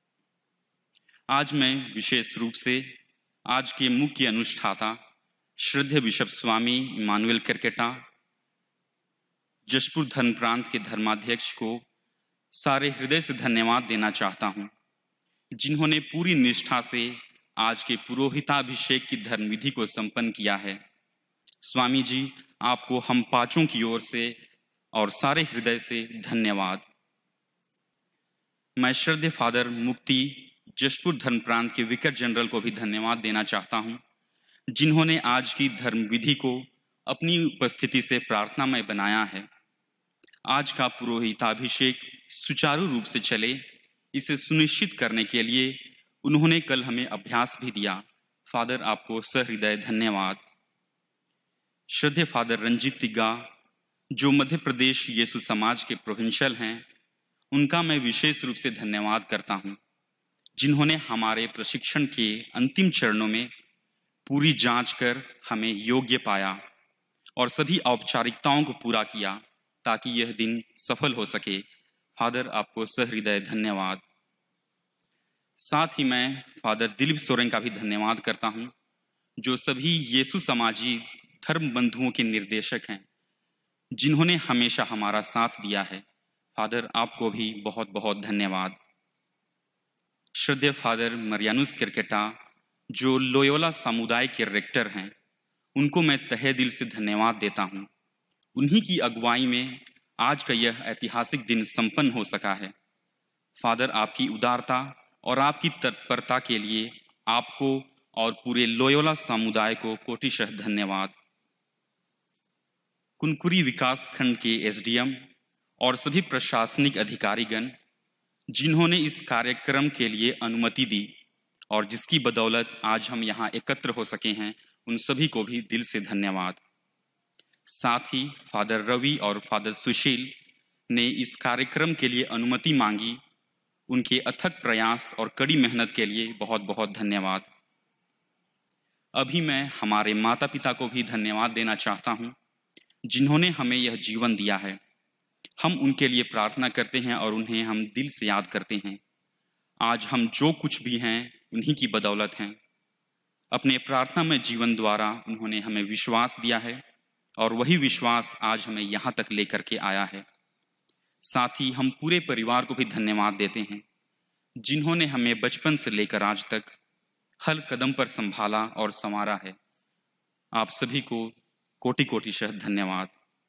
आज मैं विशेष रूप से आज के मुख्य अनुष्ठाता श्रद्धेय बिशप स्वामी इमानुएल केरकेटा, जशपुर धर्म प्रांत के धर्माध्यक्ष को सारे हृदय से धन्यवाद देना चाहता हूं, जिन्होंने पूरी निष्ठा से आज के पुरोहिताभिषेक की धर्म विधि को संपन्न किया है। स्वामी जी, आपको हम पांचों की ओर से और सारे हृदय से धन्यवाद। मैं श्रद्धेय फादर मुक्ति जशपुर धर्म प्रांत के विकार जनरल को भी धन्यवाद देना चाहता हूं, जिन्होंने आज की धर्म विधि को अपनी उपस्थिति से प्रार्थनामय बनाया है। आज का पुरोहिताभिषेक सुचारू रूप से चले, इसे सुनिश्चित करने के लिए उन्होंने कल हमें अभ्यास भी दिया। फादर, आपको सहृदय धन्यवाद। श्रद्धेय फादर रंजीत तिग्गा, जो मध्य प्रदेश यीशु समाज के प्रोविंशियल हैं, उनका मैं विशेष रूप से धन्यवाद करता हूं, जिन्होंने हमारे प्रशिक्षण के अंतिम चरणों में पूरी जांच कर हमें योग्य पाया और सभी औपचारिकताओं को पूरा किया ताकि यह दिन सफल हो सके। फादर, आपको सहृदय धन्यवाद। साथ ही मैं फादर दिलीप सोरेन का भी धन्यवाद करता हूं, जो सभी यीशु समाजी धर्म बंधुओं के निर्देशक हैं, जिन्होंने हमेशा हमारा साथ दिया है। फादर, आपको भी बहुत बहुत धन्यवाद। श्रद्धेय फादर मरियानुस केरकेटा, जो लोयोला समुदाय के रेक्टर हैं, उनको मैं तहे दिल से धन्यवाद देता हूं। उन्हीं की अगुवाई में आज का यह ऐतिहासिक दिन संपन्न हो सका है। फादर, आपकी उदारता और आपकी तत्परता के लिए आपको और पूरे लोयोला समुदाय को कोटिशः धन्यवाद। कुनकुरी विकास खंड के एसडीएम और सभी प्रशासनिक अधिकारीगण, जिन्होंने इस कार्यक्रम के लिए अनुमति दी और जिसकी बदौलत आज हम यहाँ एकत्र हो सके हैं, उन सभी को भी दिल से धन्यवाद। साथ ही फादर रवि और फादर सुशील ने इस कार्यक्रम के लिए अनुमति मांगी। उनके अथक प्रयास और कड़ी मेहनत के लिए बहुत बहुत धन्यवाद। अभी मैं हमारे माता पिता को भी धन्यवाद देना चाहता हूं, जिन्होंने हमें यह जीवन दिया है। हम उनके लिए प्रार्थना करते हैं और उन्हें हम दिल से याद करते हैं। आज हम जो कुछ भी हैं, उन्हीं की बदौलत हैं। अपने प्रार्थना में जीवन द्वारा उन्होंने हमें विश्वास दिया है और वही विश्वास आज हमें यहाँ तक लेकर के आया है। साथ ही हम पूरे परिवार को भी धन्यवाद देते हैं, जिन्होंने हमें बचपन से लेकर आज तक हर कदम पर संभाला और संवारा है। आप सभी को कोटि कोटिशः धन्यवाद।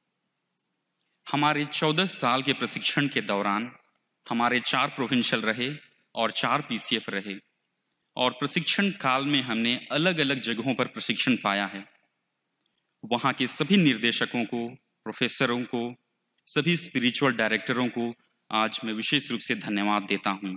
हमारे 14 साल के प्रशिक्षण के दौरान हमारे 4 प्रोविंशियल रहे और 4 पीसीएफ रहे, और प्रशिक्षण काल में हमने अलग अलग जगहों पर प्रशिक्षण पाया है। वहाँ के सभी निर्देशकों को, प्रोफेसरों को, सभी स्पिरिचुअल डायरेक्टरों को आज मैं विशेष रूप से धन्यवाद देता हूँ।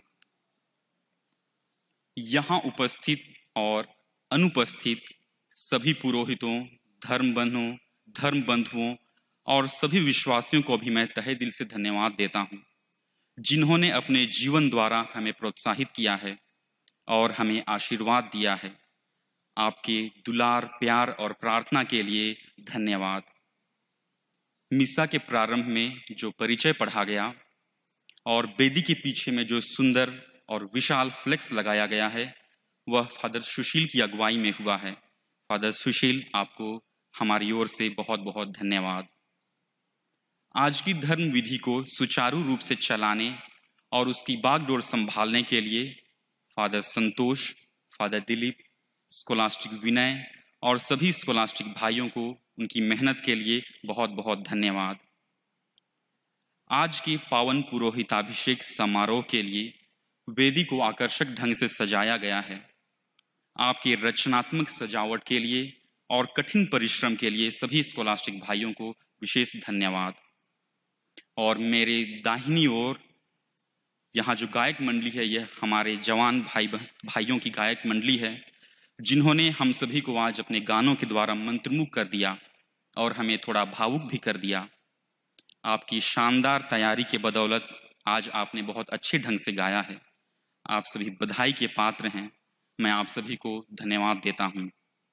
यहाँ उपस्थित और अनुपस्थित सभी पुरोहितों, धर्म बंधुओं और सभी विश्वासियों को भी मैं तहे दिल से धन्यवाद देता हूँ, जिन्होंने अपने जीवन द्वारा हमें प्रोत्साहित किया है और हमें आशीर्वाद दिया है। आपके दुलार, प्यार और प्रार्थना के लिए धन्यवाद। मिसा के प्रारंभ में जो परिचय पढ़ा गया और वेदी के पीछे में जो सुंदर और विशाल फ्लेक्स लगाया गया है, वह फादर सुशील की अगुवाई में हुआ है। फादर सुशील, आपको हमारी ओर से बहुत बहुत धन्यवाद। आज की धर्म विधि को सुचारू रूप से चलाने और उसकी बागडोर संभालने के लिए father Santosh, father Dilip, scholastic Vinay और सभी स्कोलास्टिक भाइयों को उनकी मेहनत के लिए बहुत बहुत धन्यवाद। आज के पावन पुरोहिताभिषेक समारोह के लिए वेदी को आकर्षक ढंग से सजाया गया है। आपके रचनात्मक सजावट के लिए और कठिन परिश्रम के लिए सभी स्कॉलास्टिक भाइयों को विशेष धन्यवाद। और मेरे दाहिनी ओर यहाँ जो गायक मंडली है, यह हमारे जवान भाइयों की गायक मंडली है, जिन्होंने हम सभी को आज अपने गानों के द्वारा मंत्रमुग्ध कर दिया और हमें थोड़ा भावुक भी कर दिया। आपकी शानदार तैयारी के बदौलत आज आपने बहुत अच्छे ढंग से गाया है। आप सभी बधाई के पात्र हैं। मैं आप सभी को धन्यवाद देता हूं।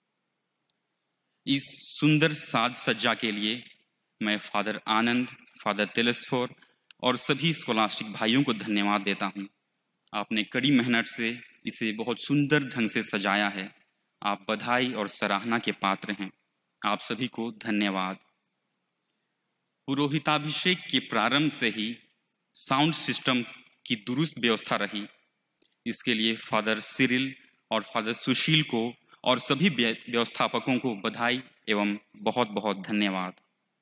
इस सुंदर साज सज्जा के लिए मैं फादर आनंद, फादर तिलस्फोर और सभी स्कॉलास्टिक भाइयों को धन्यवाद देता हूं। आपने कड़ी मेहनत से इसे बहुत सुंदर ढंग से सजाया है। आप बधाई और सराहना के पात्र हैं। आप सभी को धन्यवाद। पुरोहिताभिषेक के प्रारंभ से ही साउंड सिस्टम की दुरुस्त व्यवस्था रही। इसके लिए फादर सिरिल और फादर सुशील को और सभी व्यवस्थापकों को बधाई एवं बहुत बहुत धन्यवाद।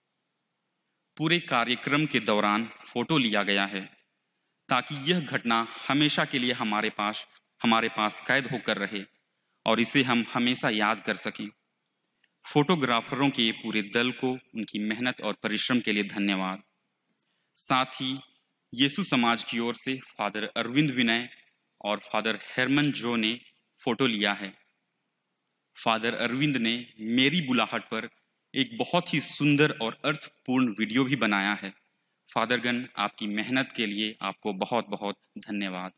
पूरे कार्यक्रम के दौरान फोटो लिया गया है ताकि यह घटना हमेशा के लिए हमारे पास कैद होकर रहे और इसे हम हमेशा याद कर सकें। फोटोग्राफरों के पूरे दल को उनकी मेहनत और परिश्रम के लिए धन्यवाद। साथ ही यीशु समाज की ओर से फादर अरविंद विनय और फादर हेरमन जो ने फोटो लिया है। फादर अरविंद ने मेरी बुलाहट पर एक बहुत ही सुंदर और अर्थपूर्ण वीडियो भी बनाया है। फादरगण, आपकी मेहनत के लिए आपको बहुत बहुत धन्यवाद।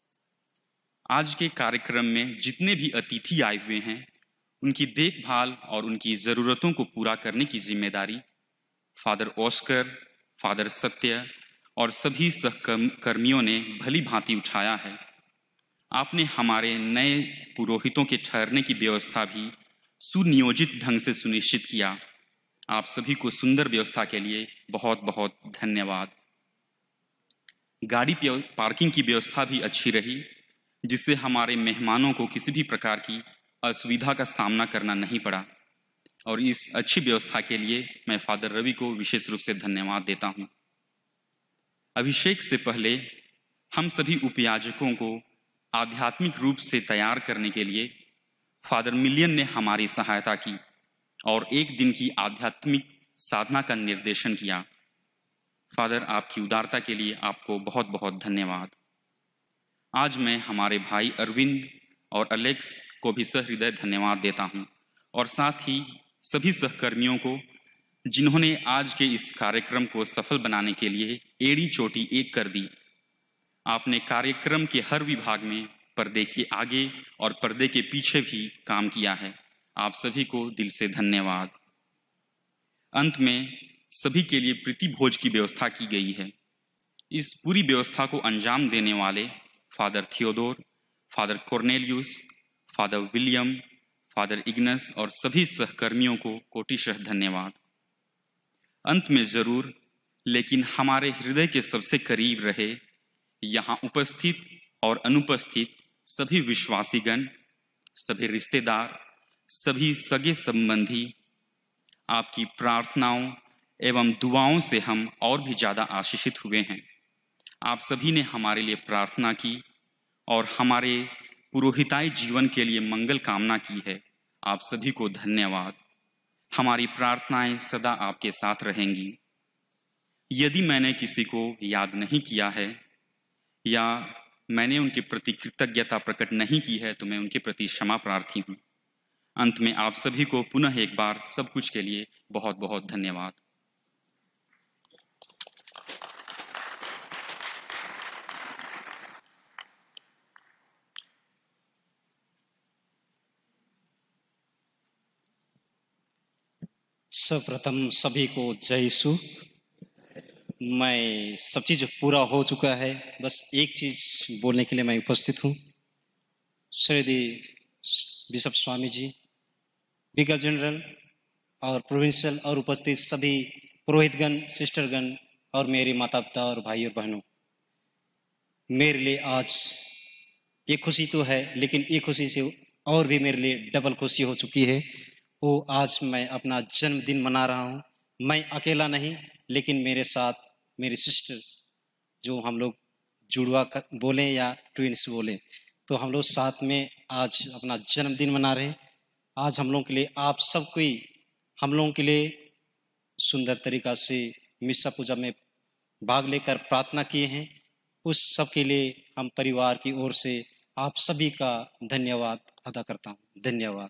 आज के कार्यक्रम में जितने भी अतिथि आए हुए हैं, उनकी देखभाल और उनकी ज़रूरतों को पूरा करने की जिम्मेदारी फादर ऑस्कर, फादर सत्य और सभी सहकर्मियों ने भली भांति उठाया है। आपने हमारे नए पुरोहितों के ठहरने की व्यवस्था भी सुनियोजित ढंग से सुनिश्चित किया। आप सभी को सुंदर व्यवस्था के लिए बहुत बहुत धन्यवाद। गाड़ी पार्किंग की व्यवस्था भी अच्छी रही, जिससे हमारे मेहमानों को किसी भी प्रकार की असुविधा का सामना करना नहीं पड़ा। और इस अच्छी व्यवस्था के लिए मैं फादर रवि को विशेष रूप से धन्यवाद देता हूं। अभिषेक से पहले हम सभी उपयाजकों को आध्यात्मिक रूप से तैयार करने के लिए फादर मिलियन ने हमारी सहायता की और एक दिन की आध्यात्मिक साधना का निर्देशन किया। फादर, आपकी उदारता के लिए आपको बहुत बहुत धन्यवाद। आज मैं हमारे भाई अरविंद और अलेक्स को भी सहृदय धन्यवाद देता हूं और साथ ही सभी सहकर्मियों को, जिन्होंने आज के इस कार्यक्रम को सफल बनाने के लिए एड़ी चोटी एक कर दी। आपने कार्यक्रम के हर विभाग में पर्दे के आगे और पर्दे के पीछे भी काम किया है। आप सभी को दिल से धन्यवाद। अंत में सभी के लिए प्रीति भोज की व्यवस्था की गई है। इस पूरी व्यवस्था को अंजाम देने वाले father Theodore, father Cornelius, father William, father Ignace और सभी सहकर्मियों को कोटिशः धन्यवाद। अंत में जरूर, लेकिन हमारे हृदय के सबसे करीब रहे यहाँ उपस्थित और अनुपस्थित सभी विश्वासीगण, सभी रिश्तेदार, सभी सगे संबंधी, आपकी प्रार्थनाओं एवं दुआओं से हम और भी ज्यादा आशीषित हुए हैं। आप सभी ने हमारे लिए प्रार्थना की और हमारे पुरोहिताई जीवन के लिए मंगल कामना की है। आप सभी को धन्यवाद। हमारी प्रार्थनाएं सदा आपके साथ रहेंगी। यदि मैंने किसी को याद नहीं किया है या मैंने उनके प्रति कृतज्ञता प्रकट नहीं की है, तो मैं उनके प्रति क्षमा प्रार्थी हूं। अंत में आप सभी को पुनः एक बार सब कुछ के लिए बहुत बहुत धन्यवाद। सर्वप्रथम सभी को जय यीशु। मैं सब चीज पूरा हो चुका है, बस एक चीज बोलने के लिए मैं उपस्थित हूँ। श्रीमती बिशप स्वामी जी, विकार जनरल और प्रोविंशियल और उपस्थित सभी पुरोहितगण, सिस्टरगण और मेरे माता पिता और भाई और बहनों, मेरे लिए आज एक खुशी तो है, लेकिन एक खुशी से और भी मेरे लिए डबल खुशी हो चुकी है। वो आज मैं अपना जन्मदिन मना रहा हूँ। मैं अकेला नहीं, लेकिन मेरे साथ मेरी सिस्टर, जो हम लोग जुड़वा बोलें या ट्विंस बोलें, तो हम लोग साथ में आज अपना जन्मदिन मना रहे हैं। आज हम लोगों के लिए आप सब कोई हम लोगों के लिए सुंदर तरीका से मिस्सा पूजा में भाग लेकर प्रार्थना किए हैं। उस सब के लिए हम परिवार की ओर से आप सभी का धन्यवाद अदा करता हूँ। धन्यवाद।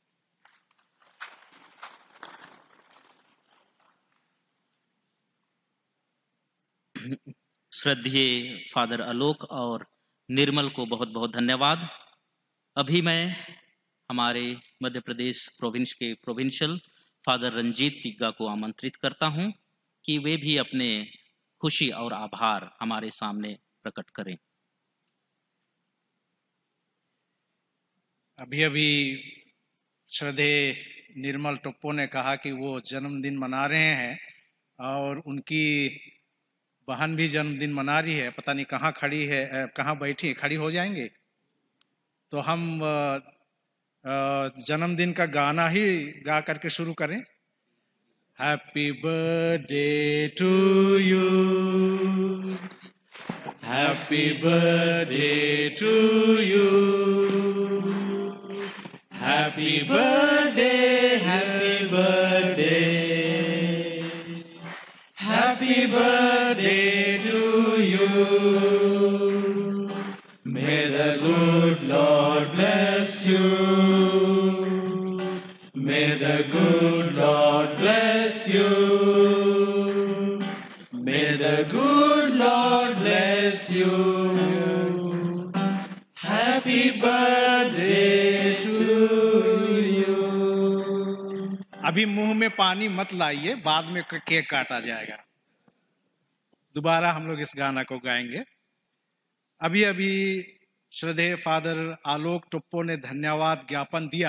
श्रद्धेय फादर आलोक और निर्मल को बहुत बहुत धन्यवाद। अभी मैं हमारे मध्य प्रदेश प्रोविंस के प्रोविंशियल फादर रंजीत तिग्गा को आमंत्रित करता हूं कि वे भी अपने खुशी और आभार हमारे सामने प्रकट करें। अभी अभी श्रद्धेय निर्मल टोप्पो ने कहा कि वो जन्मदिन मना रहे हैं और उनकी बहन भी जन्मदिन मना रही है। पता नहीं कहाँ खड़ी है, कहाँ बैठी है, खड़ी हो जाएंगे तो हम जन्मदिन का गाना ही गा करके शुरू करें। Happy birthday to you, happy birthday to you, happy birthday, happy birthday, happy birthday to you. May the good Lord bless you. May the good Lord bless you. May the good Lord bless you. Happy birthday to you. अभी मुंह में पानी मत लाइए, बाद में cake काटा जाएगा। दोबारा हम लोग इस गाना को गाएंगे। अभी अभी श्रद्धेय फादर आलोक टोप्पो ने धन्यवाद ज्ञापन दिया।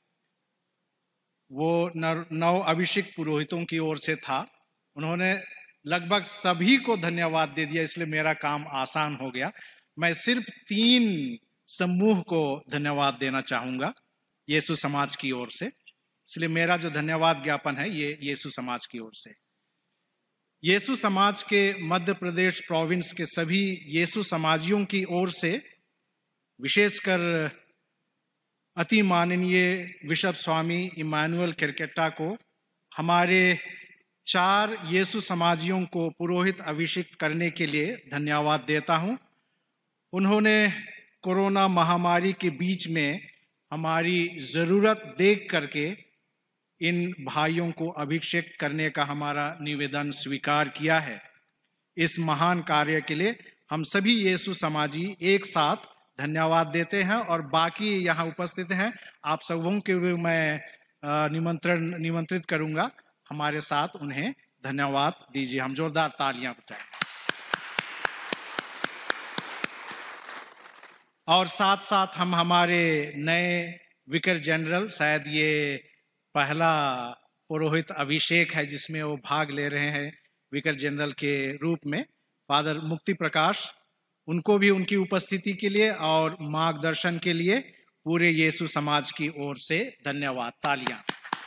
वो 9 अभिषेक पुरोहितों की ओर से था। उन्होंने लगभग सभी को धन्यवाद दे दिया, इसलिए मेरा काम आसान हो गया। मैं सिर्फ 3 समूह को धन्यवाद देना चाहूंगा यीशु समाज की ओर से। इसलिए मेरा जो धन्यवाद ज्ञापन है ये यीशु समाज की ओर से। यीशु समाज के मध्य प्रदेश प्रोविंस के सभी यीशु समाजियों की ओर से, विशेषकर अति माननीय बिशप स्वामी इमानुएल किरकेट्टा को, हमारे 4 यीशु समाजियों को पुरोहित अभिषेक करने के लिए धन्यवाद देता हूं। उन्होंने कोरोना महामारी के बीच में हमारी जरूरत देख करके इन भाइयों को अभिषेक करने का हमारा निवेदन स्वीकार किया है। इस महान कार्य के लिए हम सभी यीशु समाजी एक साथ धन्यवाद देते हैं और बाकी यहाँ उपस्थित हैं आप सबों के भी मैं निमंत्रित करूंगा, हमारे साथ उन्हें धन्यवाद दीजिए। हम जोरदार तालियां बजाएं। और साथ साथ हम हमारे नए विकार जनरल, शायद ये पहला पुरोहित अभिषेक है जिसमें वो भाग ले रहे हैं विकार जनरल के रूप में, फादर मुक्ति प्रकाश, उनको भी उनकी उपस्थिति के लिए और मार्गदर्शन के लिए पूरे यीशु समाज की ओर से धन्यवाद। तालियां।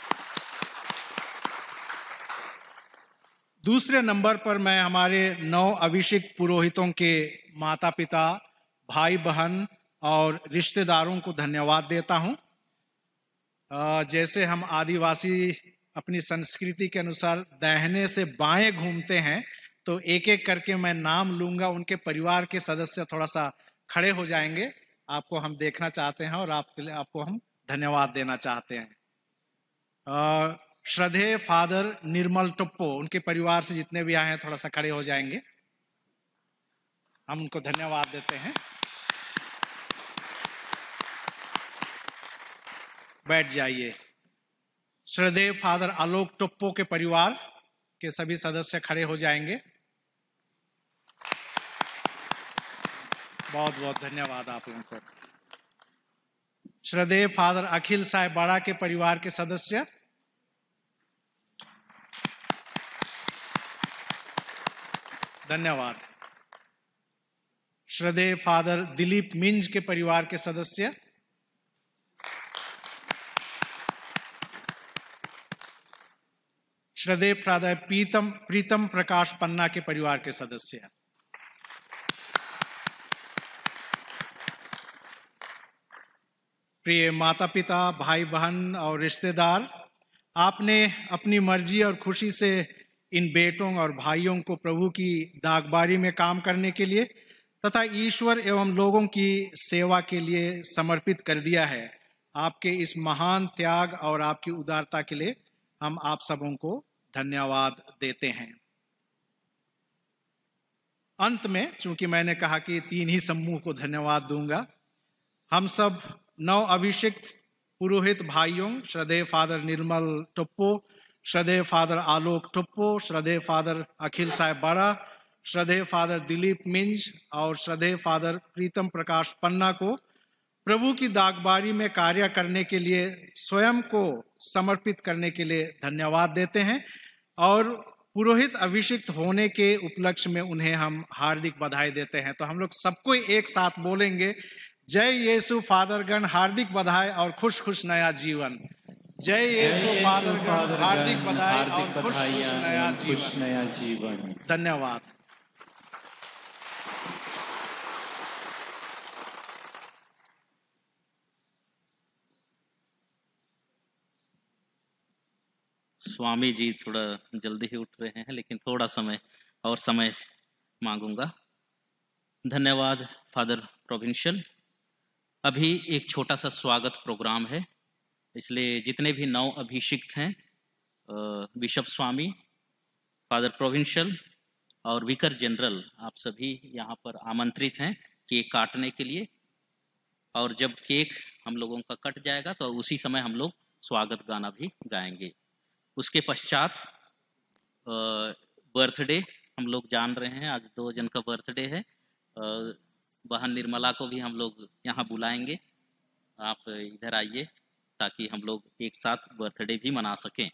दूसरे नंबर पर मैं हमारे 9 अभिषेक पुरोहितों के माता पिता, भाई बहन और रिश्तेदारों को धन्यवाद देता हूं। जैसे हम आदिवासी अपनी संस्कृति के अनुसार दाहिने से बाएं घूमते हैं, तो एक एक करके मैं नाम लूंगा। उनके परिवार के सदस्य थोड़ा सा खड़े हो जाएंगे, आपको हम देखना चाहते हैं और आपको हम धन्यवाद देना चाहते हैं। श्रद्धेय फादर निर्मल टोप्पो, उनके परिवार से जितने भी आए हैं थोड़ा सा खड़े हो जाएंगे, हम उनको धन्यवाद देते हैं। बैठ जाइए। श्रद्धेय फादर आलोक टोप्पो के परिवार के सभी सदस्य खड़े हो जाएंगे। बहुत बहुत धन्यवाद आप लोगों को। श्रद्धेय फादर अखिल साय बाड़ा के परिवार के सदस्य, धन्यवाद। श्रद्धेय फादर दिलीप मिंज के परिवार के सदस्य, श्रद्धेय फादर प्रीतम प्रकाश पन्ना के परिवार के सदस्य। प्रिय माता पिता, भाई बहन और रिश्तेदार, आपने अपनी मर्जी और खुशी से इन बेटों और भाइयों को प्रभु की दागबारी में काम करने के लिए तथा ईश्वर एवं लोगों की सेवा के लिए समर्पित कर दिया है। आपके इस महान त्याग और आपकी उदारता के लिए हम आप सबों को धन्यवाद देते हैं। अंत में, चूंकि मैंने कहा कि 3 ही समूह को धन्यवाद दूंगा, हम सब नव अभिषिक्त पुरोहित भाइयों श्रद्धेय फादर निर्मल टुप्पो, श्रद्धेय फादर आलोक टुप्पो, श्रद्धेय फादर अखिल साहेब बड़ा, श्रद्धेय फादर दिलीप मिंज और श्रद्धेय फादर प्रीतम प्रकाश पन्ना को प्रभु की दागबारी में कार्य करने के लिए स्वयं को समर्पित करने के लिए धन्यवाद देते हैं और पुरोहित अभिषिक्त होने के उपलक्ष्य में उन्हें हम हार्दिक बधाई देते हैं। तो हम लोग सबको एक साथ बोलेंगे, जय यीशु फादरगण, हार्दिक बधाई और खुश खुश नया जीवन। जय यीशु फादरगण, हार्दिक बधाई और खुश खुश नया जीवन। धन्यवाद। स्वामी जी थोड़ा जल्दी ही उठ रहे हैं, लेकिन थोड़ा समय मांगूंगा। धन्यवाद फादर प्रोविंशियल। अभी एक छोटा सा स्वागत प्रोग्राम है, इसलिए जितने भी नव अभिषिक्त हैं, बिशप स्वामी, फादर प्रोविंशियल और विकर जनरल, आप सभी यहाँ पर आमंत्रित हैं केक काटने के लिए। और जब केक हम लोगों का कट जाएगा तो उसी समय हम लोग स्वागत गाना भी गाएंगे। उसके पश्चात बर्थडे हम लोग जान रहे हैं, आज 2 जन का बर्थडे है। बहन निर्मला को भी हम लोग यहाँ बुलाएंगे, आप इधर आइए ताकि हम लोग एक साथ बर्थडे भी मना सकें।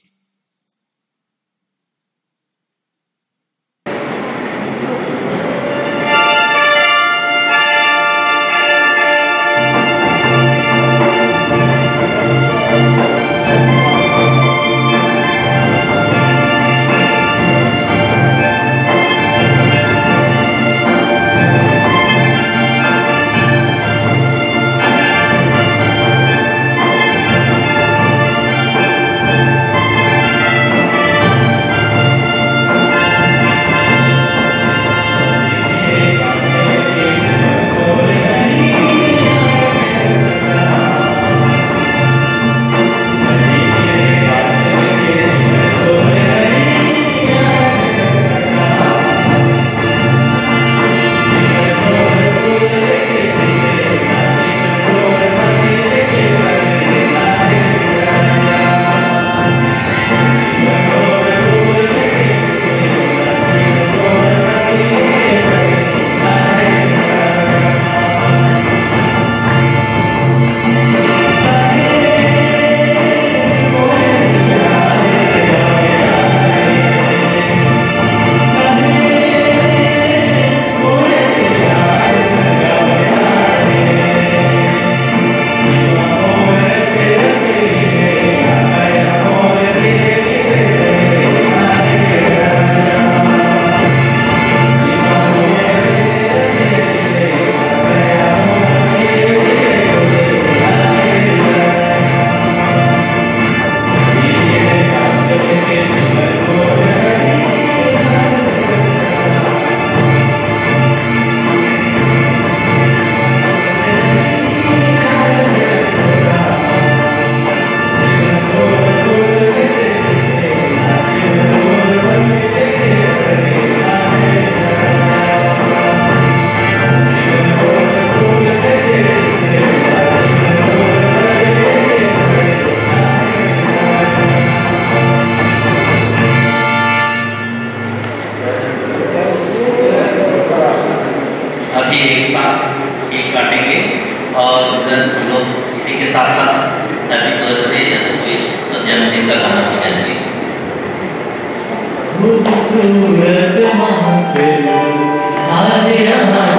खूबसूरत महफिल आज यहाँ